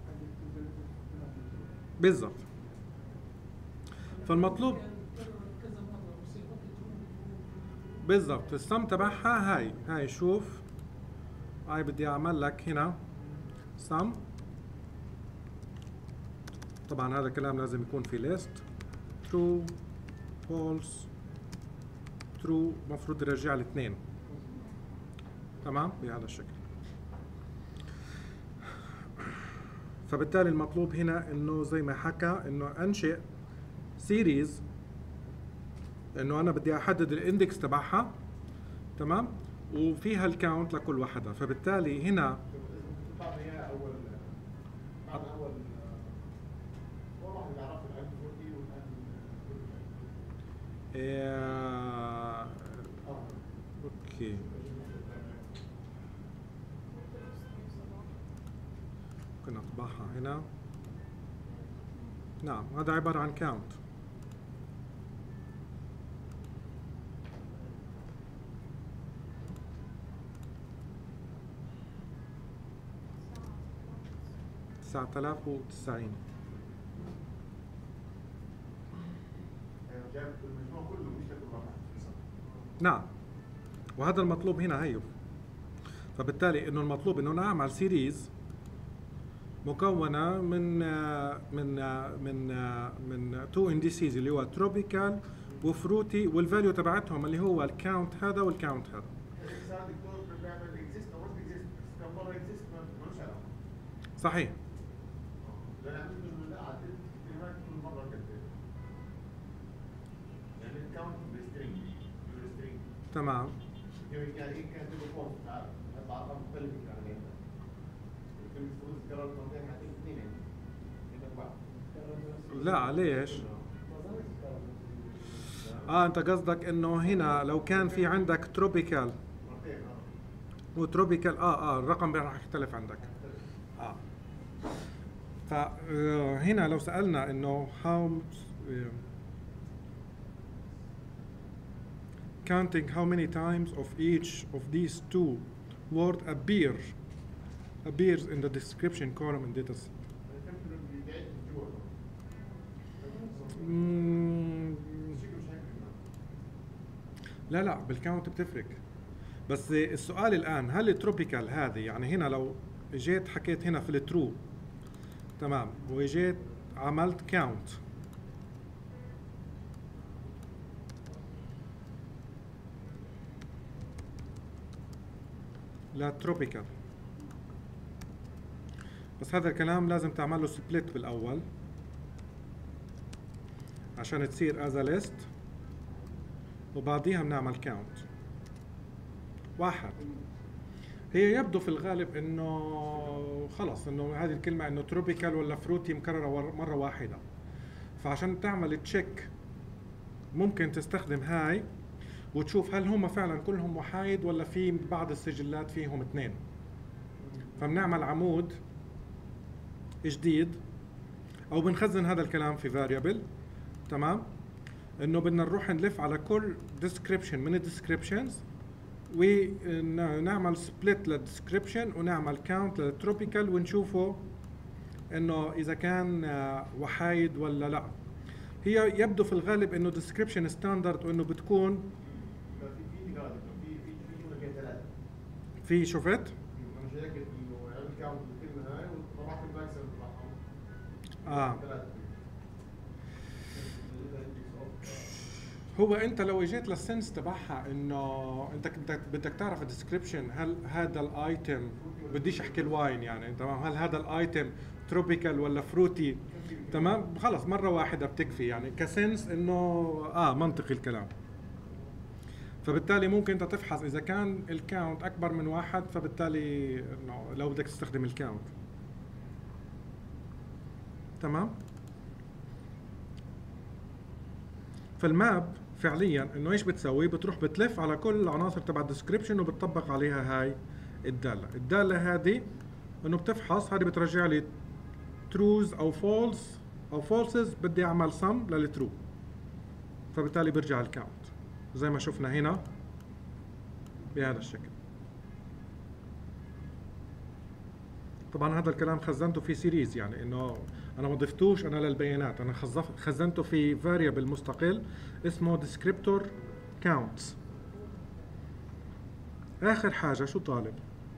بالضبط. فالمطلوب بالضبط السم تبعها هاي هاي شوف، هاي بدي اعمل لك هنا سم. طبعا هذا الكلام لازم يكون في ليست true false true، مفروض يرجع لي اثنين. تمام، بهذا الشكل. فبالتالي المطلوب هنا انه زي ما حكى انه انشئ سيريز، انه انا بدي احدد الاندكس تبعها. تمام، وفيها الكاونت لكل وحده. فبالتالي هنا بعد اياها اول بعد اول اول واحد بيعرف الان فورتي والان إيه... اوكي ممكن اطبعها هنا. نعم، هذا عبارة عن كاونت. تسعة آلاف وتسعين. يعني جاب المجموع كله مش لكل واحد. نعم، وهذا المطلوب هنا هيو. فبالتالي انه المطلوب انه نعمل سيريز مكونه من من من من تو انديسيز اللي هو تروبيكال وفروتي، والفاليو تبعتهم اللي هو الكاونت هذا والكاونت هذا. صار دكتور بيعمل اكزيست او مش اكزيست، كم مره اكزيست ملوش علاقه. صحيح. لا عملت انه لا عدلت كلمات كل مره كده. يعني الكاونت بالسترينج بالسترينج. تمام. يعني ايه كانت له فورم تعرف هذا ارقام مختلفه عن هذا. كلمه فلوس قررت مرتين حتى اثنين يعني. لا ليش؟ اه انت قصدك انه هنا لو كان في عندك تروبيكال مرتين اه. وتروبيكال اه اه الرقم راح يختلف عندك. اه فهنا لو سألنا انه how counting how many times of each of these two word appear appears in the description column in dataset. مم، لا لا بالكاونت بتفرق، بس السؤال الآن هل التروبيكال هذه يعني هنا لو جيت حكيت هنا في الترو تمام وجيت عملت كاونت لا تروبيكال، بس هذا الكلام لازم تعمل له سبليت بالأول عشان تصير as a list وبعديها بنعمل كاونت. واحد هي يبدو في الغالب انه خلص انه هذه الكلمه انه تروبيكال ولا فروتي مكرره مره واحده، فعشان تعمل تشيك ممكن تستخدم هاي وتشوف هل هم فعلا كلهم وحايد ولا في بعض السجلات فيهم اثنين. فبنعمل عمود جديد او بنخزن هذا الكلام في variable تمام، انه بدنا نروح نلف على كل description من الديسكريبشنز ونعمل سبليت للديسكريبشن ونعمل كاونت للتروبيكال ونشوفه انه اذا كان وحايد ولا لا. هي يبدو في الغالب انه description ستاندرد وانه بتكون في في قاعده في في في جمله كده ثلاثه. في شفت؟ انا شايف انه عملت كاونت بالكلمه هاي وطلعت الماكسيمم تبعهم. اه ثلاثه. هو انت لو اجيت للسنس تبعها انه انت بدك بدك تعرف الديسكربشن هل هذا الايتم بديش احكي الواين يعني تمام، هل هذا الايتم تروبيكال ولا فروتي تمام، خلص مره واحده بتكفي يعني كسنس انه اه منطقي الكلام. فبالتالي ممكن انت تفحص اذا كان الكاونت اكبر من واحد، فبالتالي انه لو بدك تستخدم الكاونت تمام. فالماب فعليا انه ايش بتسوي؟ بتروح بتلف على كل العناصر تبع الديسكريبشن وبتطبق عليها هاي الداله. الداله هذه انه بتفحص، هذه بترجع لي تروز او فولس او فولسز، بدي اعمل سم للترو، فبالتالي برجع الكاونت زي ما شفنا هنا بهذا الشكل. طبعا هذا الكلام خزنته في سيريز، يعني انه انا ما ضفتوش انا للبيانات، انا خزنته في variable مستقل اسمه descriptor counts. اخر حاجه شو طالب؟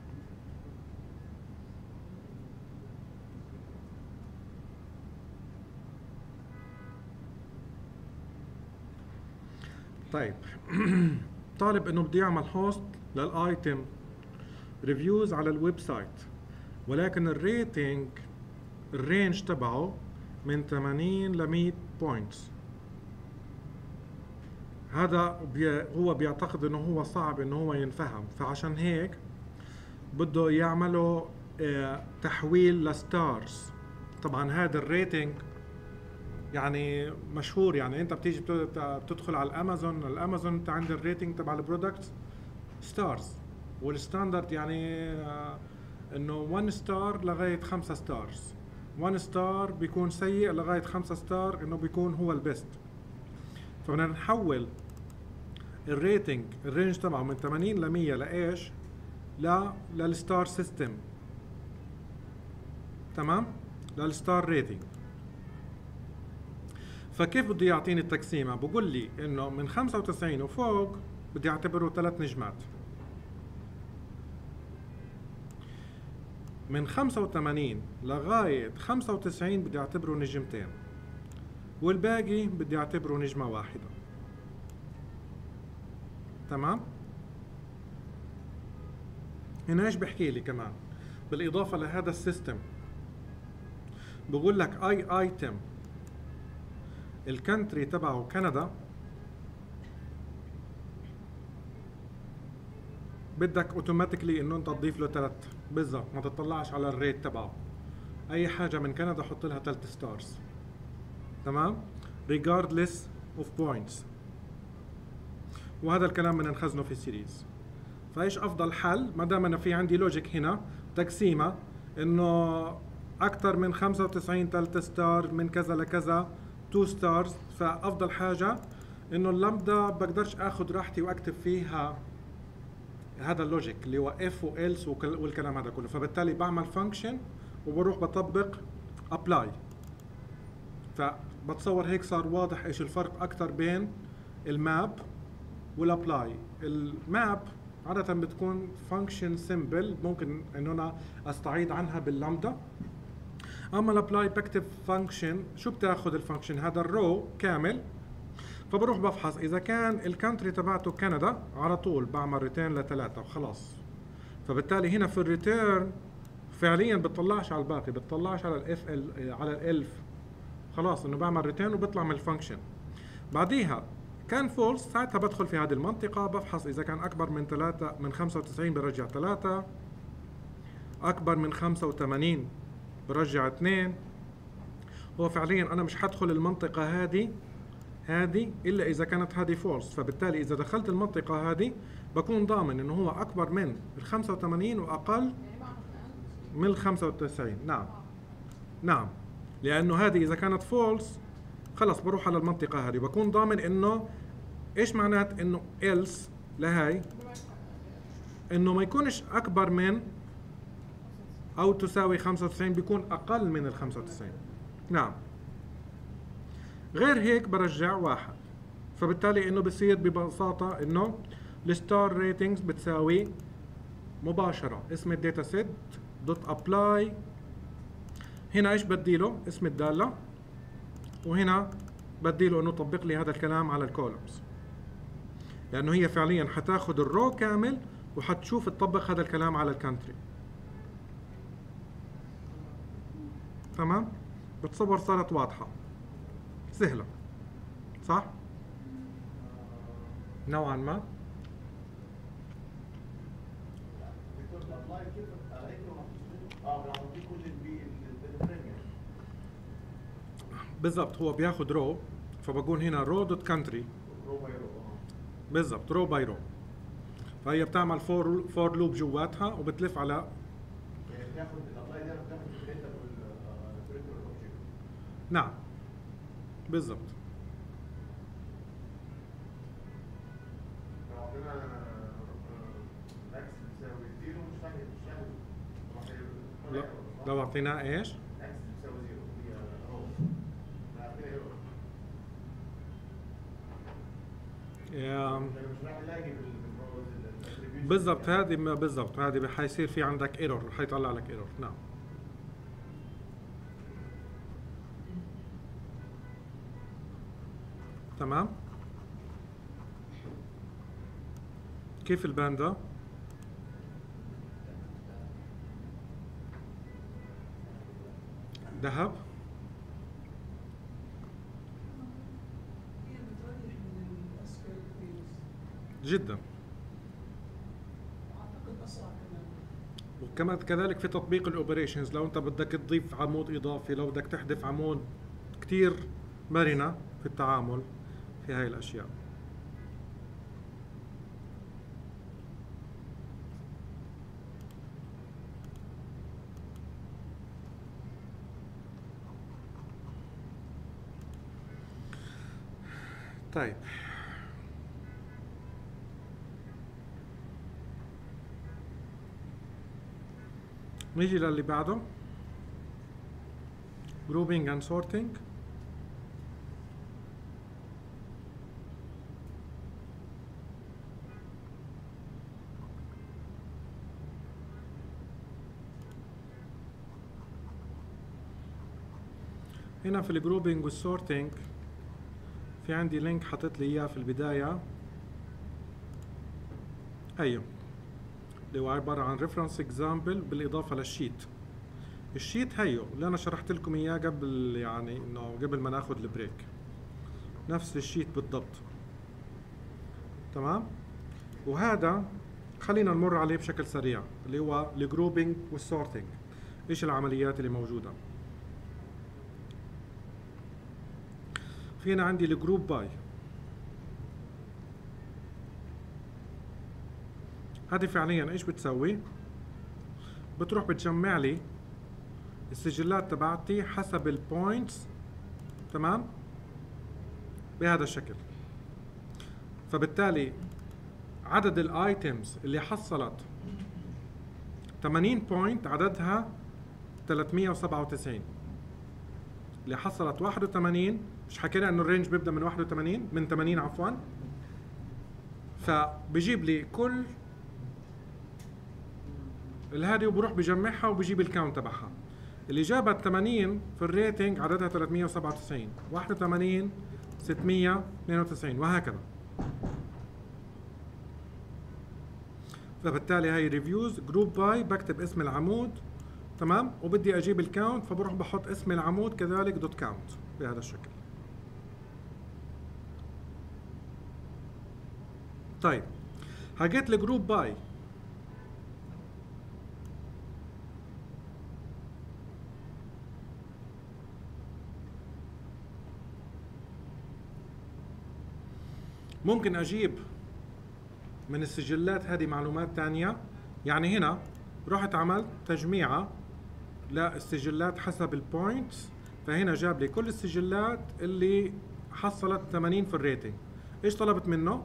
طيب طالب انه بده يعمل هوست للايتم ريفيوز على الويب سايت، ولكن الريتنج الرينج تبعه من ثمانين ل مية بوينتس. هذا بي هو بيعتقد انه هو صعب انه هو ينفهم، فعشان هيك بده يعمله اه تحويل لستارز. طبعا هذا الريتنج يعني مشهور، يعني انت بتيجي بتدخل على الامازون، الامازون انت عند الريتنج تبع البرودكت ستارز، والستاندرد يعني اه انه واحد ستار لغايه خمسة ستارز، واحد ستار بيكون سيء لغايه خمسة ستار انه بيكون هو البيست. فبدنا نحول الريتنج الرينج تبعه من ثمانين ل مية لايش؟ لا للستار سيستم تمام. للستار ريتنج. فكيف بده يعطيني التقسيمه؟ بقول لي انه من خمسة وتسعين وفوق بدي اعتبره ثلاث نجمات، من خمسة وثمانين لغايه خمسة وتسعين بدي اعتبره نجمتين، والباقي بدي اعتبره نجمه واحده. تمام؟ هنا ايش بحكي لي كمان بالاضافه لهذا السيستم؟ بقول لك اي ايتم الكنتري تبعه كندا بدك اوتوماتيكلي انه انت تضيف له ثلاث، بالضبط، ما تطلعش على الريت تبعه. اي حاجه من كندا حط لها ثلاث ستارز. تمام؟ regardless of points. وهذا الكلام بدنا نخزنه في السيريز. فايش افضل حل؟ ما دام انا في عندي لوجيك هنا تقسيمه انه اكثر من خمسة وتسعين ثلاث ستار، من كذا لكذا اثنين ستارز، فافضل حاجه انه اللامدا بقدرش اخذ راحتي واكتب فيها هذا اللوجيك اللي هو اف والس والكلام هذا كله. فبالتالي بعمل فانكشن وبروح بطبق ابلاي. فبتصور هيك صار واضح ايش الفرق اكثر بين الماب والابلاي. الماب عادة بتكون فانكشن سيمبل ممكن انه انا استعيض عنها باللامدا. اما الابلاي بكتب فانكشن. شو بتاخذ الفانكشن؟ هذا الرو كامل، فبروح بفحص اذا كان الكانتري تبعته كندا على طول بعمل ريتيرن لثلاثة وخلاص. فبالتالي هنا في الريتيرن فعليا بتطلعش على الباقي، بتطلعش على الاف ال على الالف، خلاص انه بعمل ريتيرن وبطلع من الفانكشن. بعديها كان فولس، ساعتها بدخل في هذه المنطقة بفحص إذا كان أكبر من ثلاثة من خمسة وتسعين برجع ثلاثة، أكبر من خمسة وثمانين برجع اثنين. هو فعليا أنا مش حدخل المنطقة هذه هذه إلا إذا كانت هذه فولس. فبالتالي إذا دخلت المنطقة هذه بكون ضامن إنه هو أكبر من ال خمسة وثمانين وأقل من ال خمسة وتسعين. نعم نعم، لأنه هذه إذا كانت فولس خلص بروح على المنطقة هذه، بكون ضامن انه ايش معنات انه else لهاي انه ما يكونش اكبر من او تساوي خمسة وتسعين، بيكون اقل من ال خمسة وتسعين. نعم، غير هيك برجع واحد. فبالتالي انه بصير ببساطة انه الستار ريتنجز بتساوي مباشرة اسم الداتا سيت دوت ابلاي. هنا ايش بديله؟ اسم الدالة، وهنا بدي له انه طبق لي هذا الكلام على الكولومز، لانه هي فعليا حتاخذ الرو كامل وحتشوف تطبق هذا الكلام على الكانتري. تمام؟ بتصور صارت واضحه سهله صح؟ نوعا ما. دكتور الابلاي كيف عليك اه بنعطيه كل البريمير بالضبط، هو بياخذ رو، فبقول هنا رو دوت كانتري رو باي رو. بالضبط، رو باي رو. فهي بتعمل فور فور لوب جواتها وبتلف على يعني بتاخد الابلاي ده بتاخد الداتا والبريمير اوبجكت. نعم بالضبط. لو عطينا اكس بيساوي زيرو مش فاهم مش فاهم لو, لو اعطيناه ايش؟ اكس بيساوي زيرو هي رو عطينا ايرور. يا مش راح نلاقي بالروز بالضبط، هذه ما بالضبط، هذه حيصير في عندك ايرور، حيطلع لك ايرور. نعم تمام. كيف الباندا؟ ذهب هي بتريح من الاسكال فيز، جدا، اعتقد اسرع كمان. وكمان كذلك في تطبيق الاوبريشنز. لو انت بدك تضيف عمود اضافي، لو بدك تحذف عمود، كتير مرنة في التعامل في هاي الاشياء. طيب نيجي للي بعده. grouping and sorting. هنا في الجروبينج والسورتنج في عندي لينك حطيت لي اياه في البداية، ايوه، اللي هو عبارة عن ريفرنس اكزامبل بالاضافة للشيت. الشيت هيو اللي انا شرحت لكم اياه قبل، يعني انه قبل ما ناخذ البريك، نفس الشيت بالضبط. تمام. وهذا خلينا نمر عليه بشكل سريع، اللي هو الجروبينج والسورتنج. ايش العمليات اللي موجودة؟ فينا عندي الجروب باي، هذه فعليا ايش بتسوي؟ بتروح بتجمع لي السجلات تبعتي حسب البوينتس، تمام، بهذا الشكل. فبالتالي عدد الايتمز اللي حصلت ثمانين بوينت عددها ثلاثمية وسبعة وتسعين، اللي حصلت واحد وثمانين، مش حكينا انه الرينج بيبدا من واحد وثمانين، من ثمانين عفوا، فبيجيب لي كل الهادي وبروح بجمعها وبجيب الكاونت تبعها. اللي جابت ثمانين في الريتنج عددها ثلاثمية وسبعة وتسعين، واحد وثمانين ستمية واثنين وتسعين، وهكذا. فبالتالي هاي ريفيوز جروب باي، بكتب اسم العمود، تمام، وبدي اجيب الكاونت، فبروح بحط اسم العمود كذلك دوت كاونت بهذا الشكل. طيب حكيت الجروب باي، ممكن اجيب من السجلات هذه معلومات تانية. يعني هنا رحت عملت تجميعة للسجلات حسب البوينتس، فهنا جاب لي كل السجلات اللي حصلت ثمانين في الريتنج. ايش طلبت منه؟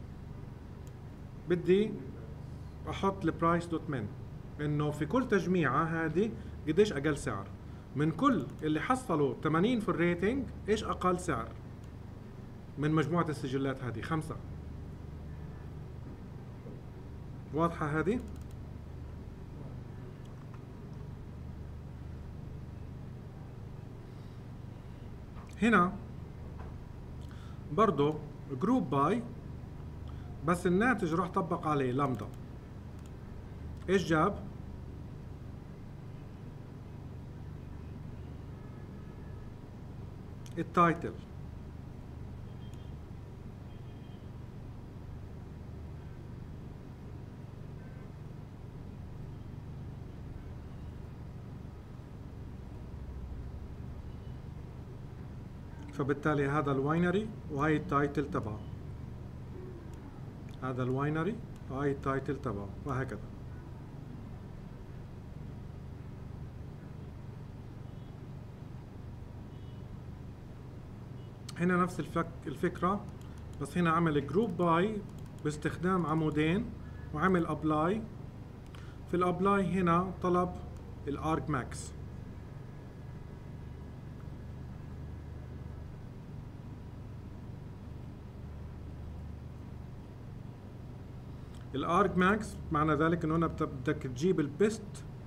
بدي احط البرايس دوت من، انه في كل تجميعة هذه قديش اقل سعر من كل اللي حصلوا ثمانين في الريتنج، ايش اقل سعر من مجموعة السجلات هذه؟ خمسة. واضحة هذه؟ هنا برضو جروب باي، بس الناتج راح طبق عليه لامدا. ايش جاب؟ التايتل. فبالتالي هذا الواينري وهي التايتل تبعه، هذا الواينري وهي التايتل تبعه، وهكذا. هنا نفس الفك الفكرة، بس هنا عمل جروب باي باستخدام عمودين وعمل ابلاي. في الابلاي هنا طلب الارج ماكس. الارج ماكس معنى ذلك انه هنا بدك تجيب البيست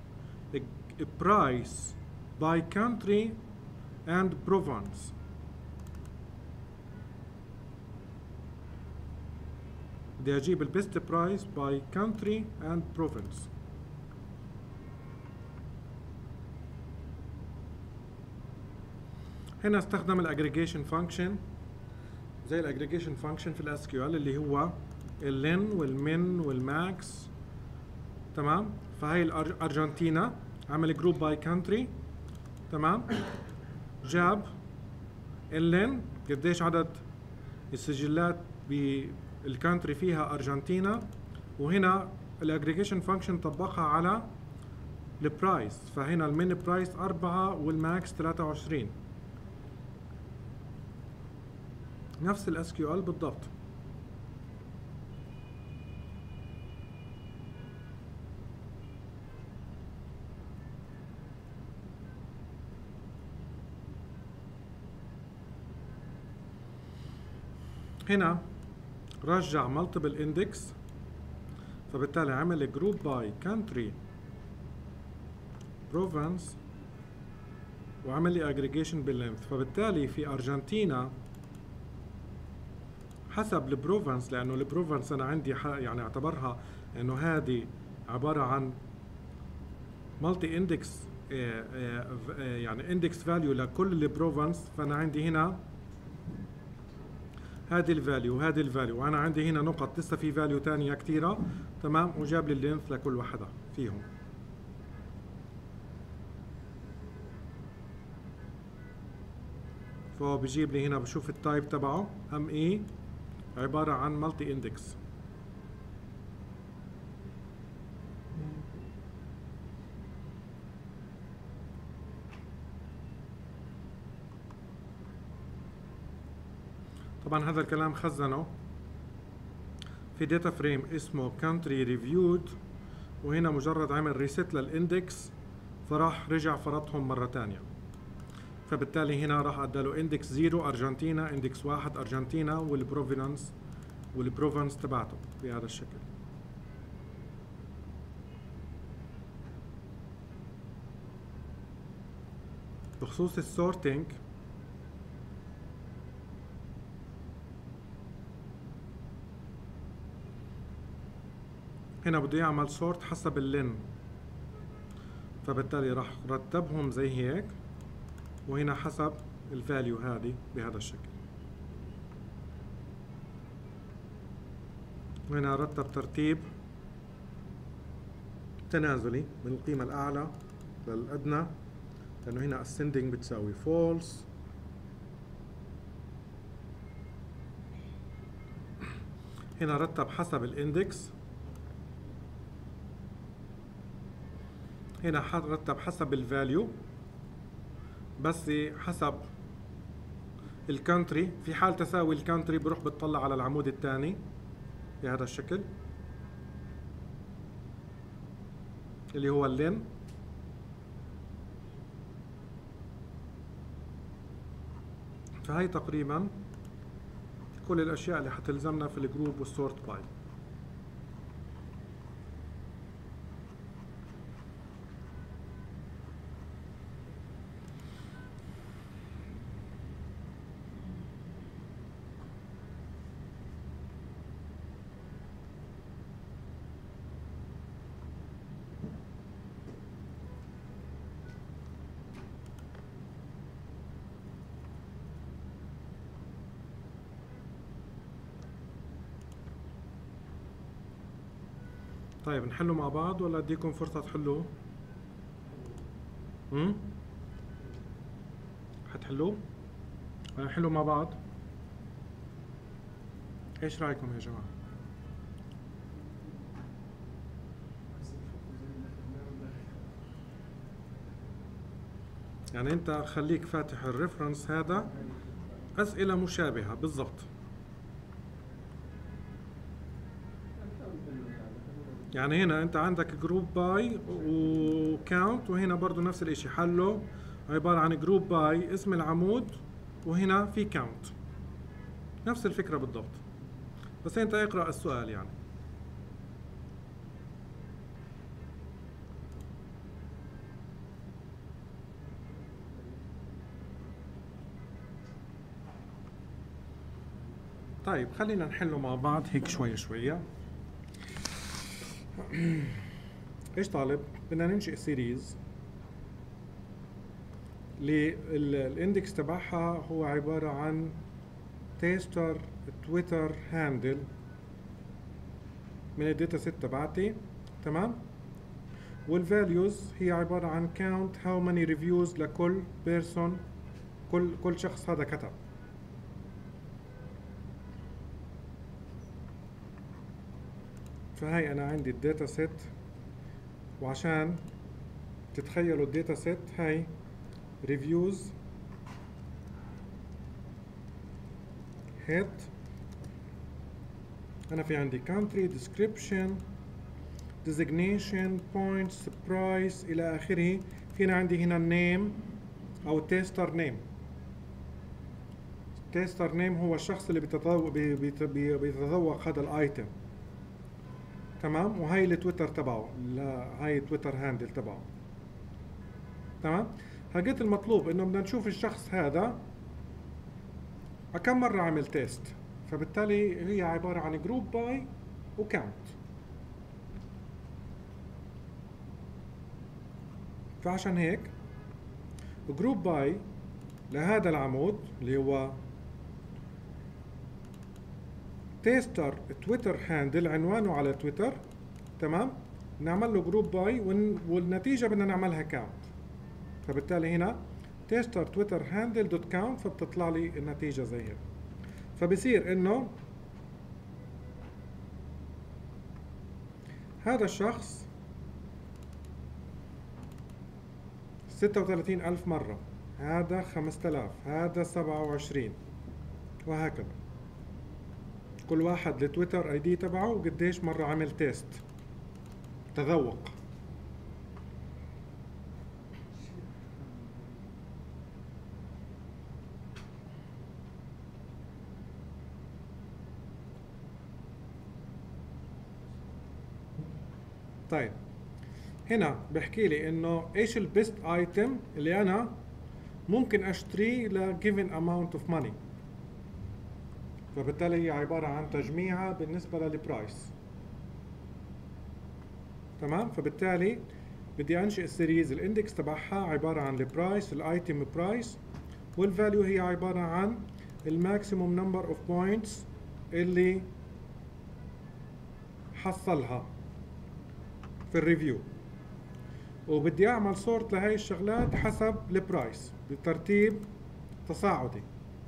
برايس باي كونتري اند بروفنس. بدي اجيب البيست برايس باي كونتري اند بروفنس. هنا استخدم الاجريجيشن فانكشن زي الاجريجيشن فانكشن في الاس كيو ال، اللي هو اللين والمن والماكس، تمام. فهي الارجنتينا عمل جروب باي كونتري، تمام، جاب اللين قديش عدد السجلات بالكونتري فيها ارجنتينا، وهنا الاجريجيشن فانكشن طبقها على البرايس، فهنا المن برايس أربعة والماكس ثلاثة وعشرين، نفس الاس كيو ال بالضبط. هنا رجع multiple index، فبالتالي عمل group by country province وعمل لي aggregation باللينث. فبالتالي في أرجنتينا حسب البروفنس، لأنه البروفنس أنا عندي يعني اعتبرها إنه هذه عبارة عن مالتي اندكس، يعني اندكس فاليو لكل البروفنس. فأنا عندي هنا هذه الفاليو وهذه الفاليو، وأنا عندي هنا نقط لسه في فاليو تانية كتيرة، تمام، وجاب لي اللينث لكل واحدة فيهم. فهو بيجيب لي هنا، بشوف التايب تبعه ام اي عبارة عن مالتي اندكس. طبعا هذا الكلام خزنه في داتا فريم اسمه country reviewed، وهنا مجرد عمل ريست للاندكس فراح رجع فرضهم مرة تانية. فبالتالي هنا راح اداله اندكس زيرو ارجنتينا، اندكس واحد ارجنتينا، والبروفينانس والبروفنس تبعته بهذا الشكل. بخصوص السورتينج، هنا بده يعمل سورت حسب اللين، فبالتالي راح رتبهم زي هيك، وهنا حسب الفاليو هذه بهذا الشكل. وهنا رتب ترتيب تنازلي من القيمة الأعلى للأدنى، لأنه هنا ascending بتساوي false. هنا رتب حسب الاندكس، هنا رتب حسب الفاليو بس حسب الكونتري. في حال تساوي الكونتري بروح بتطلع على العمود الثاني بهذا الشكل اللي هو اللين. فهي تقريبا كل الاشياء اللي حتلزمنا في الجروب والسورت باي. طيب نحله مع بعض ولا اديكم فرصة تحلوه؟ امم حتحلوه؟ ولا نحله مع بعض؟ ايش رايكم يا جماعة؟ يعني انت خليك فاتح الريفرنس هذا، اسئلة مشابهة بالضبط. يعني هنا انت عندك جروب باي وكاونت، وهنا برضو نفس الاشي حله عبارة عن جروب باي اسم العمود، وهنا في كاونت، نفس الفكرة بالضبط. بس انت اقرأ السؤال يعني. طيب خلينا نحله مع بعض هيك شوية شوية. ايش طالب؟ بدنا ننشئ سيريز الاندكس تبعها هو عبارة عن تيستر تويتر هاندل من الداتا سيت تبعتي، تمام؟ والفاليوز هي عبارة عن count how many reviews لكل بيرسون، كل كل شخص هذا كتب. فهي انا عندي الداتا سيت، وعشان تتخيلوا الداتا سيت هاي ريفيوز هيت، انا في عندي country description designation points price الى اخره. فينا عندي هنا name او tester name تيستر نيم هو الشخص اللي بيتذوق بي- بيت- بي- بيتذوق هذا الايتم. تمام. وهي التويتر تبعه، لا هاي تويتر هاندل تبعه. تمام. فقلت المطلوب انه بدنا نشوف الشخص هذا كم مرة عمل تيست، فبالتالي هي عبارة عن جروب باي وكاونت. فعشان هيك جروب باي لهذا العمود اللي هو تيستر تويتر هاندل، عنوانه على تويتر. تمام. نعمل له جروب باي والنتيجة بدنا نعملها كاونت. فبالتالي هنا تيستر تويتر هاندل دوت كاونت، فبتطلع لي النتيجة زي هيك. فبصير انه هذا الشخص ستة وثلاثين ألف مرة، هذا خمسة آلاف، هذا سبعة وعشرين، وهكذا. كل واحد لتويتر اي دي تبعه وقديش مرة عمل تيست تذوق. طيب هنا بحكي لي انه ايش البيست ايتم اللي انا ممكن اشتريه ل given amount of money. فبالتالي هي عبارة عن تجميعها بالنسبة للبرايس. تمام. فبالتالي بدي انشئ السيريز، الاندكس تبعها عبارة عن البرايس، الايتم برايس، والفاليو هي عبارة عن الماكسيموم نمبر اوف بوينتس اللي حصلها في الريفيو. وبدي اعمل سورت لهي الشغلات حسب البرايس بترتيب تصاعدي.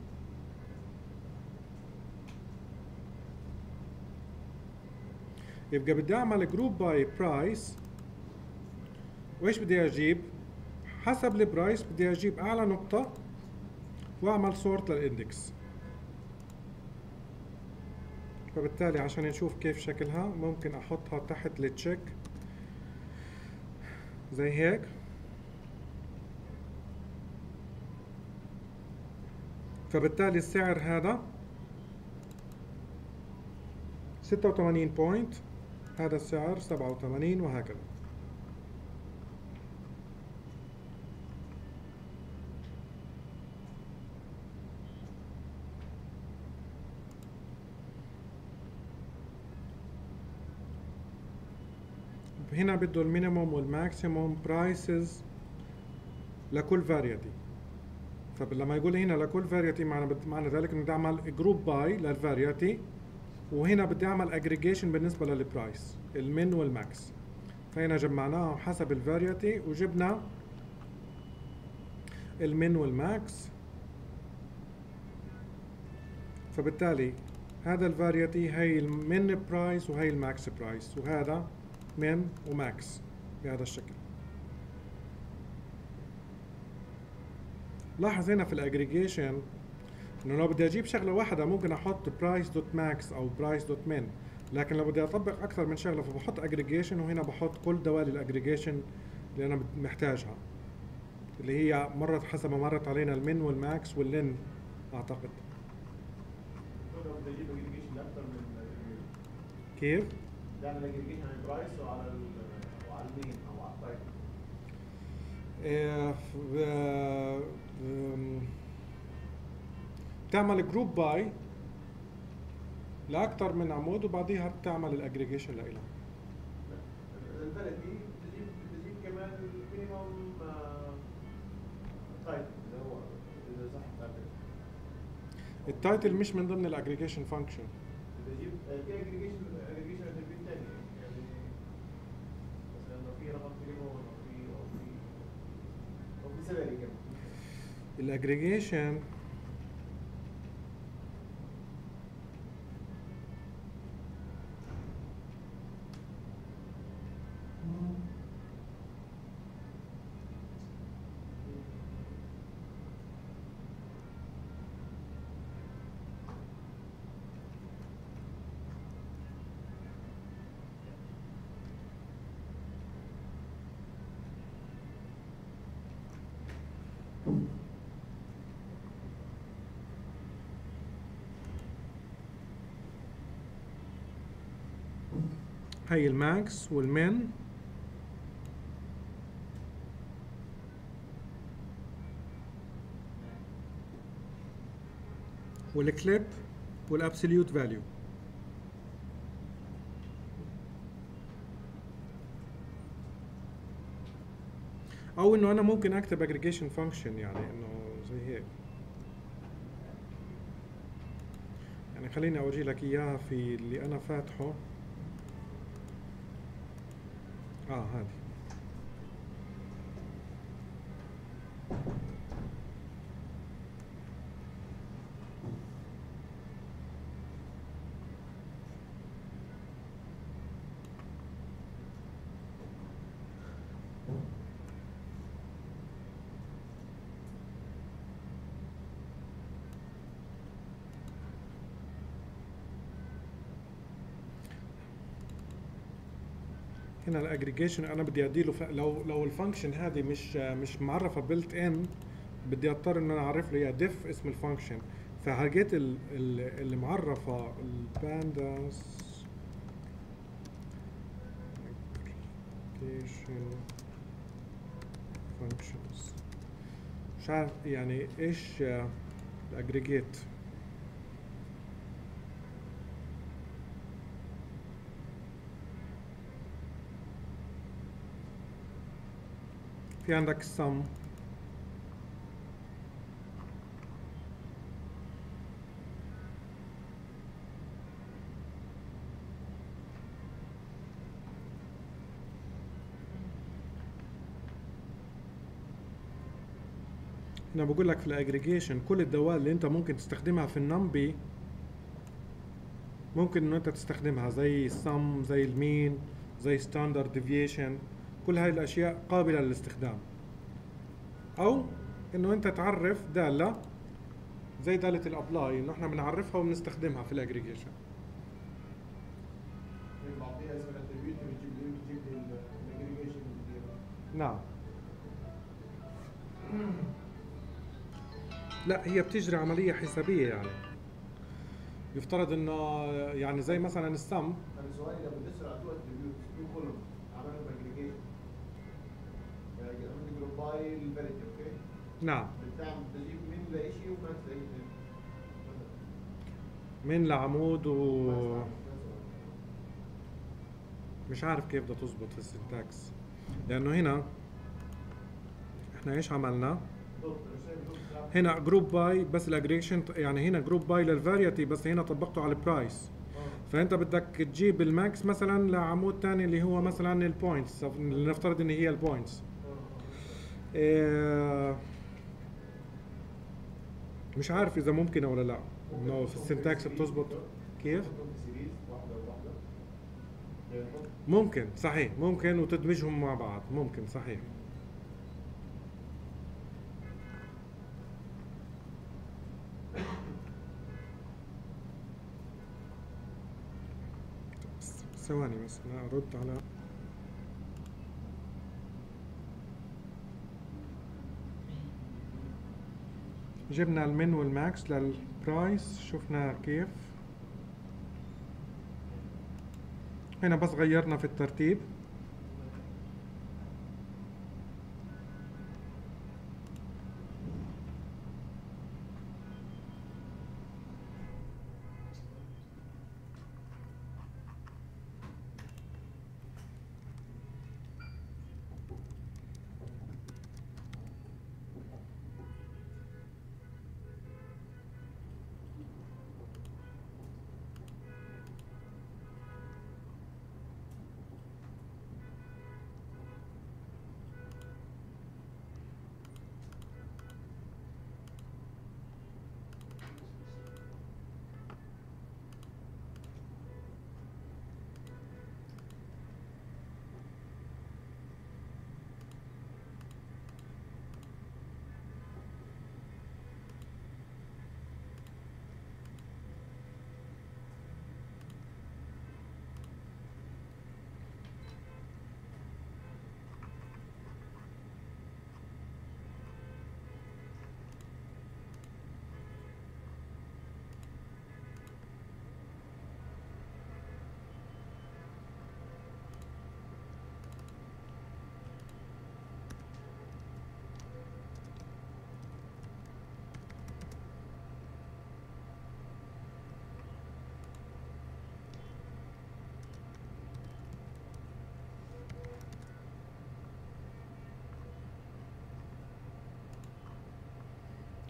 يبقى بدي اعمل جروب باي برايس، وايش بدي اجيب حسب البرايس؟ بدي اجيب اعلى نقطة واعمل سورت للاندكس. فبالتالي عشان نشوف كيف شكلها ممكن احطها تحت التشيك زي هيك. فبالتالي السعر هذا ستة وثمانين بوينت، هذا السعر سبعة وثمانين، وهكذا. هنا بده المينيموم والماكسيموم برايسز لكل فاريتي. فلما يقول هنا لكل فاريتي معنى معنى ذلك انه بدي اعمل جروب باي للفاريتي، وهنا بدي اعمل اجريجيشن بالنسبه للبرايس المين والماكس. فهنا جمعناهم حسب الفاريتي وجبنا المين والماكس. فبالتالي هذا الفاريتي هي المين برايس وهي الماكس برايس، وهذا من وماكس بهذا الشكل. لاحظ هنا في الاجريجيشن انه لو بدي اجيب شغله واحده ممكن احط برايس دوت ماكس او برايس دوت من، لكن لو بدي اطبق اكثر من شغله فبحط اجريجيشن، وهنا بحط كل دوالي الاجريجيشن اللي انا محتاجها، اللي هي مرت حسب ما مرت علينا المن والماكس واللين اعتقد. لو بدي اجيب اجريجيشن اكثر من كيف؟ بعمل اجريجيشن على البرايس وعلى ال وعلى المين او على التايب. آه، آه، آم، بتعمل جروب باي لاكثر من عمود وبعديها بتعمل الاجريجيشن لإلها. الفاليدي بتجيب بتجيب كمان المينيمم تايب اللي هو اذا صح التعبير. التايتل مش من ضمن الاجريجيشن فانكشن. بجيب في اجريجيشن اجريجيشن في الثاني يعني مثلا لو في رقم تليفون او في او في او في سالري كمان. الاجريجيشن هي الماكس والمين والكليب والابسوليوت فاليو. او انه انا ممكن اكتب aggregation function يعني انه زي هيك. يعني خليني اورجي لك اياها في اللي انا فاتحه. اه هذه هنا الاجريجيشن انا بدي اديله ف... لو لو الفانكشن هذه مش مش معرفه بيلت ان، بدي اضطر ان انا اعرف له اياها ديف اسم الفانكشن. فحاجات ال... ال... اللي معرفه البانداس aggregation functions مش عارف يعني ايش الاجريجيت. في عندك sum هنا بقول لك في الاجريجيشن كل الدوال اللي انت ممكن تستخدمها في النمبي ممكن انه انت تستخدمها، زي السم زي المين زي ستاندرد ديفيشن، كل هاي الاشياء قابلة للاستخدام. او انه انت تعرف دالة زي دالة الابلاي انه احنا بنعرفها وبنستخدمها في الاجريجيشن. بعطيها اسم الاتريبيوت بتجيب لي بتجيب لي الاجريجيشن. نعم. لا هي بتجري عملية حسابية يعني. يفترض انه يعني زي مثلا السم. انا سؤالي لما بتسال على تو اتريبيوت تو كولوم عملهم اجريجيشن يعني عملت جروب باي الفاليدي اوكي. نعم. بتعمل بتجيب من لشيء وما تلاقيه من لعمود و مش عارف كيف بدها تزبط في السنتاكس، لانه هنا احنا ايش عملنا؟ هنا جروب باي بس الاجريجيشن يعني هنا جروب باي للفاريتي بس هنا طبقته على البرايس. فانت بدك تجيب الماكس مثلا لعمود ثاني اللي هو مثلا البوينتس، لنفترض ان هي البوينتس. إيه مش عارف اذا ممكن ولا لا انه في السنتاكس بتزبط كيف؟ ممكن صحيح، ممكن وتدمجهم مع بعض ممكن صحيح. ثواني بس انا ارد على جبنا المن والماكس للبرايس، شفنا كيف. هنا بس غيرنا في الترتيب.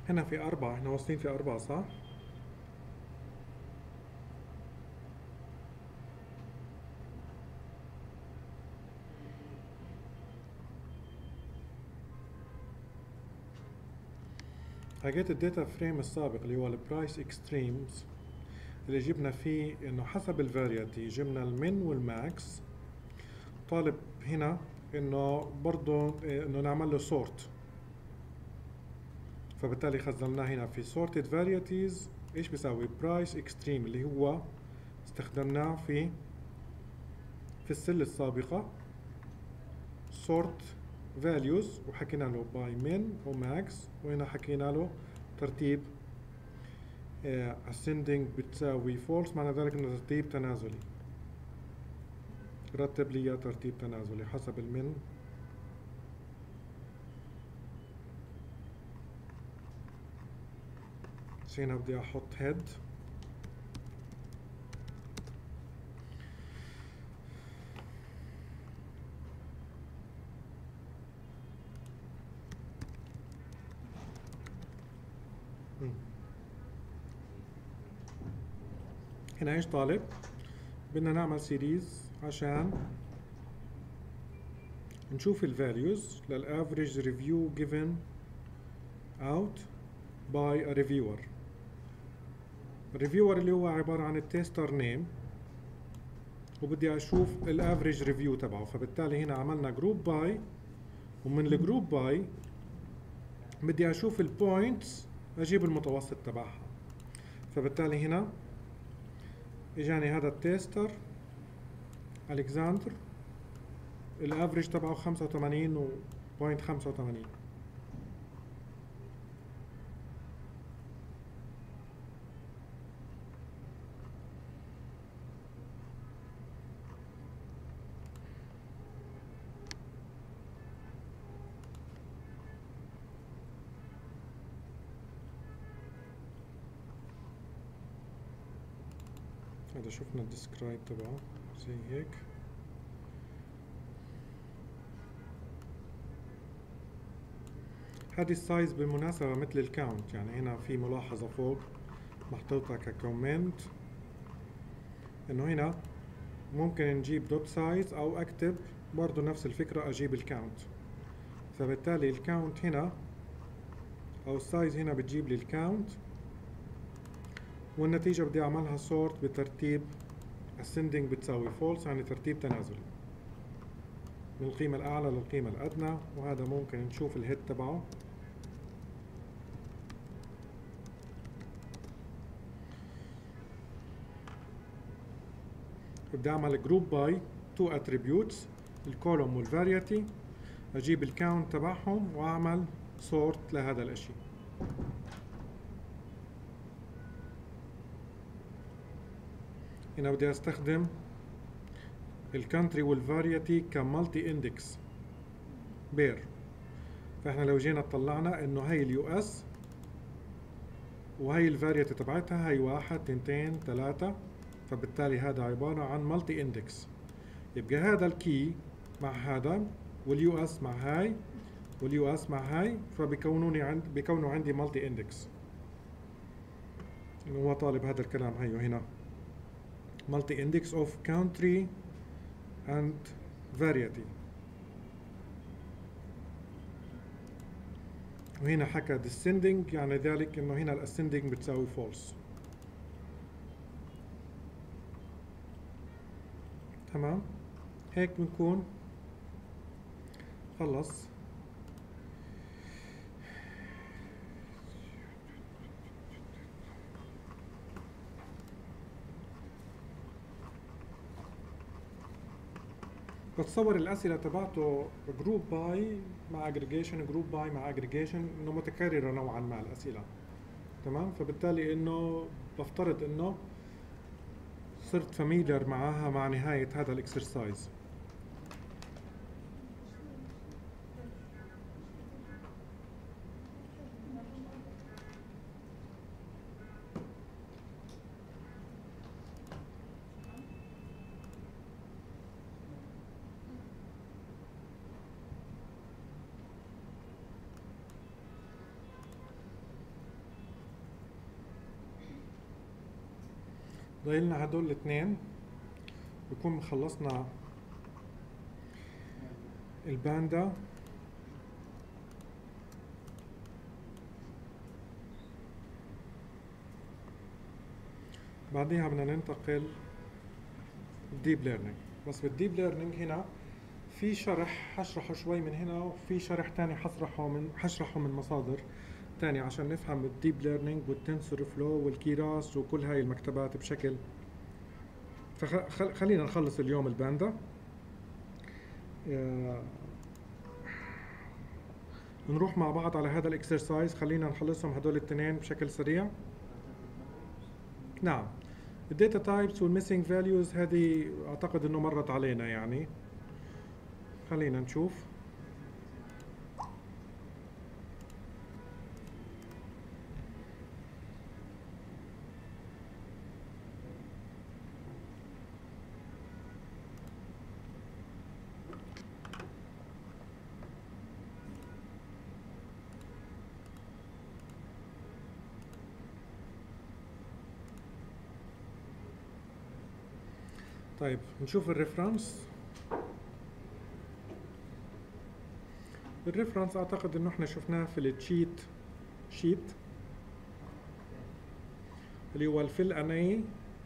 هنا في أربعة، احنا واصلين في أربعة صح؟ حكيت الداتا فريم السابق اللي هو البرايس اكستريمز اللي جبنا فيه انه حسب الفاريتي جبنا المين والماكس. طالب هنا انه برضه انه نعمل له سورت، فبالتالي خزناه هنا في sorted varieties. ايش بيساوي price extreme اللي هو استخدمناه في في السلة السابقة sort values، وحكينا له by min وmax، وهنا حكينا له ترتيب uh, ascending بتساوي false، معنى ذلك انه ترتيب تنازلي، رتب لي ترتيب تنازلي حسب المن. هنا بدي احط head هنا ايش طالب؟ بدنا نعمل سيريز عشان نشوف الفاليوز للافريج ريفيو given out by a reviewer. الريفيور اللي هو عبارة عن التيستر نيم، وبدي اشوف الافريج ريفيو تبعه. فبالتالي هنا عملنا جروب باي، ومن الجروب باي بدي اشوف البوينتس اجيب المتوسط تبعها. فبالتالي هنا اجاني هذا التيستر الكساندر الافريج تبعه خمسة وثمانين وبوينت خمسة وثمانين. هذا شفنا الديسكرايب تبعه زي هيك. هذه السايز بالمناسبة مثل الكاونت، يعني هنا في ملاحظة فوق محطوطة ككومنت انه هنا ممكن نجيب دوت سايز او اكتب برضو نفس الفكرة اجيب الكاونت. فبالتالي الكاونت هنا او السايز هنا بتجيب لي الكاونت، والنتيجة بدي اعملها سورت بترتيب ascending بتساوي false، يعني ترتيب تنازلي من القيمة الأعلى للقيمة الأدنى. وهذا ممكن نشوف الهيد تبعه. بدي أعمل جروب باي تو attributes الكولوم والفاريتي، أجيب الكاونت تبعهم وأعمل سورت لهذا الأشي. هنا بدي استخدم الكانتري والفاريتي كمالتي اندكس بير. فاحنا لو جينا طلعنا انه هي اليو اس وهي الفاريتي تبعتها هي واحد اثنين ثلاثة، فبالتالي هذا عبارة عن مالتي اندكس. يبقى هذا الكي مع هذا واليو اس مع هاي واليو اس مع هاي، فبيكونوني عند بيكونوا عندي مالتي اندكس. انه هو طالب هذا الكلام هيو هنا multi index of country and variety. وهنا حكى descending، يعني ذلك انه هنا الاسcending بتساوي false. تمام، هيك بنكون خلص. بتصور الأسئلة تبعته جروب باي مع اجريجيشن، جروب باي مع اجريجيشن، انه متكررة نوعا ما الأسئلة. تمام، فبالتالي انه بفترض انه صرت فاميليار معاها مع نهاية هذا الاكسرسايز. ضايلنا هدول الاثنين بكون خلصنا الباندا بعديها بدنا ننتقل الديب ليرنينج. بس بالديب ليرنينج هنا في شرح حشرحه شوي من هنا، وفي شرح تاني حشرحه من حشرحه من مصادر تاني عشان نفهم الديب ليرنينج والتنسور فلو والكيراس وكل هاي المكتبات بشكل. فخلينا نخلص اليوم الباندا. آه نروح مع بعض على هذا الاكسرسايز. خلينا نخلصهم هدول الاثنين بشكل سريع. نعم، الداتا تايبس والميسنج فاليوز هذه اعتقد انه مرت علينا يعني. خلينا نشوف. طيب نشوف الريفرنس. الريفرنس اعتقد انه احنا شفناه في التشيت شيت اللي هو الفيل اني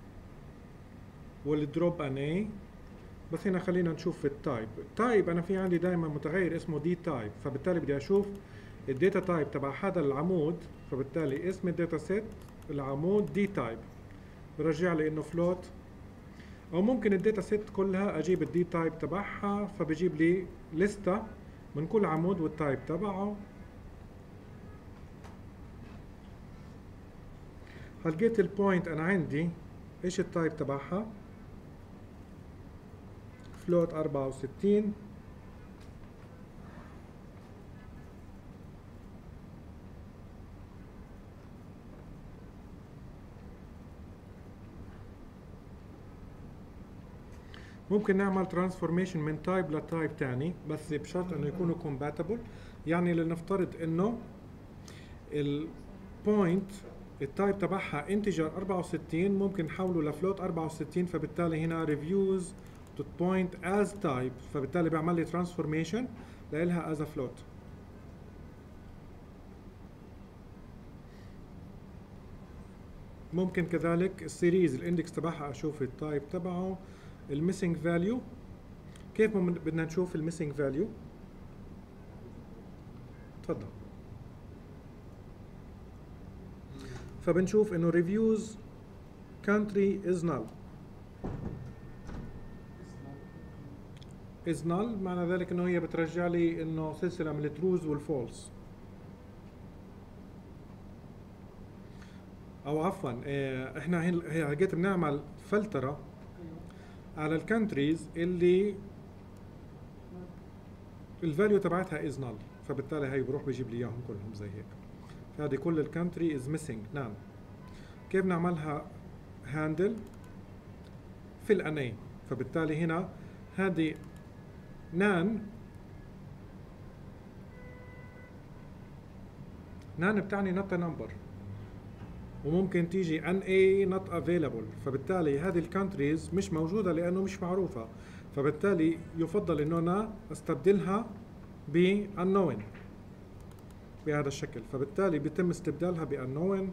والدروب اني. بس هنا خلينا نشوف في التايب. التايب انا في عندي دائما متغير اسمه دي تايب، فبالتالي بدي اشوف الداتا تايب تبع هذا العمود، فبالتالي اسم الداتا سيت العمود دي تايب برجع لي انه فلوت. او ممكن الداتا سيت كلها اجيب الدي تايب تبعها، فبجيب لي لستة من كل عمود والتايب تبعه. هلقيت البوينت انا عندي ايش التايب تبعها؟ فلوت أربعة وستين. ممكن نعمل ترانسفورميشن من تايب لتايب تاني، بس بشرط انه يكونوا compatible. يعني لنفترض انه البوينت التايب تبعها انتجر أربعة وستين، ممكن نحوله لفلوت أربعة وستين، فبالتالي هنا reviews to point as type، فبالتالي بعمل لي ترانسفورميشن لإلها as a float. ممكن كذلك السيريز الاندكس تبعها اشوف التايب تبعه. الميسنج فاليو كيف بدنا نشوف الميسنج فاليو؟ تفضل. فبنشوف انه reviews country is null. is null معنى ذلك انه هي بترجع لي انه سلسله من التروز والفولس. او عفوا احنا هي لقيت بنعمل فلتره على الكانتريز اللي الفاليو تبعتها از نال، فبالتالي هي بروح بيجيب لي اياهم كلهم زي هيك. هذه كل الكانتري از ميسنج نان. كيف نعملها هاندل؟ في الاني، فبالتالي هنا هذه نان نان بتعني نوت نمبر، وممكن تيجي ان اي not available، فبالتالي هذه الكانتريز مش موجودة لأنه مش معروفة، فبالتالي يفضل إنه أنا أستبدلها ب unknown بهذا الشكل. فبالتالي بيتم استبدالها ب unknown.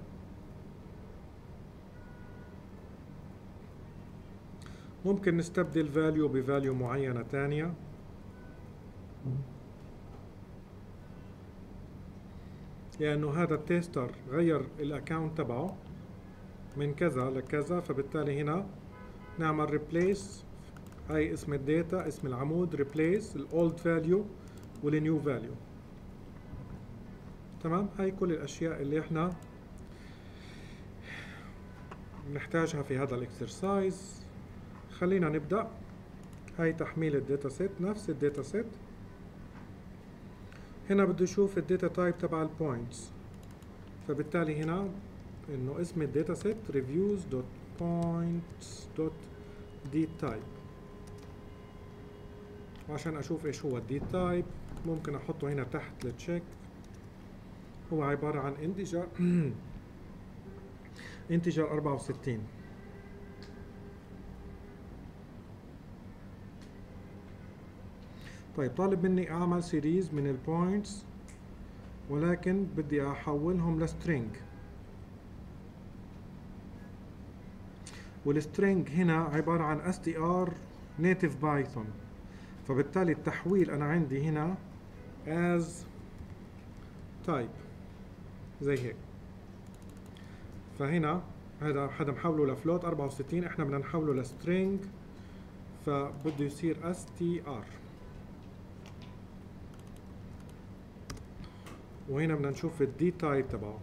ممكن نستبدل value ب value معينة تانية. لأنه هذا التيستر غير الأكاونت تبعه من كذا لكذا، فبالتالي هنا نعمل replace. هاي اسم الداتا اسم العمود replace الأولد فاليو والنيو فاليو. تمام، هاي كل الأشياء اللي احنا نحتاجها في هذا الاكسرسايز. خلينا نبدأ. هاي تحميل الداتا سيت، نفس الداتا سيت. هنا بده يشوف الداتا تايب تبع البوينتس، فبالتالي هنا انه اسم الداتا سيت reviews dot points dot d type. وعشان اشوف ايش هو الدي تايب ممكن احطه هنا تحت للتشيك. هو عبارة عن انتجر انتجر أربعة وستين. طيب طالب مني اعمل سيريز من البوينتس ولكن بدي احولهم لسترينج، والسترينج هنا عبارة عن str native python، فبالتالي التحويل انا عندي هنا as type زي هيك. فهنا هذا حدا محوله لفلوت أربعة وستين، احنا بدنا نحوله لسترينج، فبده يصير str، وهنا بدنا نشوف الدي تايب تبعه.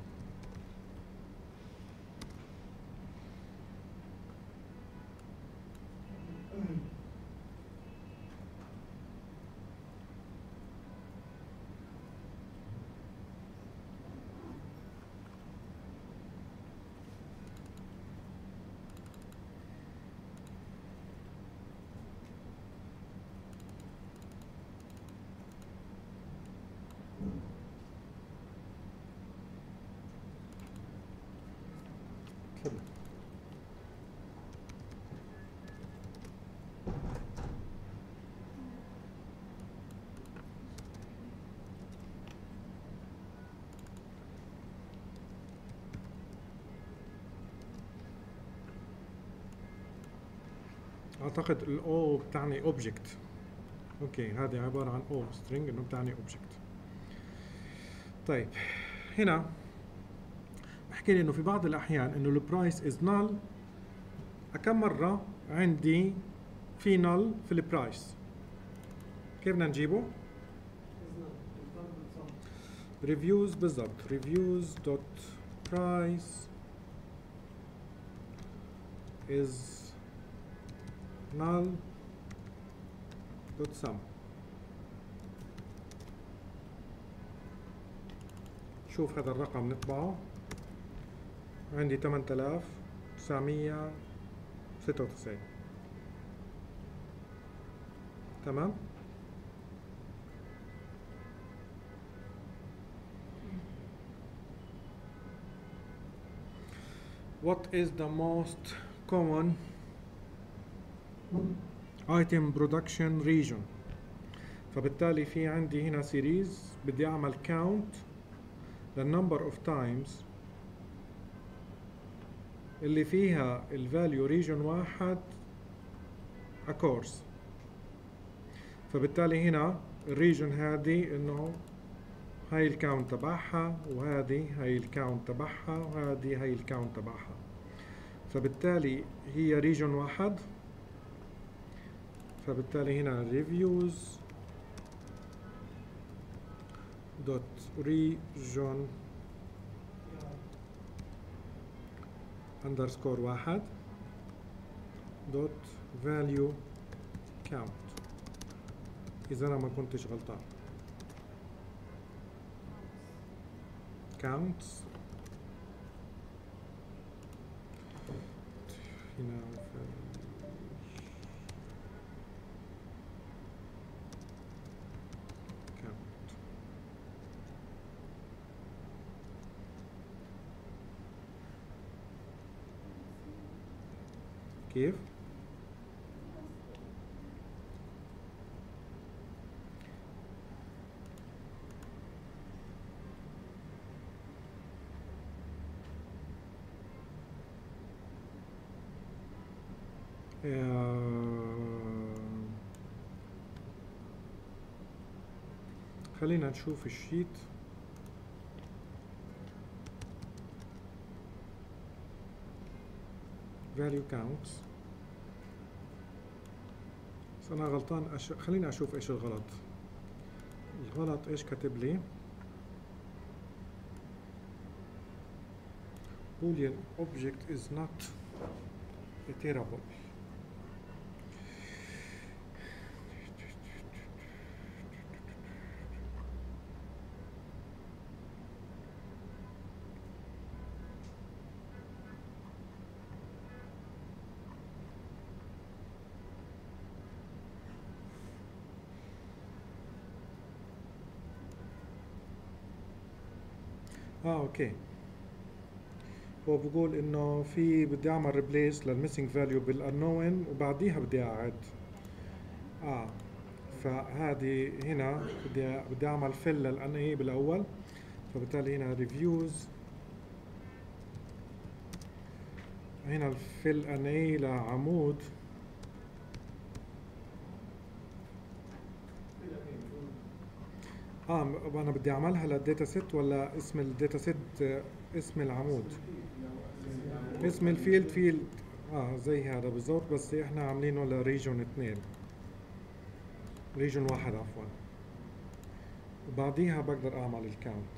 اعتقد الاو بتعني اوبجكت. اوكي هذه عباره عن او سترينج انه بتعني اوبجكت. طيب هنا بحكي لي انه في بعض الاحيان انه البرايس از نال، كم مره عندي في نال في البرايس، كيف بدنا نجيبه؟ ريفيوز بالضبط، ريفيوز دوت برايس از null dot sum. شوف هذا الرقم نطبعه، عندي ثمانية آلاف وتسعمية وستة وتسعين. تمام. What is the most common item production region؟ فبالتالي في عندي هنا سيريز بدي اعمل count the number of times اللي فيها الفاليو ريجن واحد occurs. فبالتالي هنا الريجن هذه انه هاي الكاونت تبعها، وهذه هاي الكاونت تبعها، وهذه هاي الكاونت تبعها. فبالتالي هي ريجن واحد، فبالتالي هنا reviews dot region underscore واحد dot value count، إذا أنا ما كنتش غلطان. counts هنا كيف؟ خلينا نشوف الشيت. value counts. بس أنا غلطان، أش... خليني أشوف إيش الغلط. الغلط إيش كاتب لي؟ Boolean object is not iterable. اه اوكي، هو بقول انه في بدي اعمل ريبليس للميسنج فاليو بالانون وبعديها بدي اعد. اه فهذه هنا بدي بدي اعمل فل للان اي بالاول، فبالتالي هنا ريفيوز، هنا الفل ان اي لعمود اه انا بدي اعملها للداتا سيت ولا اسم الداتا سيت آه، اسم العمود اسم الفيلد فيلد اه زي هذا بالضبط، بس احنا عاملينه لريجون اثنين، ريجون واحد عفوا، وبعديها بقدر اعمل الكاونت.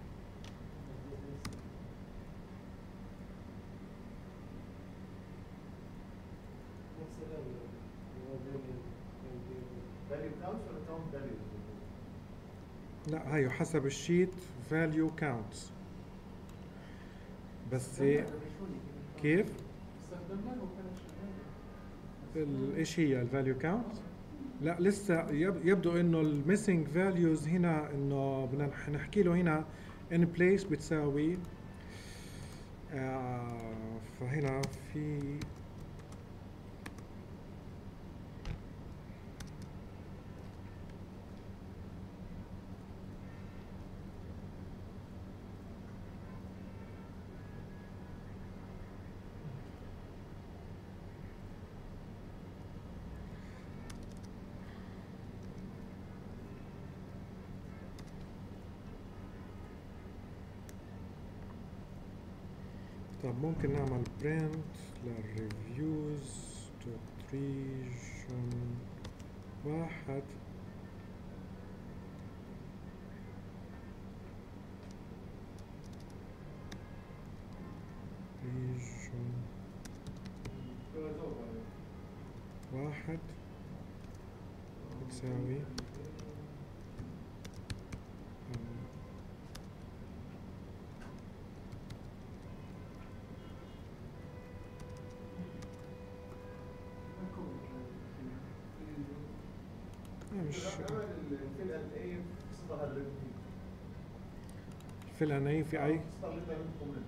نفس الأول اللي هو value value counts ولا count values؟ لا هاي حسب الشيت فاليو كاونتس، بس كيف استخدمناه وكان شغال. ال- ايش هي الفاليو كاونت؟ لا لسه يب- يبدو انه الميسنج فاليوز هنا انه بدنا نح- نحكي له هنا ان بليس بتساوي آه فهنا في طب ممكن نعمل print للريفيوز دوت ريجن واحد ريجن واحد بتساوي مش الفيل ان اي صدها الريفيو في الاناي في اي صدها الكومنت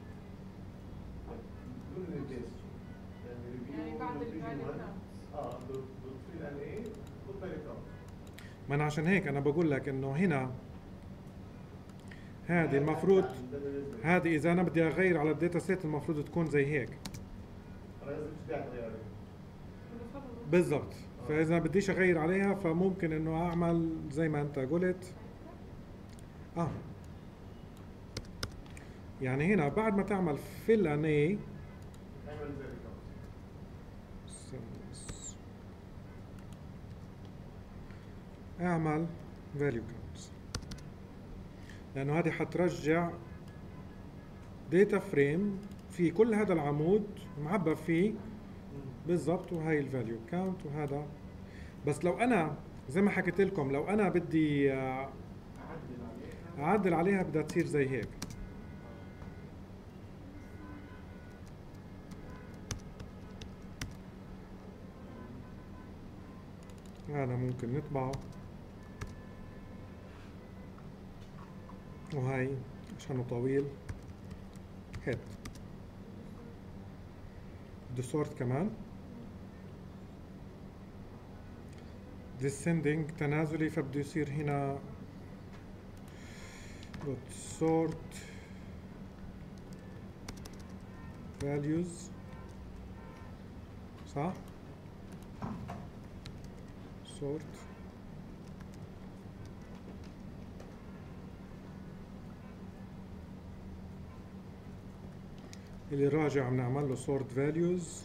دون البيس يعني يعني بعد review الفاليو region one. كاونت. اه بالفيل ان اي خد بالك كاونت. ما انا عشان هيك انا بقول لك انه هنا هذه المفروض هذه اذا انا بدي اغير على الداتا سيت المفروض تكون زي هيك انا لازم مش قاعد اغير عليه. بالضبط، فاذا بديش اغير عليها فممكن انه اعمل زي ما انت قلت اه يعني هنا بعد ما تعمل fill an A اعمل زي الكاونت. اعمل value counts، لانه هذه حترجع data frame في كل هذا العمود معبى فيه بالضبط، وهي الفاليو كاونت وهذا. بس لو انا زي ما حكيت لكم لو انا بدي آه، اعدل عليه. اعدل عليها بدها تصير زي هيك، هذا ممكن نطبعه، وهي عشانه طويل هيد بده سورت كمان descending تنازلي، فبده يصير هنا dot sort values صح؟ sort اللي راجع بنعمل له sort values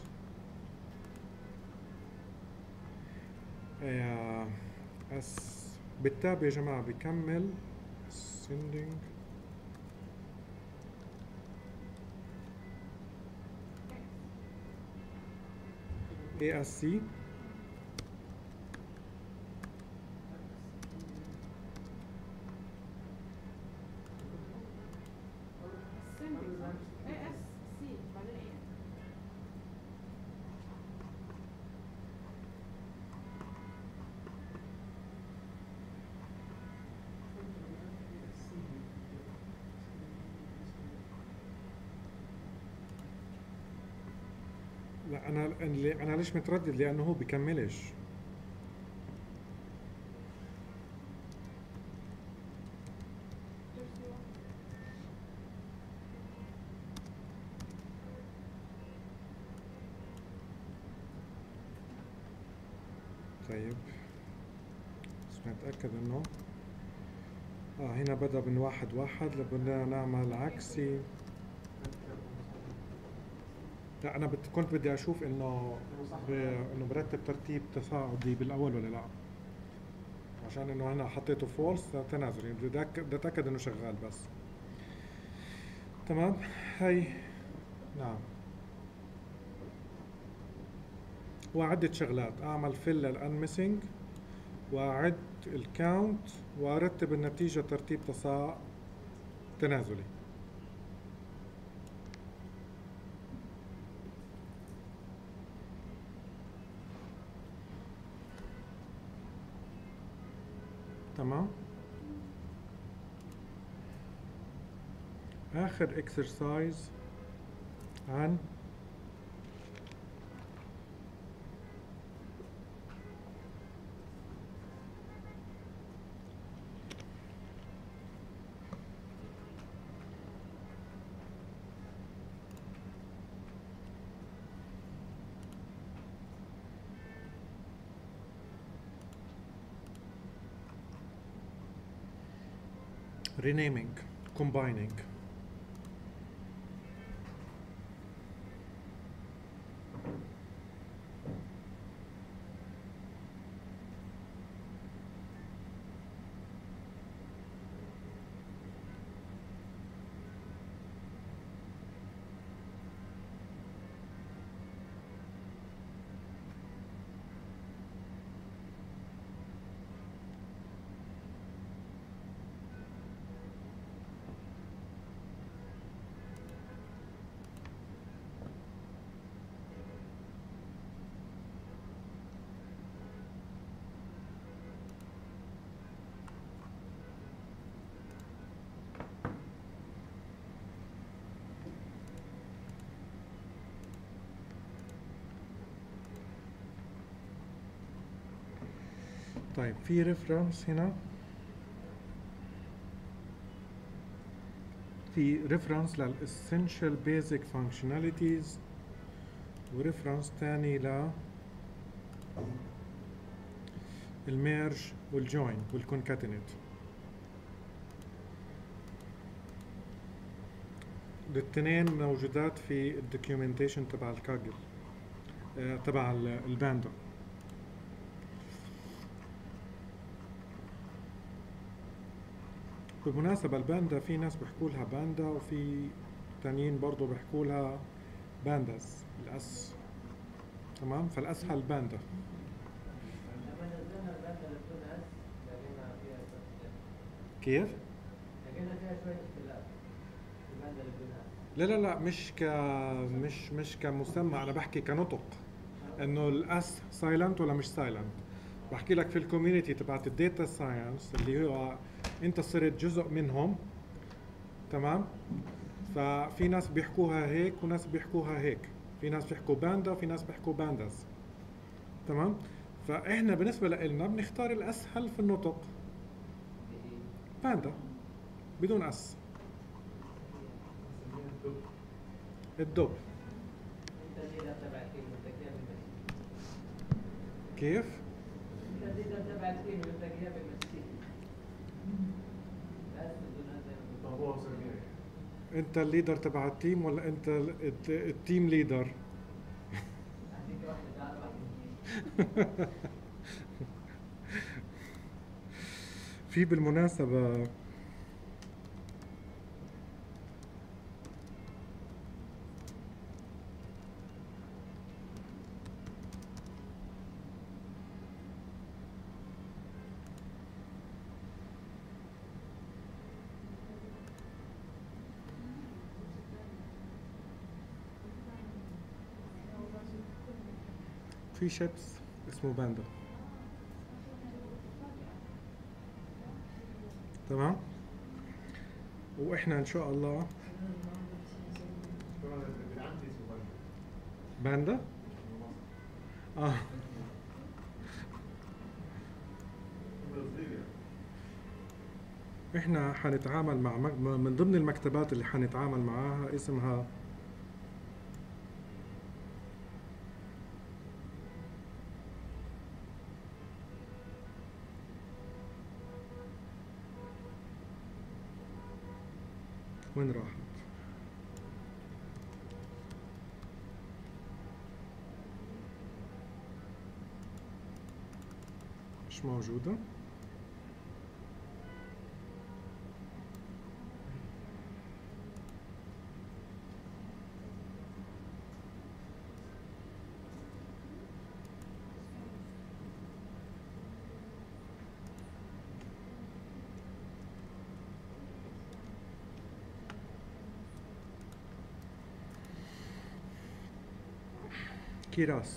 آه، اس بالتاب يا جماعة بكمل sending اي اس سي اي اس سي بعدين ايه؟ لا انا اللي انا ليش متردد لانه هو بكملش طيب بس نتأكد انه اه هنا بدأ من واحد واحد، بدنا نعمل عكسي. لا انا بت... كنت بدي اشوف انه ب... انه برتب ترتيب تصاعدي بالاول ولا لا، عشان انه انا حطيته فولس تنازلي، بدي أتأك- بدي اتاكد انه شغال بس. تمام. هي نعم، وعدة شغلات، اعمل فيل للانميسنج واعد الكاونت وارتب النتيجة ترتيب تصاع تنازلي. تمام. آخر اكسرسايز عن renaming, combining. طيب في ريفرنس هنا، في ريفرنس للاسينشال بيزك فانكشناليتيز وريفرنس تاني ل الميرج والجوين والكونكاتينيت. الاثنين موجودات في الدوكيومنتيشن تبع الكاجل آه، تبع الباندا. بالمناسبة الباندا في ناس بيحكوا لها باندا وفي تانيين برضو بيحكوا لها بانداز الأس. تمام، فالأسهل باندا. لما نزلنا الباندا اللي بدون اس لقينا فيها شوية كيف؟ لقينا فيها شوية اختلاف. الباندا اللي بدون اس لا لا لا مش ك مش مش كمسمى، أنا بحكي كنطق، إنه الأس سايلنت ولا مش سايلنت. بحكي لك في الكوميونتي تبعت الداتا ساينس اللي هو أنت صرت جزء منهم. تمام، ففي ناس بيحكوها هيك وناس بيحكوها هيك، في ناس بيحكوا باندا وفي ناس بيحكوا بانداز. تمام، فاحنا بالنسبه لنا بنختار الاسهل في النطق، باندا بدون اس. الدب. انت الليدر تبع التيم وانت كيف بتمشي؟ كيف؟ انت الليدر تبع التيم وانت كيف بتمشي؟ اس بدون اس طابوع سريع. انت الليدر تبع التيم ولا انت ال- الت- التيم ليدر؟ اعطيك واحدة تعرف. في بالمناسبة في شيبس اسمه باندا. تمام، واحنا ان شاء الله بالعندي اسمه باندا. اه احنا حنتعامل مع مك- من ضمن المكتبات اللي حنتعامل معاها اسمها وين راحت؟ مش موجودة. كيراس.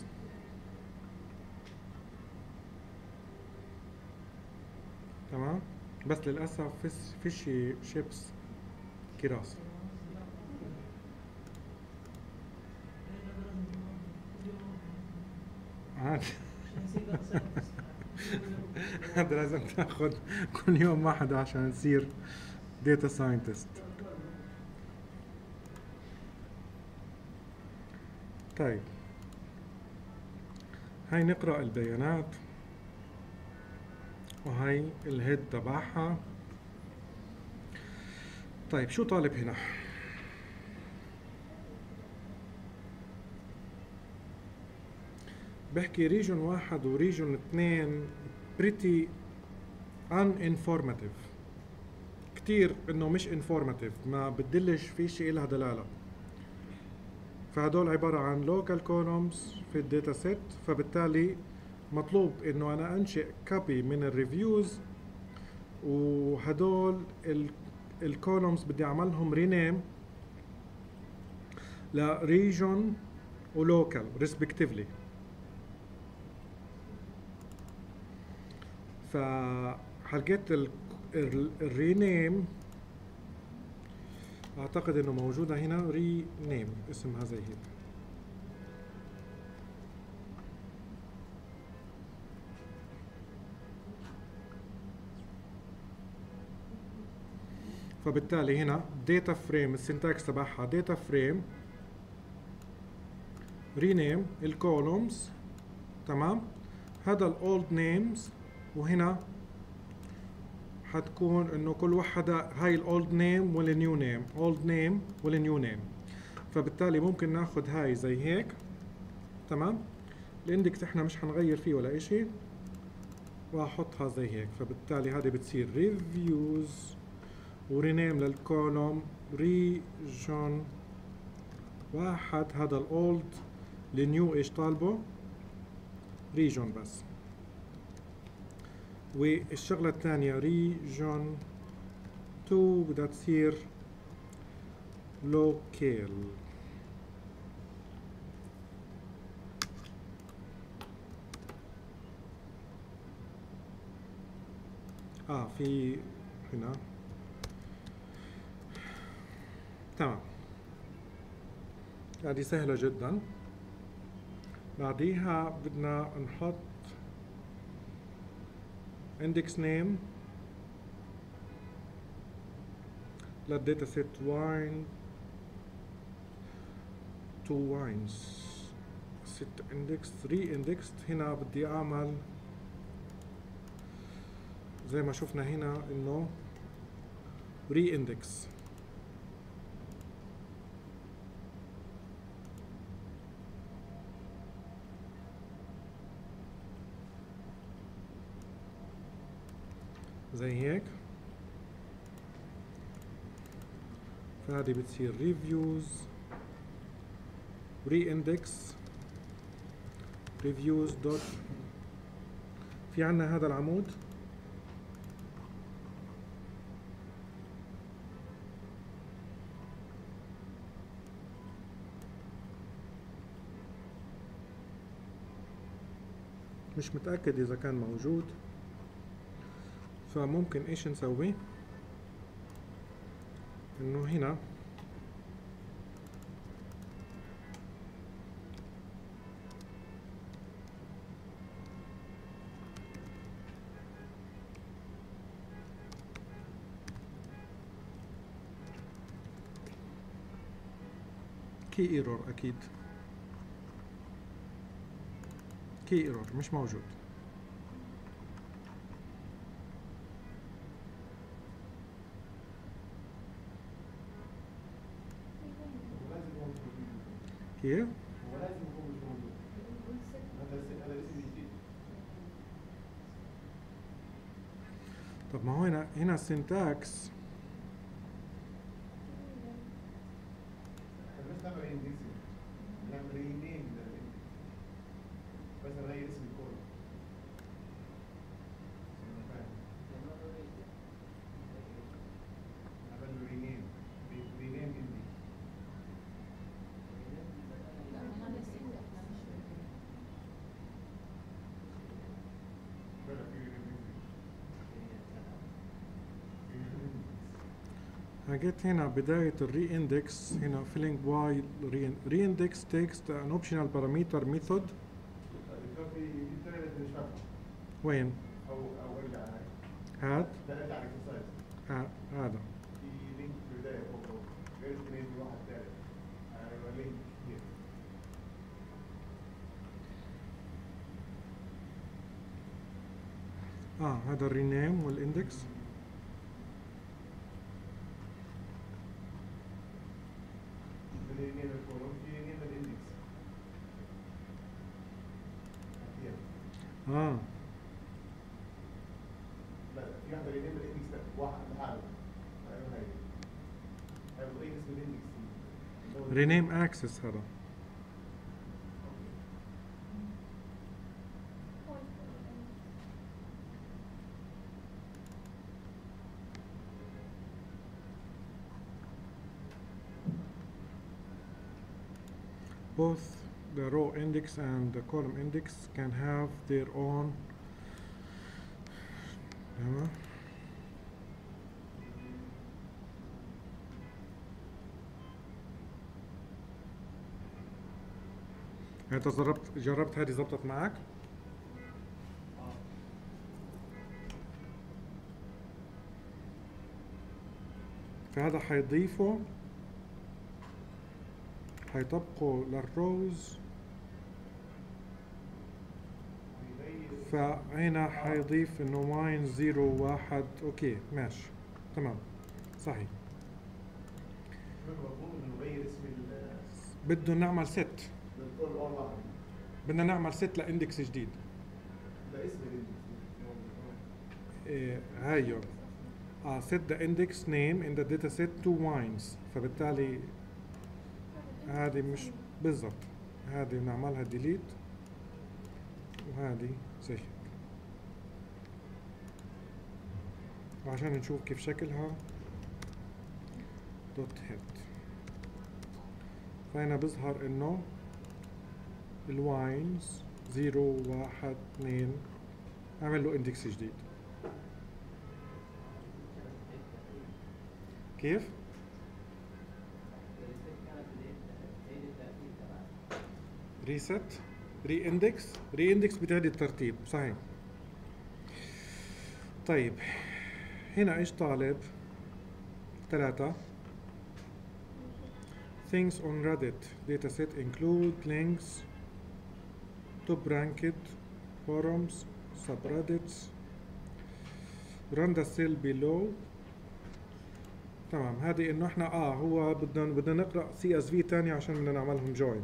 تمام، بس للأسف فيش فيش شيبس كيراس. عادي. هذا لازم تاخذ كل يوم واحدة عشان تصير داتا ساينتست. طيب هاي نقرأ البيانات وهي الهيد تبعها. طيب شو طالب هنا؟ بحكي ريجون واحد وريجون اثنين pretty uninformative، كتير انه مش informative، ما بدلش في شيء لها دلالة. فهدول عبارة عن local columns في الداتا سيت، فبالتالي مطلوب انه انا انشئ كوبي من الريفيوز، وهدول الكولومز بدي اعملهم رينيم لريجون ولوكال respectively. فحلقة الرينيم اعتقد انه موجودة هنا، رينيم اسمها زي هيك. فبالتالي هنا داتا فريم السنتاكس تبعها داتا فريم رينيم الكولومز. تمام، هذا الاولد نيمز، وهنا حتكون انه كل وحده هاي الاولد نيم والنيو نيم، اولد نيم والنيو نيم. فبالتالي ممكن ناخذ هاي زي هيك. تمام، الاندكس احنا مش حنغير فيه ولا اشي، واحطها زي هيك. فبالتالي هذه بتصير ريفيوز ورينيم للكولوم ريجون واحد. هذا الاولد النيو ايش طالبه؟ ريجون بس. والشغلة الثانية ريجون اثنين بدها تصير لوكال. اه في هنا. تمام، هذه سهلة جدا. بعديها بدنا نحط index name للداتا سيت wine to wines set index re-indexed. هنا بدي اعمل زي ما شفنا هنا انه re-index. زي هيك. فهذه بتصير reviews re-index reviews dot. في عنا هذا العمود مش متأكد إذا كان موجود، فممكن إيش نسوي؟ إنه هنا كي ايرور، أكيد كي ايرور مش موجود. كيف؟ هو لازم يكون مش موجود. هذا الس- هذا الاسم الجديد. طب ما هو هنا هنا السنتاكس احنا بس نعمل اندكسنج، نعمل رينيم للاندكس، بس نغير اسم الكود. أنا فاهم. نعمل له رينيم، رينيم اندكس. بلا في رينيم جيت هنا بداية الري اندكس هنا filling while ري اندكس takes an optional parameter method. دكتور في في طريقة انت مش فاهمها. وين؟ او او ارجع هاي. هاد لا ارجع الاكسرسايز. ها- هذا في لينك في البداية فوق فوق. غير اثنين في واحد ثالث. ايوه لينك كبير. اه هذا الرينيم والاندكس. في رينيم الكولوم، في رينيم الاندكس. هاتيها. اه لا لا في واحدة رينيم الاندكس واحد لحاله. ايوه هاي. هاي بتغير اسم الاندكس. رينيم اكسس هذا. Both the row index and the column index can have their own تمام. انت جربت جربت هذه زبطت معك؟ فهذا حيضيفه حيطبقه للروز، فهنا حيضيف انه ماين زيرو واحد. اوكي ماشي تمام صحيح. المفروض انه نغير اسم ال بده نعمل ست، للكل اور واحد. بدنا نعمل ست لاندكس جديد. ده اسم الاندكس. إيه هايو اه set the index name in the data set to wines، فبالتالي هذه مش بالضبط، هذه نعملها delete وهذه زي هيك، وعشان نشوف كيف شكلها دوت هيد. فهنا بيظهر انه الواينز زيرو واحد اثنين، اعمل له اندكس جديد. كيف؟ ريست ري اندكس ري اندكس بتعيد الترتيب صحيح. طيب هنا ايش طالب؟ ثلاثة things on Reddit dataset include links top ranked forums subreddits run the cell below. تمام هذه انه احنا اه هو بدنا بدنا نقرا سي اس في ثاني عشان بدنا نعملهم جوين،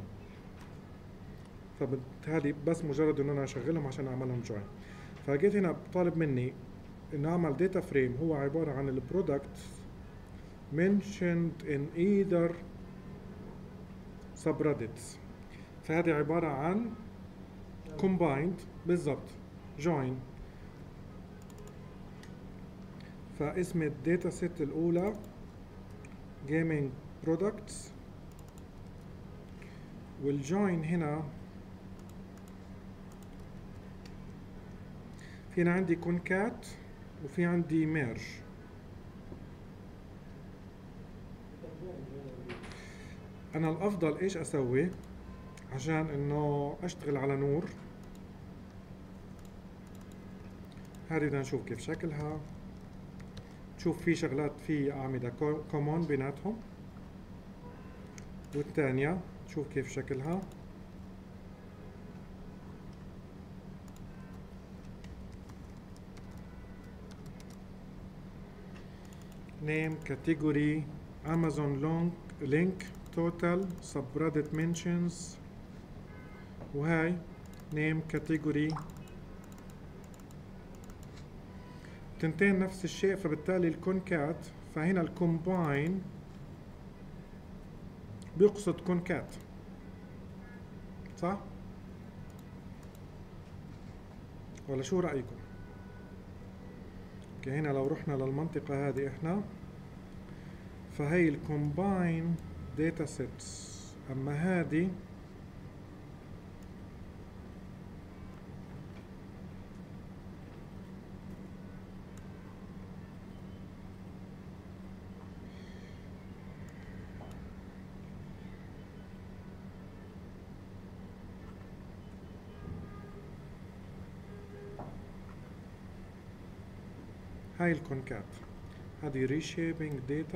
فهذه بس مجرد انه انا اشغلهم عشان اعملهم جوين. فجيت هنا طالب مني انه اعمل داتا فريم هو عباره عن البرودكت mentioned in either subreddits، فهذه عباره عن combined بالضبط join. فاسم الداتا سيت الاولى gaming products، والجوين هنا في هنا عندي كونكات وفي عندي ميرج. انا الافضل ايش اسوي عشان انه اشتغل على نور؟ هذه بدنا نشوف كيف شكلها، شوف في شغلات في اعمدة كومون بيناتهم، والثانية شوف كيف شكلها. name category Amazon link link total subreddit mentions وهاي name category تنتين نفس الشيء، فبالتالي الكونكات، فهنا الكومباين بيقصد كونكات، صح؟ ولا شو رأيكم؟ اوكي، هنا لو رحنا للمنطقة هذه احنا، فهي الكومباين داتا سيتس، اما هذه هاي الكونكات، هذه reshaping data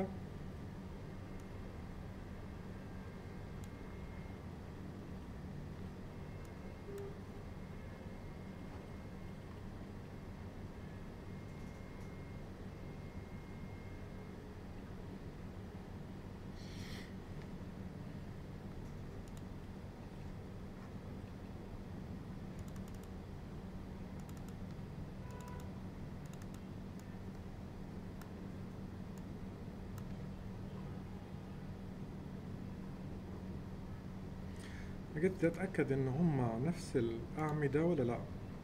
قلت بدي اتاكد انه هم نفس الاعمده ولا لا.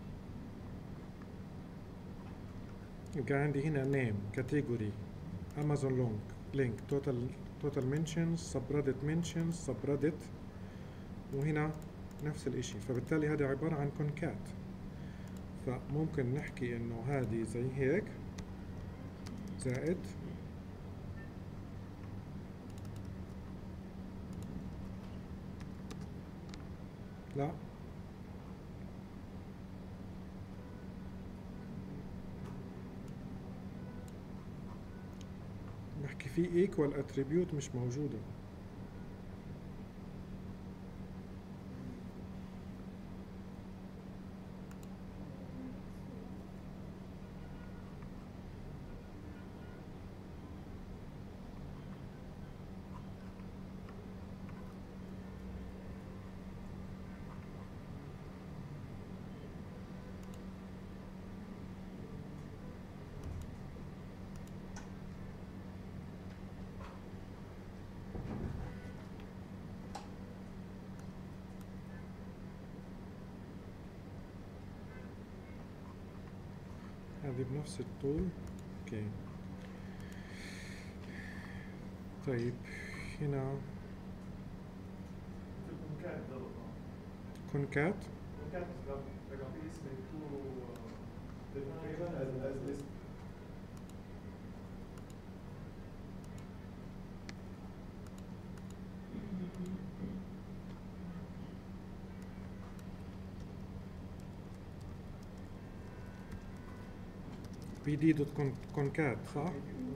يبقى عندي هنا name category amazon link link total total mentions subreddit mentions subreddit وهنا نفس الاشي، فبالتالي هذا عبارة عن كونكات. فممكن نحكي انه هذه زي هيك زائد لا نحكي في equal attribute مش موجودة. هذه بنفس الطول. اوكي طيب هنا الكونكات ده بقى. كونكات كونكات رقم في اسم تو definition as as list. بي دي دوت كونكات صح؟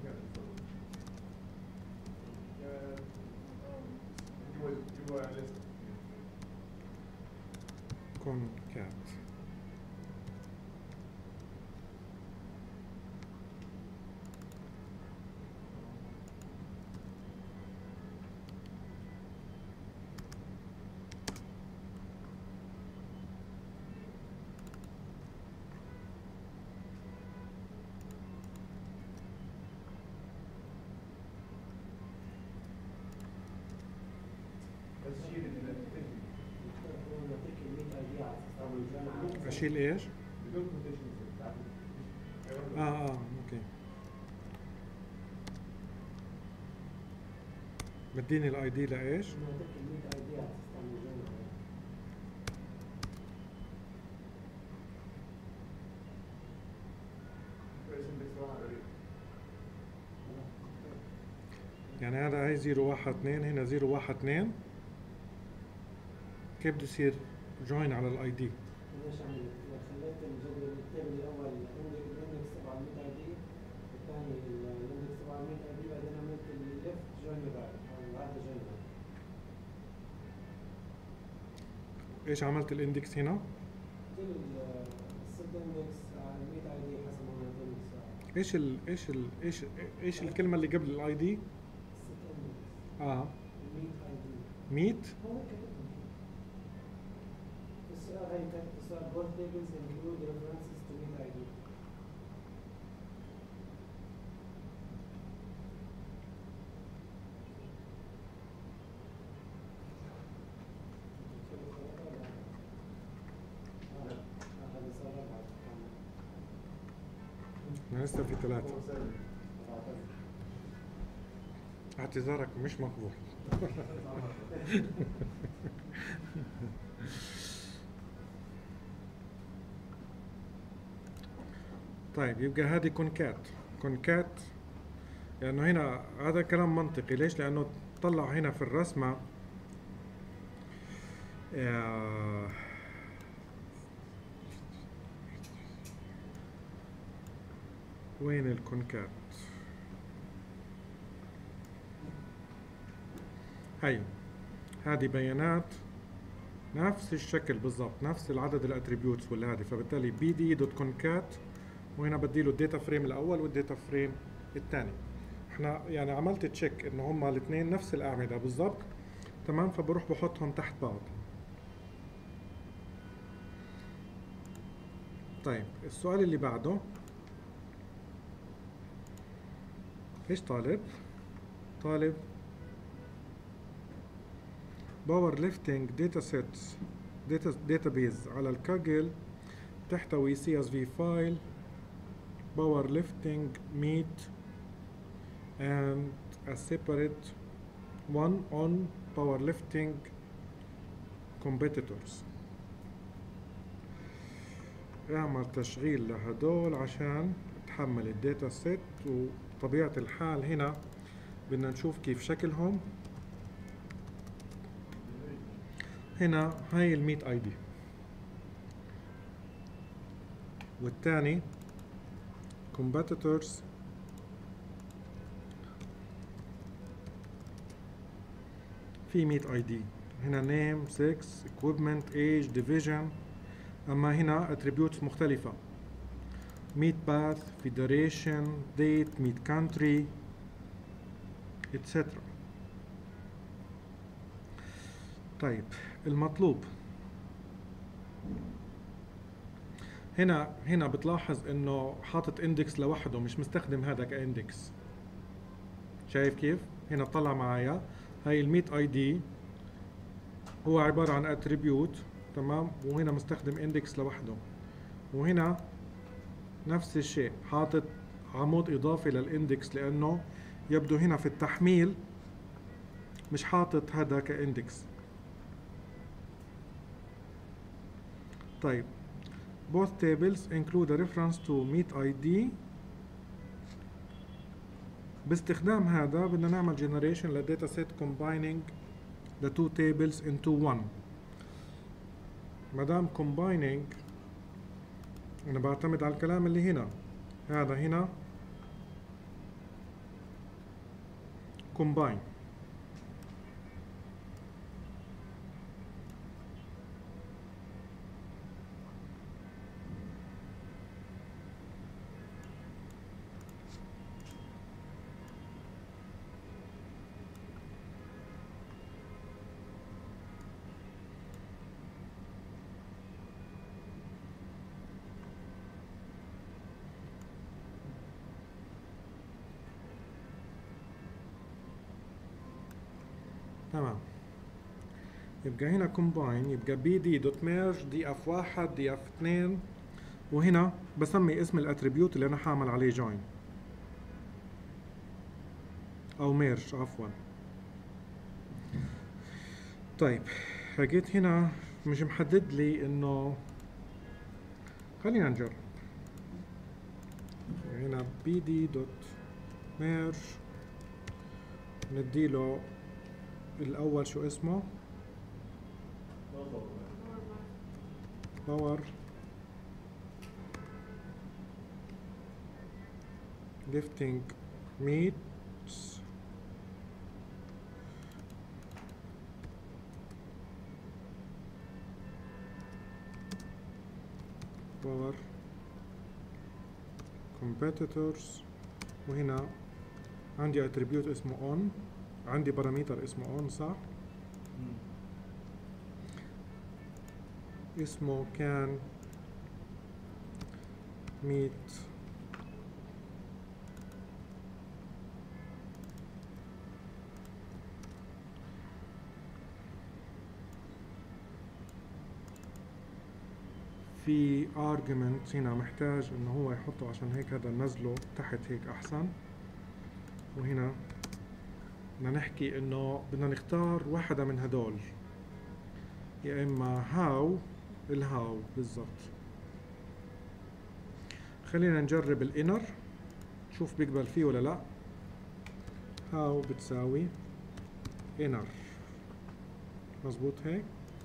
كونكات اشيل ايش؟ اه اه اوكي بديني الاي دي لايش؟ يعني هذا هاي زيرو واحد اثنين، هنا زيرو واحد اثنين، كيف بده يصير جوين على الاي دي؟ ليش عملت؟ خليت الجدول التابل الاول الاندكس سبعمية اي دي، الثاني الاندكس سبعمية اي دي، بعدين عملت الليفت جوين رايت او هذا جوين رايت. ايش عملت الاندكس هنا؟ قلت السب اندكس على مية اي دي حسب ما الاندكس. ايش ال ايش ال ايش ايش الكلمة اللي قبل الاي دي؟ السب اندكس اه مية اي ميت هو كاتبهم في السؤال هاي كانت السؤال both tables include references to meet آي دي. لسه في ثلاثة. هو سالم. اعتذارك مش مقبول. طيب يبقى هذه كونكات. كونكات لأنه هنا هذا كلام منطقي. ليش؟ لأنه طلع هنا في الرسمة آه وين الكونكات؟ أيوة، هذه بيانات نفس الشكل بالضبط، نفس العدد الاتريبيوتس ولا هذه، فبالتالي بي دي دوت كونكات، وهنا بدي له الداتا فريم الاول والداتا فريم الثاني. احنا يعني عملت تشيك انه هما الاثنين نفس الاعمده بالضبط، تمام، فبروح بحطهم تحت بعض. طيب السؤال اللي بعده ايش طالب؟ طالب باور ليفتنج داتا سيتس داتا داتابيز على الكاجل تحتوي سي اس في فايل باور ليفتنج meet and a separate one on powerlifting competitors. اعمل تشغيل لهدول عشان تحمل الداتا سيت، وطبيعة الحال هنا بدنا نشوف كيف شكلهم. هنا هاي الميت اي دي، والتاني competitors في ميت اي دي. هنا name six equipment age division، اما هنا attributes مختلفة، meet path federation date meet country etc. طيب المطلوب هنا هنا بتلاحظ انه حاطط اندكس لوحده، مش مستخدم هذا كاندكس. شايف كيف؟ هنا طلع معايا هاي الميت اي دي هو عبارة عن اتريبيوت، تمام، وهنا مستخدم اندكس لوحده، وهنا نفس الشيء حاطط عمود اضافي للاندكس، لانه يبدو هنا في التحميل مش حاطط هذا كاندكس. طيب both tables include a reference to meet آي دي. باستخدام هذا بدنا نعمل generation لداتا set combining the two tables into one. مادام combining أنا بعتمد على الكلام اللي هنا، هذا هنا combine. تمام، يبقى هنا combine، يبقى بي دي دوت ميرج دي اف واحد دي اف اثنين، وهنا بسمي اسم الاتريبيوت اللي انا حاعمل عليه join او ميرج عفوا. طيب لقيت هنا مش محدد لي انه، خلينا نجرب. هنا بي دي دوت ميرج نديله الأول شو اسمه؟ باور lifting meets power competitors، وهنا عندي attribute اسمه on، عندي باراميتر اسمه on صح؟ اسمه كان ميت في argument هنا محتاج انه هو يحطه، عشان هيك هذا نزله تحت هيك احسن. وهنا بدنا نحكي انه بدنا نختار واحدة من هدول، يا اما هاو الهاو بالضبط. خلينا نجرب الانر شوف بيقبل فيه ولا لا. هاو بتساوي انر، مظبوط هيك.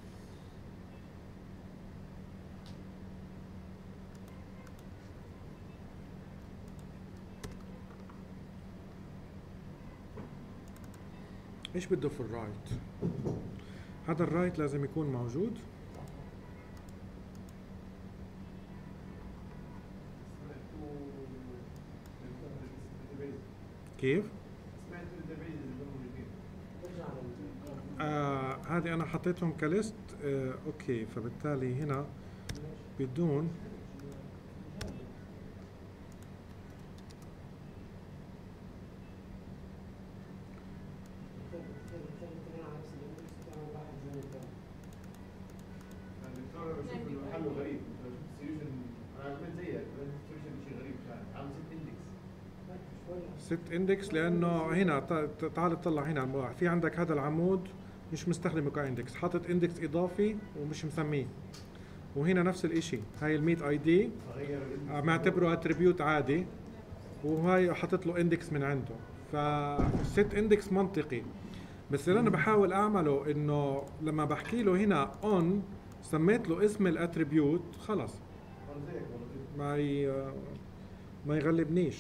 ايش بده في الرايت؟ هذا الرايت لازم يكون موجود. كيف؟ سمعت الداتابيز اللي كانوا موجودين. آه هذه انا حطيتهم كليست. آه اوكي، فبالتالي هنا بدون الدكتور بشوف انه حله غريب، لو شفت سوليوشن انا عملت زيك، عملت سوليوشن شيء غريب، مش عارف عامل ست اندكس. ست اندكس، لانه هنا ت- تعال اطلع هنا على المراحل. في عندك هذا العمود مش مستخدمه كاندكس، حاطط اندكس اضافي ومش مسميه. وهنا نفس الاشي، هاي الميت اي دي اغير معتبره اتريبيوت عادي، وهاي حاطط له اندكس من عنده. فالست اندكس منطقي، بس اللي انا بحاول اعمله انه لما بحكي له هنا اون سميت له اسم الاتريبيوت، خلص انا زيك والله. ما ي... ما يغلبنيش.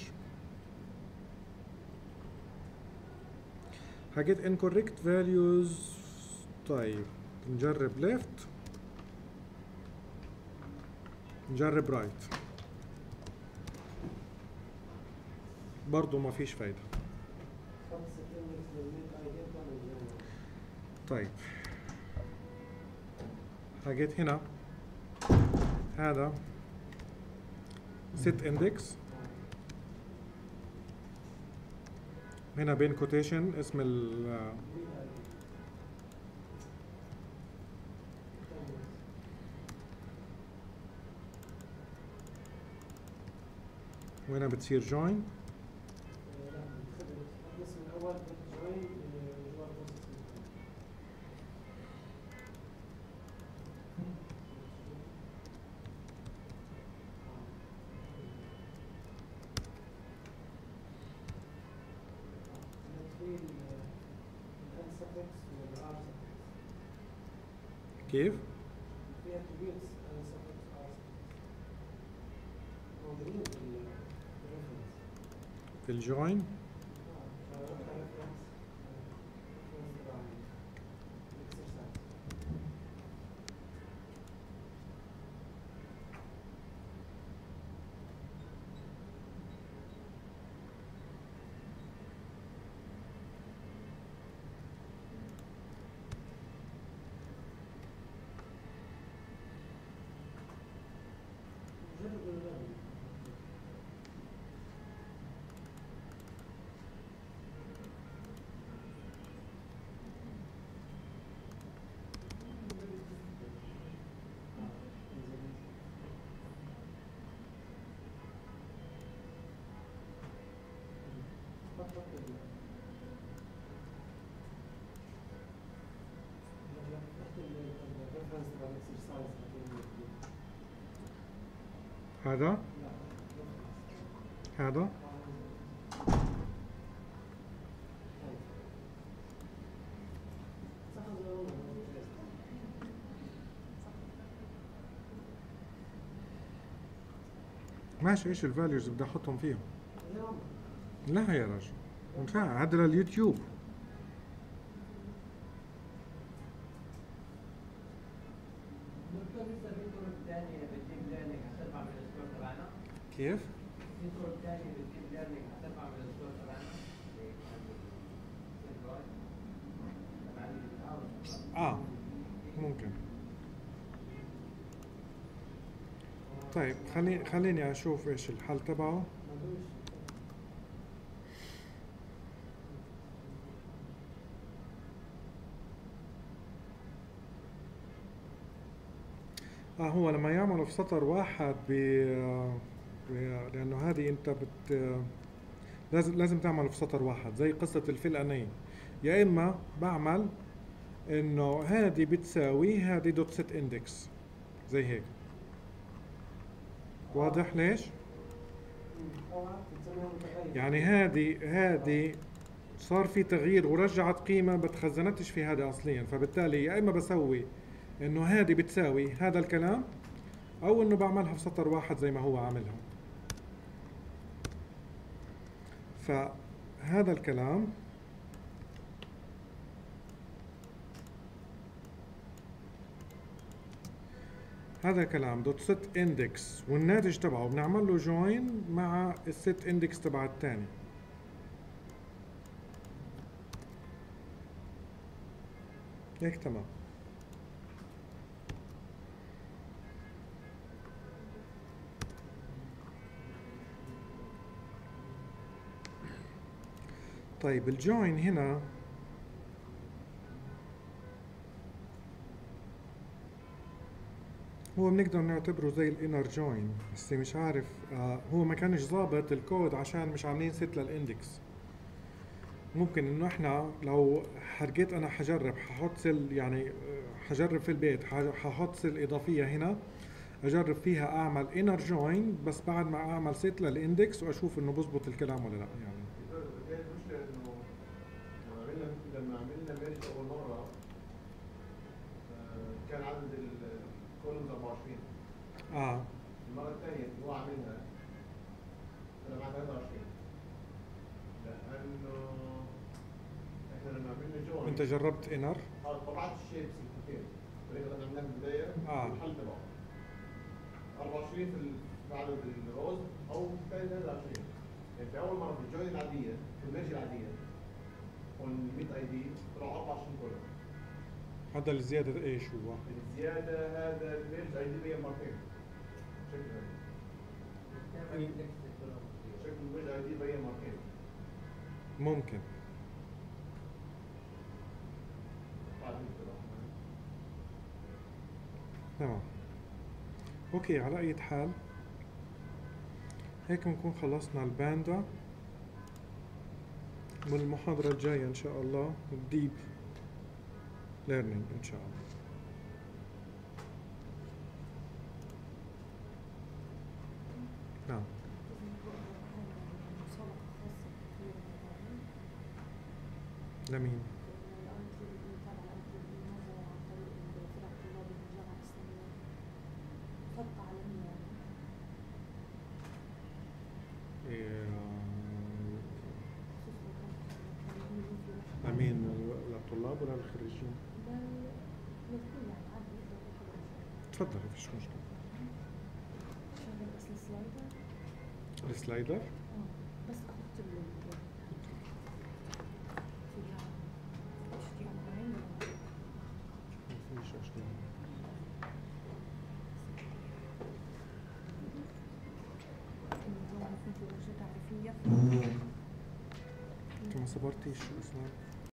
حكيت incorrect values. طيب نجرب left، نجرب right، برضو ما فيش فايدة. طيب حكيت هنا هذا set index، هنا بين كوتيشن اسم ال وهنا بتصير join. كيف؟ فيها attributes and suffix are موجودين في ال reference. في الجوين. هذا هذا ماشي. ايش الفاليوز بدي احطهم فيهم؟ لا يا رجل ينفع، هذا لليوتيوب. دكتور لسه في طرق ثانية بالديب ليرنينج هترفع من السكور تبعنا؟ كيف؟ في طرق ثانية بالديب ليرنينج هترفع من السكور تبعنا؟ اه ممكن. طيب خليني خليني اشوف ايش الحل تبعه. ما دوش. اه هو لما يعملوا في سطر واحد ب ب- لانه هذه انت بت لازم لازم تعمله في سطر واحد زي قصة الفيل اني. يا اما بعمل انه هذه بتساوي هذه دوت سيت اندكس زي هيك. واضح ليش؟ طبعا بتسميها متغير. يعني هذه هذه صار في تغيير ورجعت قيمة بتخزنتش في هذا اصليا، فبالتالي يا اما بسوي انه هذه بتساوي هذا الكلام او انه بعملها في سطر واحد زي ما هو عاملها. فهذا الكلام هذا الكلام دوت set index والناتج تبعه بنعمل له join مع الست index تبع الثاني. هيك تمام. طيب الجوين هنا هو بنقدر نعتبره زي الانر جوين، بس مش عارف آه هو ما كانش ظابط الكود عشان مش عاملين ست للاندكس. ممكن انه احنا لو حرقيت انا حجرب ححط سل يعني آه، حجرب في البيت ح- ححط سل اضافيه هنا اجرب فيها اعمل انر جوين بس بعد ما اعمل ست للاندكس واشوف انه بزبط الكلام ولا لا يعني. كانت المشكلة إنه لما عملنا لما عملنا ميرج أول مرة آه، كان عدد الكولومز أربعة وعشرين. اه المرة الثانية اللي هو عاملها طلع معاه ثلاثة وعشرين. لأنه إحنا لما عملنا جوين انت جربت انر؟ اه طبعت الشيبس كتير الطريقة اللي عملناها في البداية آه. الحل تبعه أربعة وعشرين في ال- في عدد الروز أو ثلاثة وعشرين. يعني في أول مرة في الجوين العادية في الميرج العادية والميت أي دي طلعوا أربعة وعشرين كولوم. هذا الزيادة ايش هو؟ الزيادة هذا الميرج أي دي بين مرتين. شكل تعمل index للكولوم. شكل الميرج أي دي بين مرتين. ممكن. بعد كده تمام. اوكي على اي حال هيك بنكون خلصنا الباندا، والمحاضرة الجاية ان شاء الله الديب ليرنينج ان شاء الله. نعم. لمين؟ إيه، لمين؟ للطلاب ولا للخريجين؟ تفضل مفيش مشكلة. السلايدر؟ بس اخذت ال مفيش مشكلة. انت ما صبرتيش شو اسمه؟